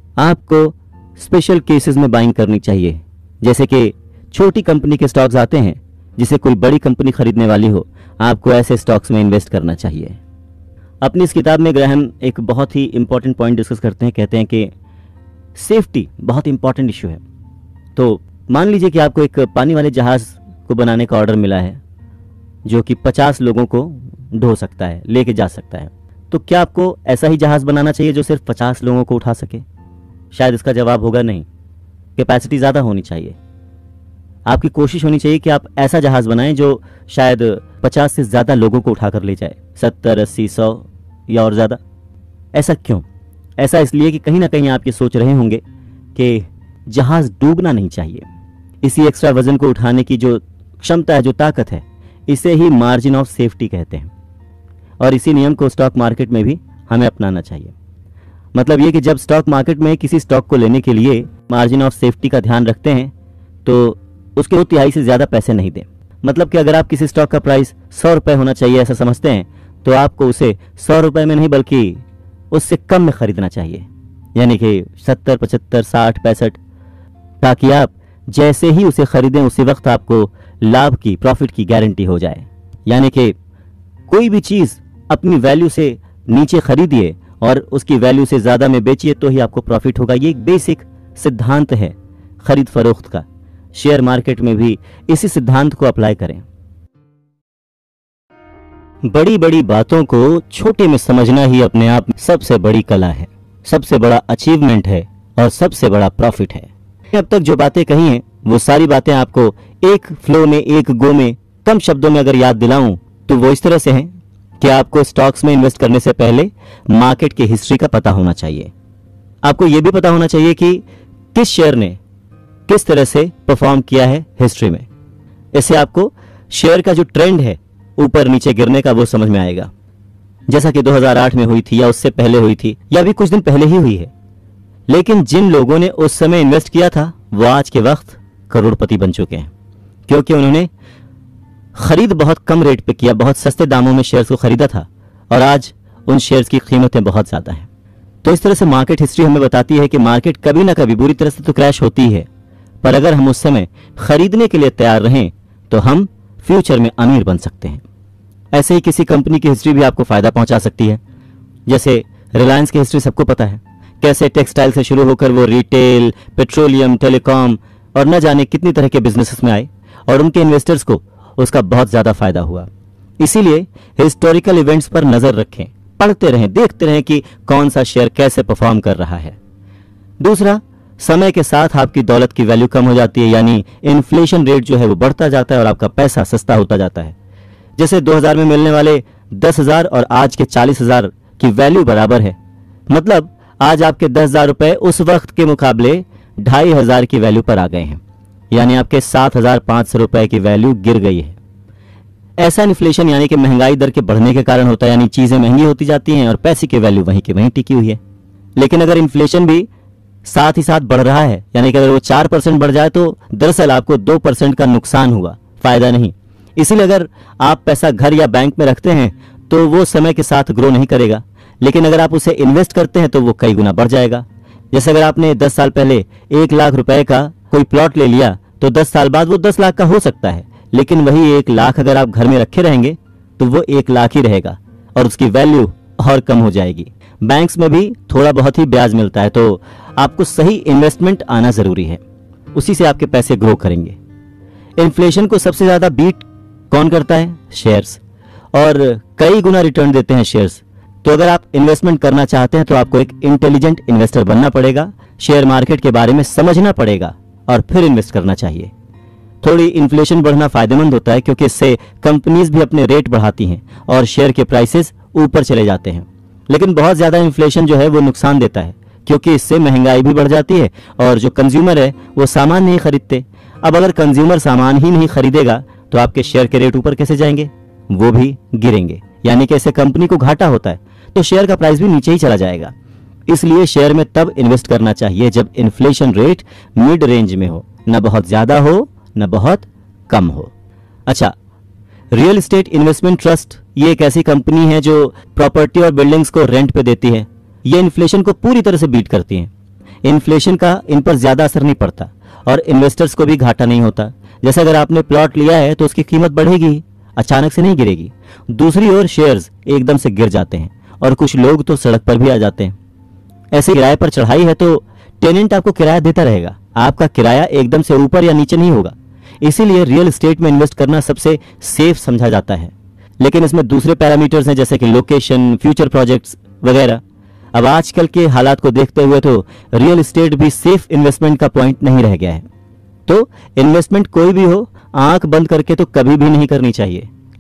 आपको स्पेशल केसेस में बाइंग करनी चाहिए, जैसे कि छोटी कंपनी के स्टॉक्स आते हैं जिसे कोई बड़ी कंपनी खरीदने वाली हो, आपको ऐसे स्टॉक्स में इन्वेस्ट करना चाहिए। अपनी इस किताब में ग्राहम एक बहुत ही इंपॉर्टेंट पॉइंट डिस्कस करते हैं। कहते हैं कि सेफ्टी बहुत इंपॉर्टेंट इश्यू है। तो मान लीजिए कि आपको एक पानी वाले जहाज को बनाने का ऑर्डर मिला है जो कि 50 लोगों को ढो सकता है, लेके जा सकता है। तो क्या आपको ऐसा ही जहाज बनाना चाहिए जो सिर्फ 50 लोगों को उठा सके? शायद इसका जवाब होगा नहीं, कैपेसिटी ज्यादा होनी चाहिए। आपकी कोशिश होनी चाहिए कि आप ऐसा जहाज बनाएं जो शायद 50 से ज्यादा लोगों को उठाकर ले जाए, 70, 80, 100 या और ज्यादा। ऐसा क्यों? ऐसा इसलिए कि कहीं ना कहीं आप ये सोच रहे होंगे कि जहाज डूबना नहीं चाहिए। इसी एक्स्ट्रा वजन को उठाने की जो क्षमता है, जो ताकत है, इसे ही मार्जिन ऑफ सेफ्टी कहते हैं। और इसी नियम को स्टॉक मार्केट में भी हमें अपनाना चाहिए। मतलब ये कि जब स्टॉक मार्केट में किसी स्टॉक को लेने के लिए मार्जिन ऑफ सेफ्टी का ध्यान रखते हैं तो उसके 2/3 से ज्यादा पैसे नहीं दें। मतलब कि अगर आप किसी स्टॉक का प्राइस 100 रुपए होना चाहिए ऐसा समझते हैं तो आपको उसे 100 रुपए में नहीं बल्कि उससे कम में खरीदना चाहिए, यानी कि 70, 75, 60, 65, ताकि आप जैसे ही उसे खरीदें उसी वक्त आपको लाभ की, प्रॉफिट की गारंटी हो जाए। यानी कि कोई भी चीज अपनी वैल्यू से नीचे खरीदिए और उसकी वैल्यू से ज्यादा में बेचिए तो ही आपको प्रॉफिट होगा। ये एक बेसिक सिद्धांत है खरीद फरोख्त का। शेयर मार्केट में भी इसी सिद्धांत को अप्लाई करें। बड़ी बड़ी बातों को छोटे में समझना ही अपने आप में सबसे बड़ी कला है, सबसे बड़ा अचीवमेंट है और सबसे बड़ा प्रॉफिट है। अब तक जो बातें कही हैं वो सारी बातें आपको एक फ्लो में, एक गो में, कम शब्दों में अगर याद दिलाऊं तो वो इस तरह से हैं कि आपको स्टॉक्स में इन्वेस्ट करने से पहले मार्केट की हिस्ट्री का पता होना चाहिए। आपको यह भी पता होना चाहिए कि किस शेयर ने किस तरह से परफॉर्म किया है हिस्ट्री में। इससे आपको शेयर का जो ट्रेंड है ऊपर नीचे गिरने का वो समझ में आएगा, जैसा कि 2008 में हुई थी या उससे पहले हुई थी या भी कुछ दिन पहले ही हुई है। लेकिन जिन लोगों ने उस समय इन्वेस्ट किया था वो आज के वक्त करोड़पति बन चुके हैं, क्योंकि उन्होंने खरीद बहुत कम रेट पे किया, बहुत सस्ते दामों में शेयर्स को खरीदा था और आज उन शेयर्स की कीमतें बहुत ज्यादा हैं। तो इस तरह से मार्केट हिस्ट्री हमें बताती है कि मार्केट कभी ना कभी बुरी तरह से तो क्रैश होती है, पर अगर हम उस समय खरीदने के लिए तैयार रहें तो हम फ्यूचर में अमीर बन सकते हैं। ऐसे ही किसी कंपनी की हिस्ट्री भी आपको फायदा पहुंचा सकती है। जैसे रिलायंस की हिस्ट्री सबको पता है, कैसे टेक्सटाइल से शुरू होकर वो रिटेल, पेट्रोलियम, टेलीकॉम और न जाने कितनी तरह के बिजनेसेस में आए और उनके इन्वेस्टर्स को उसका बहुत ज्यादा फायदा हुआ। इसीलिए हिस्टोरिकल इवेंट्स पर नजर रखें, पढ़ते रहें, देखते रहें कि कौन सा शेयर कैसे परफॉर्म कर रहा है। दूसरा, समय के साथ आपकी दौलत की वैल्यू कम हो जाती है, यानी इन्फ्लेशन रेट जो है वो बढ़ता जाता है और आपका पैसा सस्ता होता जाता है। जैसे 2000 में मिलने वाले 10,000 और आज के 40,000 की वैल्यू बराबर है। मतलब आज आपके 10,000 रुपए उस वक्त के मुकाबले 2,500 की वैल्यू पर आ गए हैं, यानी आपके 7,500 रुपए की वैल्यू गिर गई है। ऐसा इन्फ्लेशन यानी कि महंगाई दर के बढ़ने के कारण होता है, यानी चीजें महंगी होती जाती हैं और पैसे की वैल्यू वहीं की वहीं टिकी हुई है। लेकिन अगर इन्फ्लेशन भी साथ ही साथ बढ़ रहा है, यानी कि अगर वो 4% बढ़ जाए तो दरअसल आपको 2% का नुकसान हुआ, फायदा नहीं। इसीलिए अगर आप पैसा घर या बैंक में रखते हैं तो वो समय के साथ ग्रो नहीं करेगा, लेकिन अगर आप उसे इन्वेस्ट करते हैं तो वो कई गुना बढ़ जाएगा। जैसे अगर आपने 10 साल पहले 1 लाख रुपए का कोई प्लॉट ले लिया तो 10 साल बाद वो 10 लाख का हो सकता है, लेकिन वही 1 लाख अगर आप घर में रखे रहेंगे तो वो 1 लाख ही रहेगा और उसकी वैल्यू और कम हो जाएगी। बैंक्स में भी थोड़ा बहुत ही ब्याज मिलता है, तो आपको सही इन्वेस्टमेंट आना जरूरी है, उसी से आपके पैसे ग्रो करेंगे। इन्फ्लेशन को सबसे ज्यादा बीट कौन करता है? शेयर्स, और कई गुना रिटर्न देते हैं शेयर्स। तो अगर आप इन्वेस्टमेंट करना चाहते हैं तो आपको एक इंटेलिजेंट इन्वेस्टर बनना पड़ेगा, शेयर मार्केट के बारे में समझना पड़ेगा और फिर इन्वेस्ट करना चाहिए। थोड़ी इन्फ्लेशन बढ़ना फायदेमंद होता है क्योंकि इससे कंपनीज भी अपने रेट बढ़ाती हैं और शेयर के प्राइसेस ऊपर चले जाते हैं। लेकिन बहुत ज्यादा इन्फ्लेशन जो है वो नुकसान देता है, क्योंकि इससे महंगाई भी बढ़ जाती है और जो कंज्यूमर है वो सामान नहीं खरीदते। अब अगर कंज्यूमर सामान ही नहीं खरीदेगा तो आपके शेयर के रेट ऊपर कैसे जाएंगे? वो भी गिरेंगे, यानी कि इससे कंपनी को घाटा होता है, तो शेयर का प्राइस भी नीचे ही चला जाएगा। इसलिए शेयर में तब इन्वेस्ट करना चाहिए जब इन्फ्लेशन रेट मिड रेंज में हो, न बहुत ज्यादा हो न बहुत कम हो। अच्छा, रियल एस्टेट इन्वेस्टमेंट ट्रस्ट ये एक ऐसी कंपनी है जो प्रॉपर्टी और बिल्डिंग्स को रेंट पे देती है। ये इन्फ्लेशन को पूरी तरह से बीट करती हैं। इन्फ्लेशन का इन पर ज्यादा असर नहीं पड़ता और इन्वेस्टर्स को भी घाटा नहीं होता। जैसे अगर आपने प्लॉट लिया है तो उसकी कीमत बढ़ेगी, अचानक से नहीं गिरेगी। दूसरी ओर शेयर्स एकदम से गिर जाते हैं और कुछ लोग तो सड़क पर भी आ जाते हैं। ऐसे किराए पर चढ़ाई है तो टेनेंट आपको किराया देता रहेगा, आपका किराया एकदम से ऊपर या नीचे नहीं होगा। इसीलिए रियल एस्टेट में इन्वेस्ट करना सबसे सेफ समझा जाता है। लेकिन इसमें दूसरे पैरामीटर्स हैं जैसे कि लोकेशन, फ्यूचर प्रोजेक्ट्स वगैरह। अब आजकल के हालात को देखते हुए तो रियल एस्टेट भी सेफ इन्वेस्टमेंट का पॉइंट नहीं रह गया है। तो इन्वेस्टमेंट कोई भी हो, आंख बंद करके तो कभी भी नहीं करनी चाहिए।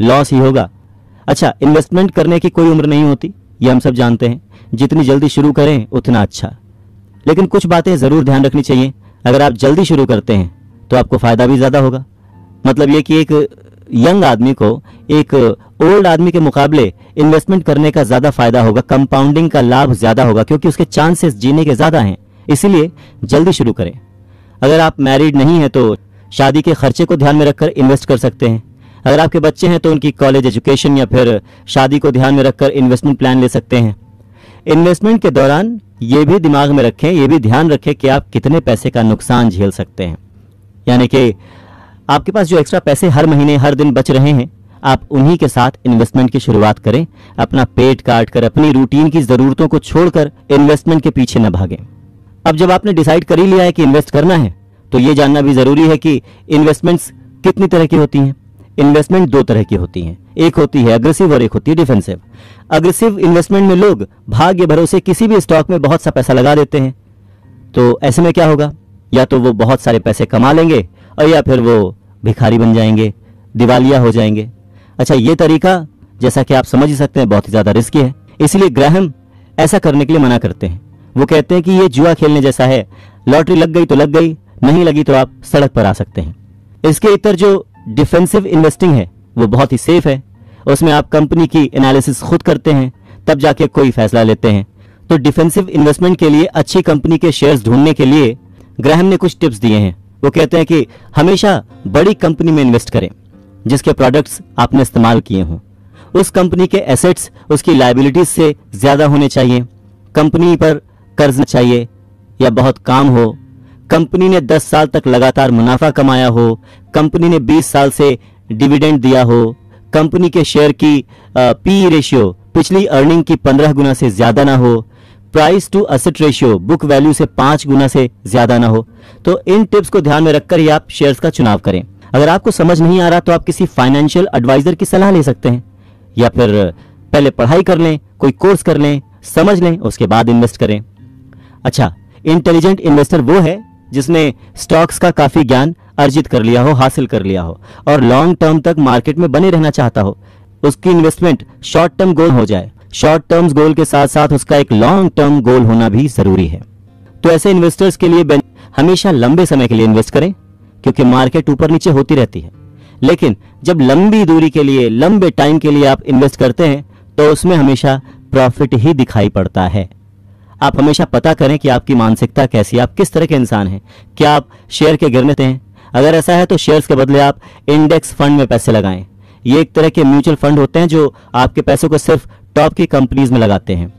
लॉस ही होगा। अच्छा, इन्वेस्टमेंट करने की कोई उम्र नहीं होती, ये हम सब जानते हैं। जितनी जल्दी शुरू करें उतना अच्छा। लेकिन कुछ बातें ज़रूर ध्यान रखनी चाहिए। अगर आप जल्दी शुरू करते हैं तो आपको फ़ायदा भी ज़्यादा होगा। मतलब ये कि एक यंग आदमी को एक ओल्ड आदमी के मुकाबले इन्वेस्टमेंट करने का ज़्यादा फायदा होगा, कंपाउंडिंग का लाभ ज़्यादा होगा, क्योंकि उसके चांसेस जीने के ज़्यादा हैं। इसीलिए जल्दी शुरू करें। अगर आप मैरिड नहीं हैं तो शादी के खर्चे को ध्यान में रखकर इन्वेस्ट कर सकते हैं। अगर आपके बच्चे हैं तो उनकी कॉलेज एजुकेशन या फिर शादी को ध्यान में रखकर इन्वेस्टमेंट प्लान ले सकते हैं। इन्वेस्टमेंट के दौरान ये भी दिमाग में रखें, ये भी ध्यान रखें कि आप कितने पैसे का नुकसान झेल सकते हैं। यानी कि आपके पास जो एक्स्ट्रा पैसे हर महीने हर दिन बच रहे हैं, आप उन्हीं के साथ इन्वेस्टमेंट की शुरुआत करें। अपना पेट काट कर, अपनी रूटीन की ज़रूरतों को छोड़कर इन्वेस्टमेंट के पीछे न भागें। अब जब आपने डिसाइड कर ही लिया है कि इन्वेस्ट करना है, तो ये जानना भी ज़रूरी है कि इन्वेस्टमेंट्स कितनी तरह की होती हैं। इन्वेस्टमेंट दो तरह की होती हैं, एक होती है अग्रेसिव और एक होती है डिफेंसिव। अग्रेसिव इन्वेस्टमेंट में लोग भाग्य भरोसे किसी भी स्टॉक में बहुत सा पैसा लगा देते हैं। तो ऐसे में क्या होगा, या तो वो बहुत सारे पैसे कमा लेंगे और या फिर वो भिखारी बन जाएंगे, दिवालिया हो जाएंगे। अच्छा, ये तरीका जैसा कि आप समझ ही सकते हैं बहुत ही ज़्यादा रिस्की है। इसलिए ग्राहम ऐसा करने के लिए मना करते हैं। वो कहते हैं कि ये जुआ खेलने जैसा है, लॉटरी लग गई तो लग गई, नहीं लगी तो आप सड़क पर आ सकते हैं। इसके इतर जो डिफेंसिव इन्वेस्टिंग है वो बहुत ही सेफ है। उसमें आप कंपनी की एनालिसिस खुद करते हैं, तब जाके कोई फैसला लेते हैं। तो डिफेंसिव इन्वेस्टमेंट के लिए अच्छी कंपनी के शेयर्स ढूंढने के लिए ग्राहम ने कुछ टिप्स दिए हैं। वो कहते हैं कि हमेशा बड़ी कंपनी में इन्वेस्ट करें जिसके प्रोडक्ट्स आपने इस्तेमाल किए हों। उस कंपनी के एसेट्स उसकी लायबिलिटीज से ज्यादा होने चाहिए। कंपनी पर कर्ज न चाहिए या बहुत काम हो। कंपनी ने 10 साल तक लगातार मुनाफा कमाया हो। कंपनी ने 20 साल से डिविडेंड दिया हो। कंपनी के शेयर की पी रेशियो पिछली अर्निंग की 15 गुना से ज्यादा ना हो। Price to asset ratio book value से 5 गुना से ज्यादा ना हो। तो इन टिप्स को ध्यान में रखकर ही आप शेयर्स का चुनाव करें। अगर आपको समझ नहीं आ रहा तो आप किसी फाइनेंशियल एडवाइजर की सलाह ले सकते हैं, या फिर पहले पढ़ाई कर लें, कोई कोर्स कर लें, समझ लें, उसके बाद इन्वेस्ट करें। अच्छा, इंटेलिजेंट इन्वेस्टर वो है जिसने स्टॉक्स का काफी ज्ञान अर्जित कर लिया हो, हासिल कर लिया हो और लॉन्ग टर्म तक मार्केट में बने रहना चाहता हो। उसकी इन्वेस्टमेंट शॉर्ट टर्म गोल हो जाए। शॉर्ट टर्म गोल के साथ साथ उसका एक लॉन्ग टर्म गोल होना भी जरूरी है। तो ऐसे इन्वेस्टर्स के लिए हमेशा लंबे समय के लिए इन्वेस्ट करें, क्योंकि मार्केट ऊपर नीचे होती रहती है। लेकिन जब लंबी दूरी के लिए, लंबे टाइम के लिए आप इन्वेस्ट करते हैं तो उसमें हमेशा प्रॉफिट ही दिखाई पड़ता है। आप हमेशा पता करें कि आपकी मानसिकता कैसी है, आप किस तरह के इंसान हैं। क्या आप शेयर के गिरने हैं? अगर ऐसा है तो शेयर्स के बदले आप इंडेक्स फंड में पैसे लगाएं। ये एक तरह के म्यूचुअल फंड होते हैं जो आपके पैसों को सिर्फ टॉप की कंपनीज में लगाते हैं।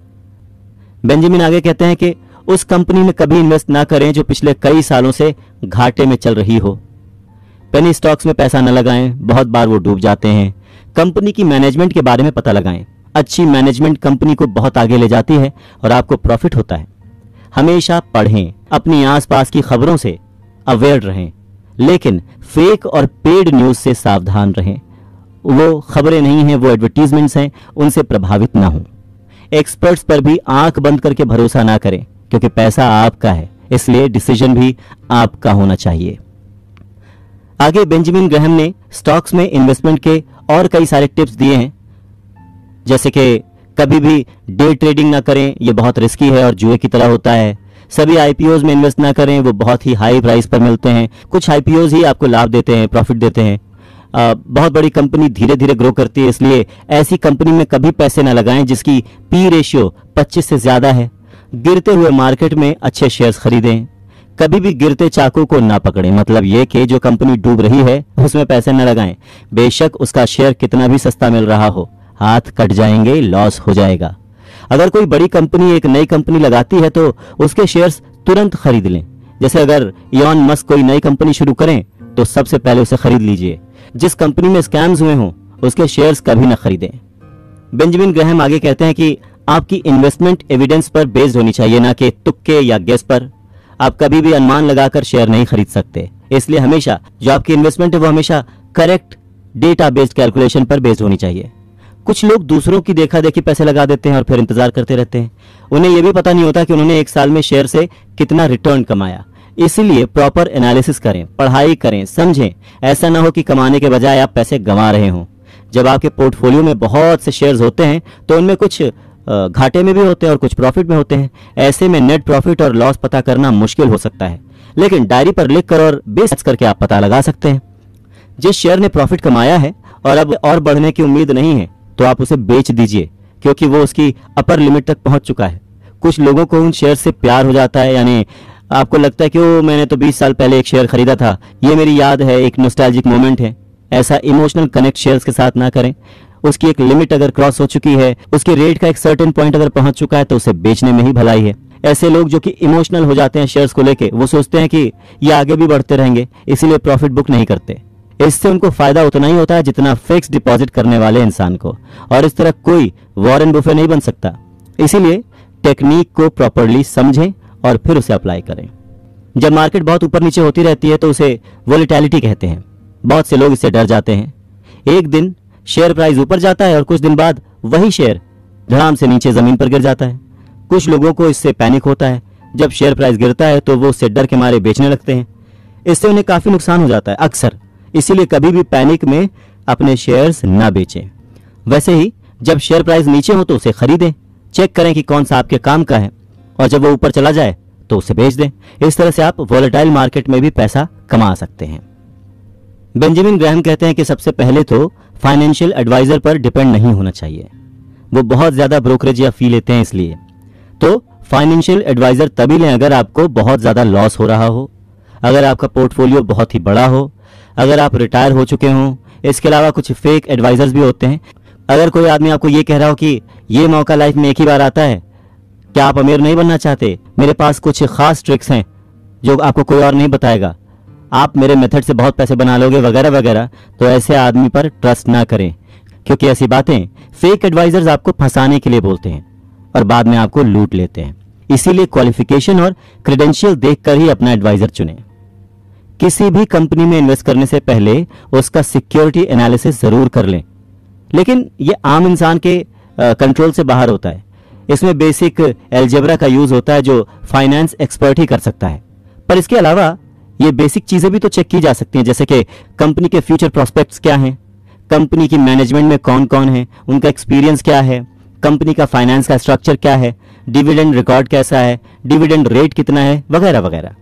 बेंजामिन आगे कहते हैं कि उस कंपनी में कभी इन्वेस्ट ना करें जो पिछले कई सालों से घाटे में चल रही हो। पेनी स्टॉक्स में पैसा न लगाएं, बहुत बार वो डूब जाते हैं। कंपनी की मैनेजमेंट के बारे में पता लगाएं। अच्छी मैनेजमेंट कंपनी को बहुत आगे ले जाती है और आपको प्रॉफिट होता है। हमेशा पढ़ें, अपनी आसपास की खबरों से अवेयर रहें, लेकिन फेक और पेड न्यूज से सावधान रहें। वो खबरें नहीं हैं, वो एडवर्टीजमेंट्स हैं, उनसे प्रभावित ना हों। एक्सपर्ट्स पर भी आंख बंद करके भरोसा ना करें, क्योंकि पैसा आपका है, इसलिए डिसीजन भी आपका होना चाहिए। आगे बेंजामिन ग्राहम ने स्टॉक्स में इन्वेस्टमेंट के और कई सारे टिप्स दिए हैं, जैसे कि कभी भी डे ट्रेडिंग ना करें, यह बहुत रिस्की है और जुए की तरह होता है। सभी आईपीओज में इन्वेस्ट ना करें, वो बहुत ही हाई प्राइस पर मिलते हैं। कुछ आईपीओज ही आपको लाभ देते हैं, प्रॉफिट देते हैं। बहुत बड़ी कंपनी धीरे धीरे ग्रो करती है, इसलिए ऐसी कंपनी में कभी पैसे ना लगाएं जिसकी पी रेशियो 25 से ज्यादा है। गिरते हुए मार्केट में अच्छे शेयर्स खरीदें। कभी भी गिरते चाकू को ना पकड़ें, मतलब ये कि जो कंपनी डूब रही है उसमें पैसे न लगाएं। बेशक उसका शेयर कितना भी सस्ता मिल रहा हो, हाथ कट जाएंगे, लॉस हो जाएगा। अगर कोई बड़ी कंपनी एक नई कंपनी लगाती है तो उसके शेयर्स तुरंत खरीद लें। जैसे अगर इलॉन मस्क कोई नई कंपनी शुरू करें तो सबसे पहले उसे खरीद लीजिए। जिस कंपनी में स्कैम्स हुए हों उसके शेयर्स कभी न खरीदें। बेंजामिन ग्राहम आगे कहते हैं कि आपकी इन्वेस्टमेंट एविडेंस पर बेस्ड होनी चाहिए, ना कि तुक्के या गेस पर। आप कभी भी अनुमान लगाकर शेयर नहीं खरीद सकते, इसलिए हमेशा जो आपकी इन्वेस्टमेंट है वो हमेशा करेक्ट डेटा बेस्ड कैलकुलेशन पर बेस्ड होनी चाहिए। कुछ लोग दूसरों की देखा देखी पैसे लगा देते हैं और फिर इंतजार करते रहते हैं। उन्हें यह भी पता नहीं होता कि उन्होंने एक साल में शेयर से कितना रिटर्न कमाया। इसीलिए प्रॉपर एनालिसिस करें, पढ़ाई करें, समझें। ऐसा ना हो कि कमाने के बजाय आप पैसे गंवा रहे हों। जब आपके पोर्टफोलियो में बहुत से शेयर्स होते हैं तो उनमें कुछ घाटे में भी होते हैं और कुछ प्रॉफिट में होते हैं। ऐसे में नेट प्रॉफिट और लॉस पता करना मुश्किल हो सकता है, लेकिन डायरी पर लिख कर और बेस करके आप पता लगा सकते हैं। जिस शेयर ने प्रॉफिट कमाया है और अब और बढ़ने की उम्मीद नहीं है तो आप उसे बेच दीजिए, क्योंकि वो उसकी अपर लिमिट तक पहुंच चुका है। कुछ लोगों को उन शेयर से प्यार हो जाता है, यानी आपको लगता है कि वो मैंने तो 20 साल पहले एक शेयर खरीदा था, ये मेरी याद है, एक नॉस्टैल्जिक मोमेंट है। ऐसा इमोशनल कनेक्ट शेयर्स के साथ ना करें। उसकी एक लिमिट अगर क्रॉस हो चुकी है, उसके रेट का एक सर्टेन पॉइंट अगर पहुंच चुका है तो उसे बेचने में ही भलाई है। ऐसे लोग जो कि इमोशनल हो जाते हैं शेयर्स को लेके, वो सोचते हैं कि ये आगे भी बढ़ते रहेंगे, इसीलिए प्रॉफिट बुक नहीं करते। इससे उनको फायदा उतना ही होता है जितना फिक्स डिपॉजिट करने वाले इंसान को, और इस तरह कोई वॉरेन बुफे नहीं बन सकता। इसीलिए टेक्निक को प्रॉपर्ली समझें और फिर उसे अप्लाई करें। जब मार्केट बहुत ऊपर नीचे होती रहती है तो उसे वोलेटिलिटी कहते हैं। बहुत से लोग इससे डर जाते हैं। एक दिन शेयर प्राइस ऊपर जाता है और कुछ दिन बाद वही शेयर धड़ाम से नीचे जमीन पर गिर जाता है। कुछ लोगों को इससे पैनिक होता है। जब शेयर प्राइस गिरता है तो वो उससे डर के मारे बेचने लगते हैं। इससे उन्हें काफी नुकसान हो जाता है अक्सर। इसीलिए कभी भी पैनिक में अपने शेयर्स ना बेचें। वैसे ही जब शेयर प्राइस नीचे हो तो उसे खरीदें। चेक करें कि कौन सा आपके काम का है, और जब वो ऊपर चला जाए तो उसे बेच दें। इस तरह से आप वोलेटाइल मार्केट में भी पैसा कमा सकते हैं। बेंजामिन ग्राहम कहते हैं कि सबसे पहले तो फाइनेंशियल एडवाइजर पर डिपेंड नहीं होना चाहिए। वो बहुत ज्यादा ब्रोकरेज या फी लेते हैं, इसलिए तो फाइनेंशियल एडवाइजर तभी लें अगर आपको बहुत ज्यादा लॉस हो रहा हो, अगर आपका पोर्टफोलियो बहुत ही बड़ा हो, अगर आप रिटायर हो चुके हों। इसके अलावा कुछ फेक एडवाइजर्स भी होते हैं। अगर कोई आदमी आपको ये कह रहा हो कि ये मौका लाइफ में एक ही बार आता है, क्या आप अमीर नहीं बनना चाहते, मेरे पास कुछ खास ट्रिक्स हैं जो आपको कोई और नहीं बताएगा, आप मेरे मेथड से बहुत पैसे बना लोगे वगैरह वगैरह, तो ऐसे आदमी पर ट्रस्ट ना करें, क्योंकि ऐसी बातें फेक एडवाइजर्स आपको फंसाने के लिए बोलते हैं और बाद में आपको लूट लेते हैं। इसीलिए क्वालिफिकेशन और क्रेडेंशियल देखकर ही अपना एडवाइजर चुनें। किसी भी कंपनी में इन्वेस्ट करने से पहले उसका सिक्योरिटी एनालिसिस जरूर कर लें, लेकिन ये आम इंसान के कंट्रोल से बाहर होता है। इसमें बेसिक एल्जेब्रा का यूज होता है जो फाइनेंस एक्सपर्ट ही कर सकता है। पर इसके अलावा ये बेसिक चीजें भी तो चेक की जा सकती हैं, जैसे कि कंपनी के फ्यूचर प्रोस्पेक्ट्स क्या हैं, कंपनी की मैनेजमेंट में कौन कौन है, उनका एक्सपीरियंस क्या है, कंपनी का फाइनेंस का स्ट्रक्चर क्या है, डिविडेंड रिकॉर्ड कैसा है, डिविडेंड रेट कितना है, वगैरह वगैरह।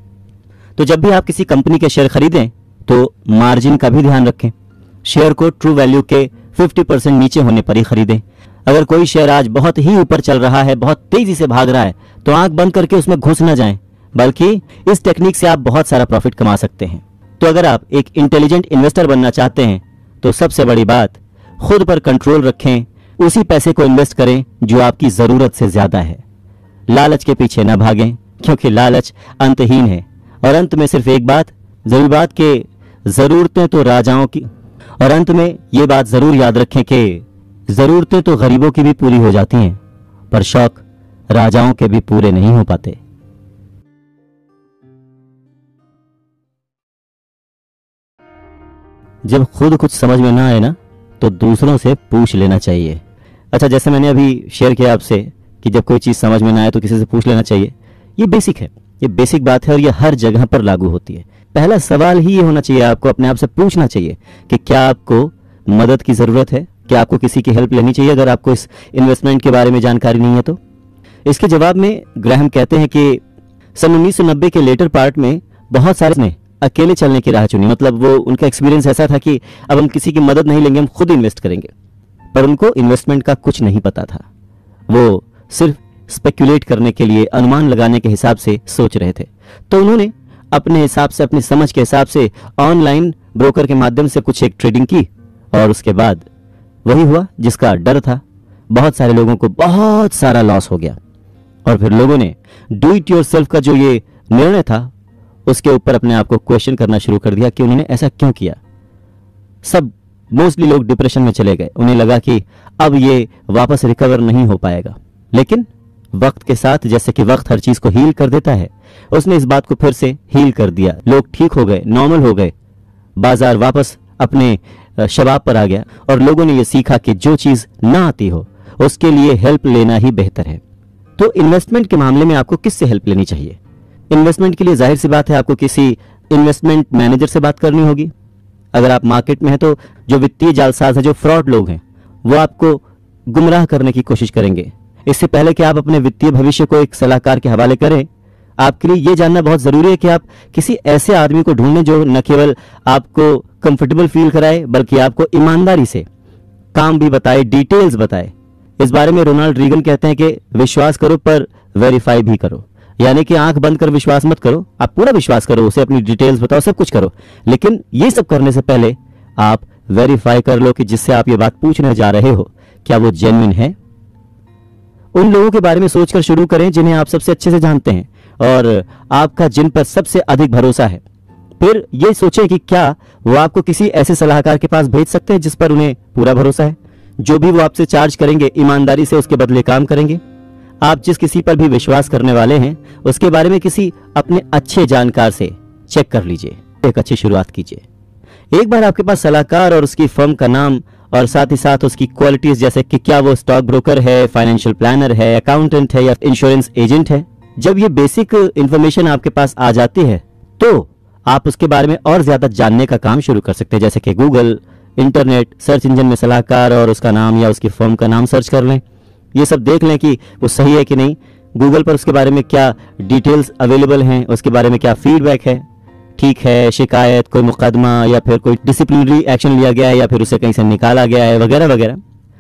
तो जब भी आप किसी कंपनी के शेयर खरीदें तो मार्जिन का भी ध्यान रखें। शेयर को ट्रू वैल्यू के 50% नीचे होने पर ही खरीदें। अगर कोई शेयर आज बहुत ही ऊपर चल रहा है, बहुत तेजी से भाग रहा है, तो आंख बंद करके उसमें घुस ना जाएं, बल्कि इस टेक्निक से आप बहुत सारा प्रॉफिट कमा सकते हैं। तो अगर आप एक इंटेलिजेंट इन्वेस्टर बनना चाहते हैं तो सबसे बड़ी बात, खुद पर कंट्रोल रखें। उसी पैसे को इन्वेस्ट करें जो आपकी जरूरत से ज्यादा है। लालच के पीछे न भागें, क्योंकि लालच अंतहीन है। और अंत में सिर्फ एक बात, जरूरी बात के जरूरतें तो राजाओं की, और अंत में ये बात जरूर याद रखें कि जरूरतें तो गरीबों की भी पूरी हो जाती हैं, पर शौक राजाओं के भी पूरे नहीं हो पाते। जब खुद कुछ समझ में ना आए ना, तो दूसरों से पूछ लेना चाहिए। अच्छा, जैसे मैंने अभी शेयर किया आपसे कि जब कोई चीज समझ में ना आए तो किसी से पूछ लेना चाहिए, ये बेसिक है, ये बेसिक बात है और ये हर जगह पर लागू होती है। पहला सवाल ही ये होना चाहिए, आपको अपने आप से पूछना चाहिए कि क्या आपको मदद की जरूरत है, क्या आपको किसी की हेल्प लेनी चाहिए अगर आपको इस इन्वेस्टमेंट के बारे में जानकारी नहीं है तो। इसके जवाब में ग्राहम कहते हैं कि सन 1990 के लेटर पार्ट में बहुत सारे ने अकेले चलने की राह चुनी। मतलब वो उनका एक्सपीरियंस ऐसा था कि अब हम किसी की मदद नहीं लेंगे, हम खुद इन्वेस्ट करेंगे। पर उनको इन्वेस्टमेंट का कुछ नहीं पता था। वो सिर्फ स्पेक्युलेट करने के लिए, अनुमान लगाने के हिसाब से सोच रहे थे। तो उन्होंने अपने हिसाब से, अपनी समझ के हिसाब से ऑनलाइन ब्रोकर के माध्यम से कुछ एक ट्रेडिंग की, और उसके बाद वही हुआ जिसका डर था। बहुत सारे लोगों को बहुत सारा लॉस हो गया, और फिर लोगों ने डू इट योरसेल्फ का जो ये निर्णय था उसके ऊपर अपने आप को क्वेश्चन करना शुरू कर दिया कि उन्होंने ऐसा क्यों किया। सब मोस्टली लोग डिप्रेशन में चले गए। उन्हें लगा कि अब ये वापस रिकवर नहीं हो पाएगा। लेकिन वक्त के साथ, जैसे कि वक्त हर चीज को हील कर देता है, उसने इस बात को फिर से हील कर दिया। लोग ठीक हो गए, नॉर्मल हो गए, बाजार वापस अपने शबाब पर आ गया, और लोगों ने यह सीखा कि जो चीज ना आती हो उसके लिए हेल्प लेना ही बेहतर है। तो इन्वेस्टमेंट के मामले में आपको किससे हेल्प लेनी चाहिए? इन्वेस्टमेंट के लिए जाहिर सी बात है आपको किसी इन्वेस्टमेंट मैनेजर से बात करनी होगी। अगर आप मार्केट में हैं तो जो वित्तीय जालसाज है, जो फ्रॉड लोग हैं, वो आपको गुमराह करने की कोशिश करेंगे। इससे पहले कि आप अपने वित्तीय भविष्य को एक सलाहकार के हवाले करें, आपके लिए यह जानना बहुत जरूरी है कि आप किसी ऐसे आदमी को ढूंढें जो न केवल आपको कंफर्टेबल फील कराए बल्कि आपको ईमानदारी से काम भी बताए, डिटेल्स बताए। इस बारे में रोनाल्ड रीगन कहते हैं कि विश्वास करो पर वेरीफाई भी करो, यानी कि आंख बंद कर विश्वास मत करो, आप पूरा विश्वास करो, उसे अपनी डिटेल्स बताओ, सब कुछ करो, लेकिन ये सब करने से पहले आप वेरीफाई कर लो कि जिससे आप ये बात पूछने जा रहे हो क्या वो जेन्युइन है। उन लोगों के बारे में सोचकर शुरू करें जिन्हें आप सबसे अच्छे से जानते हैं और आपका जिन पर सबसे अधिक भरोसा है। फिर ये सोचें कि क्या वो आपको किसी ऐसे सलाहकार के पास भेज सकते हैं जिस पर उन्हें पूरा भरोसा है। जो भी वो आपसे चार्ज करेंगे ईमानदारी से उसके बदले काम करेंगे। आप जिस किसी पर भी विश्वास करने वाले हैं उसके बारे में किसी अपने अच्छे जानकार से चेक कर लीजिए, एक अच्छी शुरुआत कीजिए। एक बार आपके पास सलाहकार और उसकी फर्म का नाम और साथ ही साथ उसकी क्वालिटीज, जैसे कि क्या वो स्टॉक ब्रोकर है, फाइनेंशियल प्लानर है, अकाउंटेंट है या इंश्योरेंस एजेंट है, जब ये बेसिक इंफॉर्मेशन आपके पास आ जाती है तो आप उसके बारे में और ज्यादा जानने का काम शुरू कर सकते हैं। जैसे कि गूगल, इंटरनेट सर्च इंजन में सलाहकार और उसका नाम या उसकी फर्म का नाम सर्च कर लें। ये सब देख लें कि वो सही है कि नहीं। गूगल पर उसके बारे में क्या डिटेल्स अवेलेबल हैं, उसके बारे में क्या फीडबैक है, ठीक है, शिकायत, कोई मुकदमा या फिर कोई डिसिप्लिनरी एक्शन लिया गया है या फिर उसे कहीं से निकाला गया है, वगैरह वगैरह।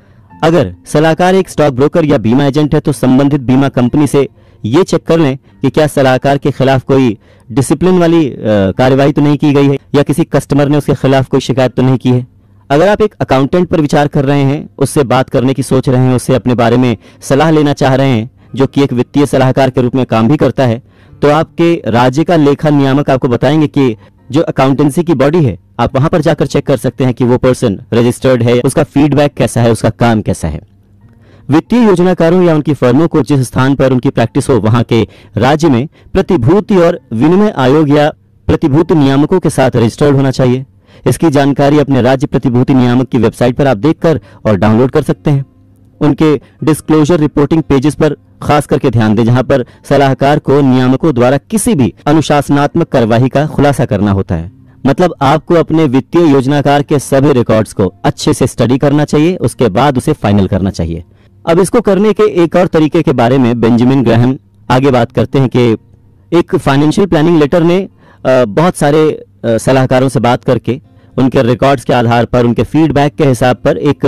अगर सलाहकार एक स्टॉक ब्रोकर या बीमा एजेंट है तो संबंधित बीमा कंपनी से ये चेक कर लें कि क्या सलाहकार के खिलाफ कोई डिसिप्लिन वाली कार्रवाई तो नहीं की गई है या किसी कस्टमर ने उसके खिलाफ कोई शिकायत तो नहीं की है। अगर आप एक अकाउंटेंट पर विचार कर रहे हैं, उससे बात करने की सोच रहे हैं, उससे अपने बारे में सलाह लेना चाह रहे हैं, जो कि एक वित्तीय सलाहकार के रूप में काम भी करता है, तो आपके राज्य का लेखा नियामक आपको बताएंगे कि जो अकाउंटेंसी की बॉडी है, आप वहां पर जाकर चेक कर सकते हैं कि वो पर्सन रजिस्टर्ड है, उसका फीडबैक कैसा है, उसका काम कैसा है। वित्तीय योजनाकारों या उनकी फर्मों को जिस स्थान पर उनकी प्रैक्टिस हो वहां के राज्य में प्रतिभूति और विनिमय आयोग या प्रतिभूति नियामकों के साथ रजिस्टर्ड होना चाहिए। इसकी जानकारी अपने राज्य प्रतिभूति नियामक की वेबसाइट पर आप देखकर और डाउनलोड कर सकते हैं। उनके डिस्क्लोजर रिपोर्टिंग पेजेस पर खास करके ध्यान दें, जहां पर सलाहकार को नियामकों द्वारा किसी भी अनुशासनात्मक कार्यवाही का खुलासा करना होता है। मतलब आपको अपने वित्तीय योजनाकार के सभी रिकॉर्ड्स को अच्छे से स्टडी करना चाहिए, उसके बाद उसे फाइनल करना चाहिए। अब इसको करने के एक और तरीके के बारे में बेंजामिन ग्राहम आगे बात करते हैं कि एक फाइनेंशियल प्लानिंग लेटर ने बहुत सारे सलाहकारों से बात करके उनके रिकॉर्ड्स के आधार पर, उनके फीडबैक के हिसाब पर एक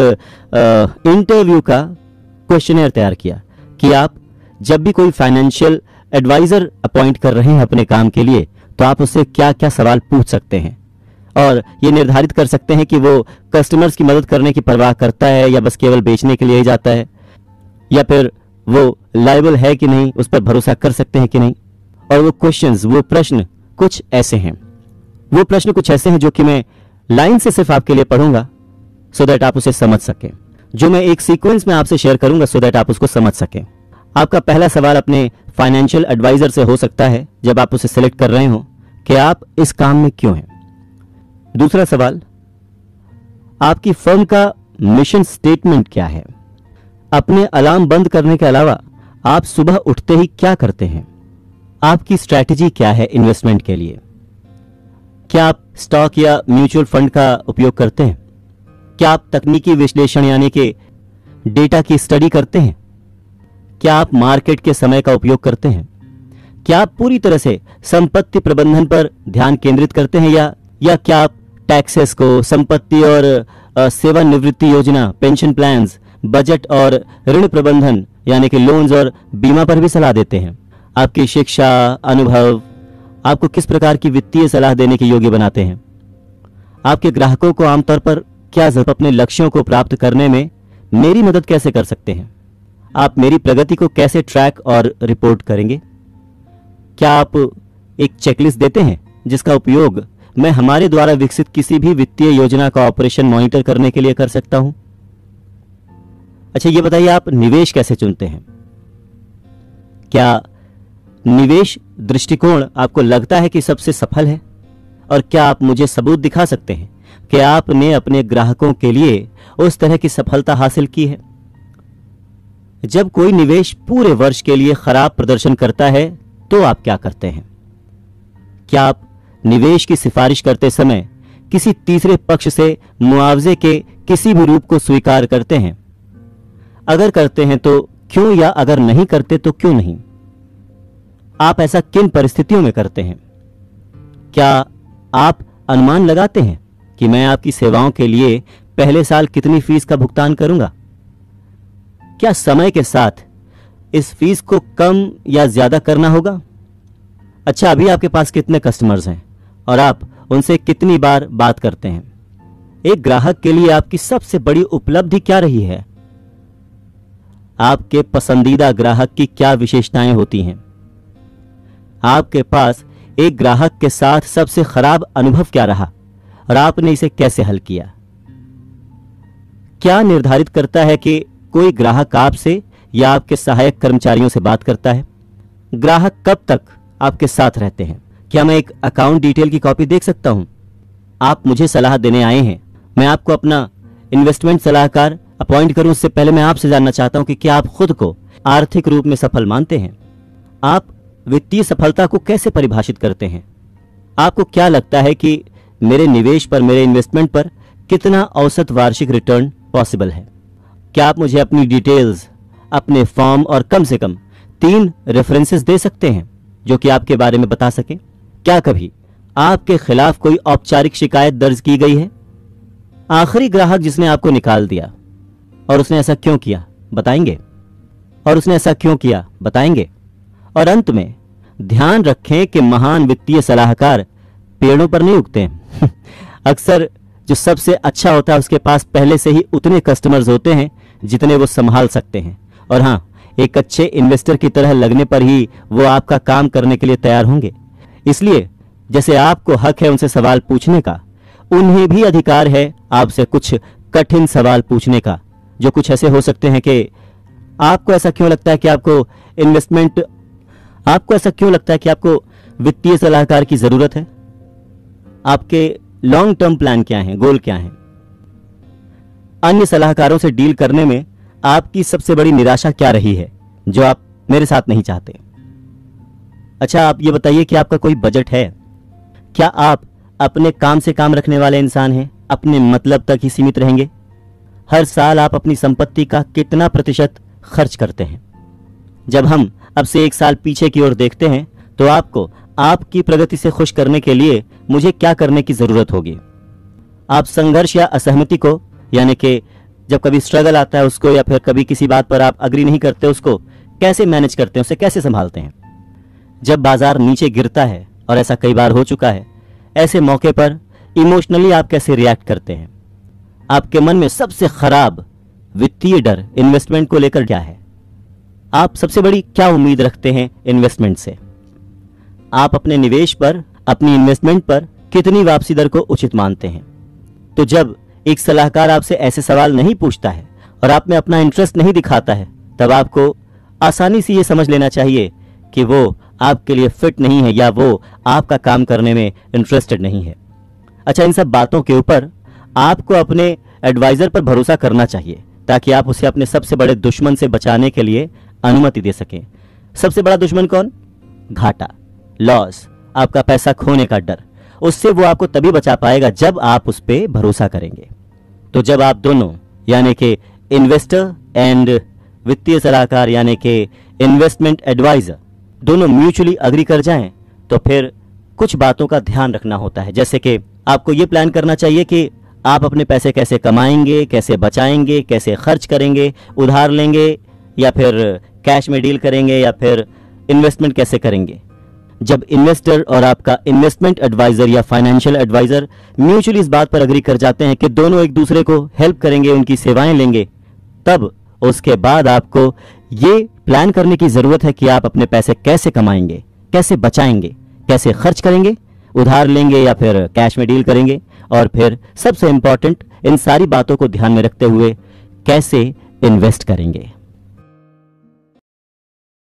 इंटरव्यू का क्वेश्चनर तैयार किया कि आप जब भी कोई फाइनेंशियल एडवाइजर अपॉइंट कर रहे हैं अपने काम के लिए तो आप उससे क्या क्या सवाल पूछ सकते हैं और ये निर्धारित कर सकते हैं कि वो कस्टमर्स की मदद करने की परवाह करता है या बस केवल बेचने के लिए ही जाता है, या फिर वो लायबल है कि नहीं, उस पर भरोसा कर सकते हैं कि नहीं। और वो क्वेश्चंस, वो प्रश्न कुछ ऐसे हैं जो कि मैं लाइन से सिर्फ आपके लिए पढ़ूंगा सो दैट आप उसे समझ सकें, जो मैं एक सीक्वेंस में आपसे शेयर करूंगा सो दैट आप उसको समझ सकें। आपका पहला सवाल अपने फाइनेंशियल एडवाइजर से हो सकता है जब आप उसे सिलेक्ट कर रहे हो कि आप इस काम में क्यों हैं। दूसरा सवाल, आपकी फर्म का मिशन स्टेटमेंट क्या है। अपने अलार्म बंद करने के अलावा आप सुबह उठते ही क्या करते हैं। आपकी स्ट्रैटेजी क्या है इन्वेस्टमेंट के लिए। क्या आप स्टॉक या म्यूचुअल फंड का उपयोग करते हैं। क्या आप तकनीकी विश्लेषण यानी कि डेटा की स्टडी करते हैं। क्या आप मार्केट के समय का उपयोग करते हैं। क्या आप पूरी तरह से संपत्ति प्रबंधन पर ध्यान केंद्रित करते हैं या क्या आप टैक्सेस को, संपत्ति और सेवानिवृत्ति योजना, पेंशन प्लान्स, बजट और ऋण प्रबंधन यानी कि लोन्स और बीमा पर भी सलाह देते हैं। आपकी शिक्षा, अनुभव आपको किस प्रकार की वित्तीय सलाह देने के योग्य बनाते हैं। आपके ग्राहकों को आमतौर पर क्या अपने लक्ष्यों को प्राप्त करने में मेरी मदद कैसे कर सकते हैं। आप मेरी प्रगति को कैसे ट्रैक और रिपोर्ट करेंगे। क्या आप एक चेकलिस्ट देते हैं जिसका उपयोग मैं हमारे द्वारा विकसित किसी भी वित्तीय योजना का ऑपरेशन मॉनिटर करने के लिए कर सकता हूं। अच्छा, ये बताइए, आप निवेश कैसे चुनते हैं। क्या निवेश दृष्टिकोण आपको लगता है कि सबसे सफल है और क्या आप मुझे सबूत दिखा सकते हैं कि आपने अपने ग्राहकों के लिए उस तरह की सफलता हासिल की है। जब कोई निवेश पूरे वर्ष के लिए खराब प्रदर्शन करता है तो आप क्या करते हैं। क्या आप निवेश की सिफारिश करते समय किसी तीसरे पक्ष से मुआवजे के किसी भी रूप को स्वीकार करते हैं? अगर करते हैं तो क्यों, या अगर नहीं करते तो क्यों नहीं? आप ऐसा किन परिस्थितियों में करते हैं? क्या आप अनुमान लगाते हैं कि मैं आपकी सेवाओं के लिए पहले साल कितनी फीस का भुगतान करूंगा? क्या समय के साथ इस फीस को कम या ज्यादा करना होगा? अच्छा, अभी आपके पास कितने कस्टमर्स हैं और आप उनसे कितनी बार बात करते हैं? एक ग्राहक के लिए आपकी सबसे बड़ी उपलब्धि क्या रही है? आपके पसंदीदा ग्राहक की क्या विशेषताएं होती हैं? आपके पास एक ग्राहक के साथ सबसे खराब अनुभव क्या रहा और आपने इसे कैसे हल किया? क्या निर्धारित करता है कि कोई ग्राहक आपसे या आपके सहायक कर्मचारियों से बात करता है? ग्राहक कब तक आपके साथ रहते हैं? क्या मैं एक अकाउंट डिटेल की कॉपी देख सकता हूं? आप मुझे सलाह देने आए हैं, मैं आपको अपना इन्वेस्टमेंट सलाहकार अपॉइंट करूं, उससे पहले मैं आपसे जानना चाहता हूं कि क्या आप खुद को आर्थिक रूप में सफल मानते हैं? आप वित्तीय सफलता को कैसे परिभाषित करते हैं? आपको क्या लगता है कि मेरे निवेश पर, मेरे इन्वेस्टमेंट पर कितना औसत वार्षिक रिटर्न पॉसिबल है? क्या आप मुझे अपनी डिटेल्स, अपने फॉर्म और कम से कम 3 रेफरेंसेस दे सकते हैं जो कि आपके बारे में बता सके? क्या कभी आपके खिलाफ कोई औपचारिक शिकायत दर्ज की गई है? आखिरी ग्राहक जिसने आपको निकाल दिया, और उसने ऐसा क्यों किया, बताएंगे? और उसने ऐसा क्यों किया, बताएंगे? और अंत में ध्यान रखें कि महान वित्तीय सलाहकार पेड़ों पर नहीं उगते हैं। अक्सर जो सबसे अच्छा होता है उसके पास पहले से ही उतने कस्टमर्स होते हैं जितने वो संभाल सकते हैं। और हां, एक अच्छे इन्वेस्टर की तरह लगने पर ही वो आपका काम करने के लिए तैयार होंगे। इसलिए जैसे आपको हक है उनसे सवाल पूछने का, उन्हें भी अधिकार है आपसे कुछ कठिन सवाल पूछने का, जो कुछ ऐसे हो सकते हैं कि आपको ऐसा क्यों लगता है कि आपको वित्तीय सलाहकार की जरूरत है? आपके लॉन्ग टर्म प्लान क्या हैं, गोल क्या हैं? अन्य सलाहकारों से डील करने में आपकी सबसे बड़ी निराशा क्या रही है जो आप मेरे साथ नहीं चाहते? अच्छा, आप ये बताइए कि आपका कोई बजट है? क्या आप अपने काम से काम रखने वाले इंसान हैं? अपने मतलब तक ही सीमित रहेंगे? हर साल आप अपनी संपत्ति का कितना प्रतिशत खर्च करते हैं? जब हम अब से 1 साल पीछे की ओर देखते हैं तो आपको आपकी प्रगति से खुश करने के लिए मुझे क्या करने की जरूरत होगी? आप संघर्ष या असहमति को, यानी कि जब कभी स्ट्रगल आता है उसको, या फिर कभी किसी बात पर आप अग्री नहीं करते उसको कैसे मैनेज करते हैं, उसे कैसे संभालते हैं? जब बाजार नीचे गिरता है, और ऐसा कई बार हो चुका है, ऐसे मौके पर इमोशनली आप कैसे रिएक्ट करते हैं? आपके मन में सबसे खराब वित्तीय डर इन्वेस्टमेंट को लेकर क्या है? आप सबसे बड़ी क्या उम्मीद रखते हैं इन्वेस्टमेंट से? आप अपने निवेश पर, अपनी इन्वेस्टमेंट पर कितनी वापसी दर को उचित मानते हैं? तो जब एक सलाहकार आपसे ऐसे सवाल नहीं पूछता है और आप में अपना इंटरेस्ट नहीं दिखाता है, तब आपको आसानी से ये समझ लेना चाहिए कि वो आपके लिए फिट नहीं है या वो आपका काम करने में इंटरेस्टेड नहीं है। अच्छा, इन सब बातों के ऊपर आपको अपने एडवाइजर पर भरोसा करना चाहिए ताकि आप उसे अपने सबसे बड़े दुश्मन से बचाने के लिए अनुमति दे सकें। सबसे बड़ा दुश्मन कौन? घाटा, लॉस, आपका पैसा खोने का डर। उससे वो आपको तभी बचा पाएगा जब आप उस पर भरोसा करेंगे। तो जब आप दोनों, यानी कि इन्वेस्टर एंड वित्तीय सलाहकार यानी कि इन्वेस्टमेंट एडवाइजर, दोनों म्यूचुअली अग्री कर जाएं, तो फिर कुछ बातों का ध्यान रखना होता है। जैसे कि आपको ये प्लान करना चाहिए कि आप अपने पैसे कैसे कमाएंगे, कैसे बचाएंगे, कैसे खर्च करेंगे, उधार लेंगे या फिर कैश में डील करेंगे, या फिर इन्वेस्टमेंट कैसे करेंगे। जब इन्वेस्टर और आपका इन्वेस्टमेंट एडवाइजर या फाइनेंशियल एडवाइजर म्यूचुअली इस बात पर अग्री कर जाते हैं कि दोनों एक दूसरे को हेल्प करेंगे, उनकी सेवाएं लेंगे, तब उसके बाद आपको ये प्लान करने की जरूरत है कि आप अपने पैसे कैसे कमाएंगे, कैसे बचाएंगे, कैसे खर्च करेंगे, उधार लेंगे या फिर कैश में डील करेंगे, और फिर सबसे इंपॉर्टेंट, इन सारी बातों को ध्यान में रखते हुए कैसे इन्वेस्ट करेंगे।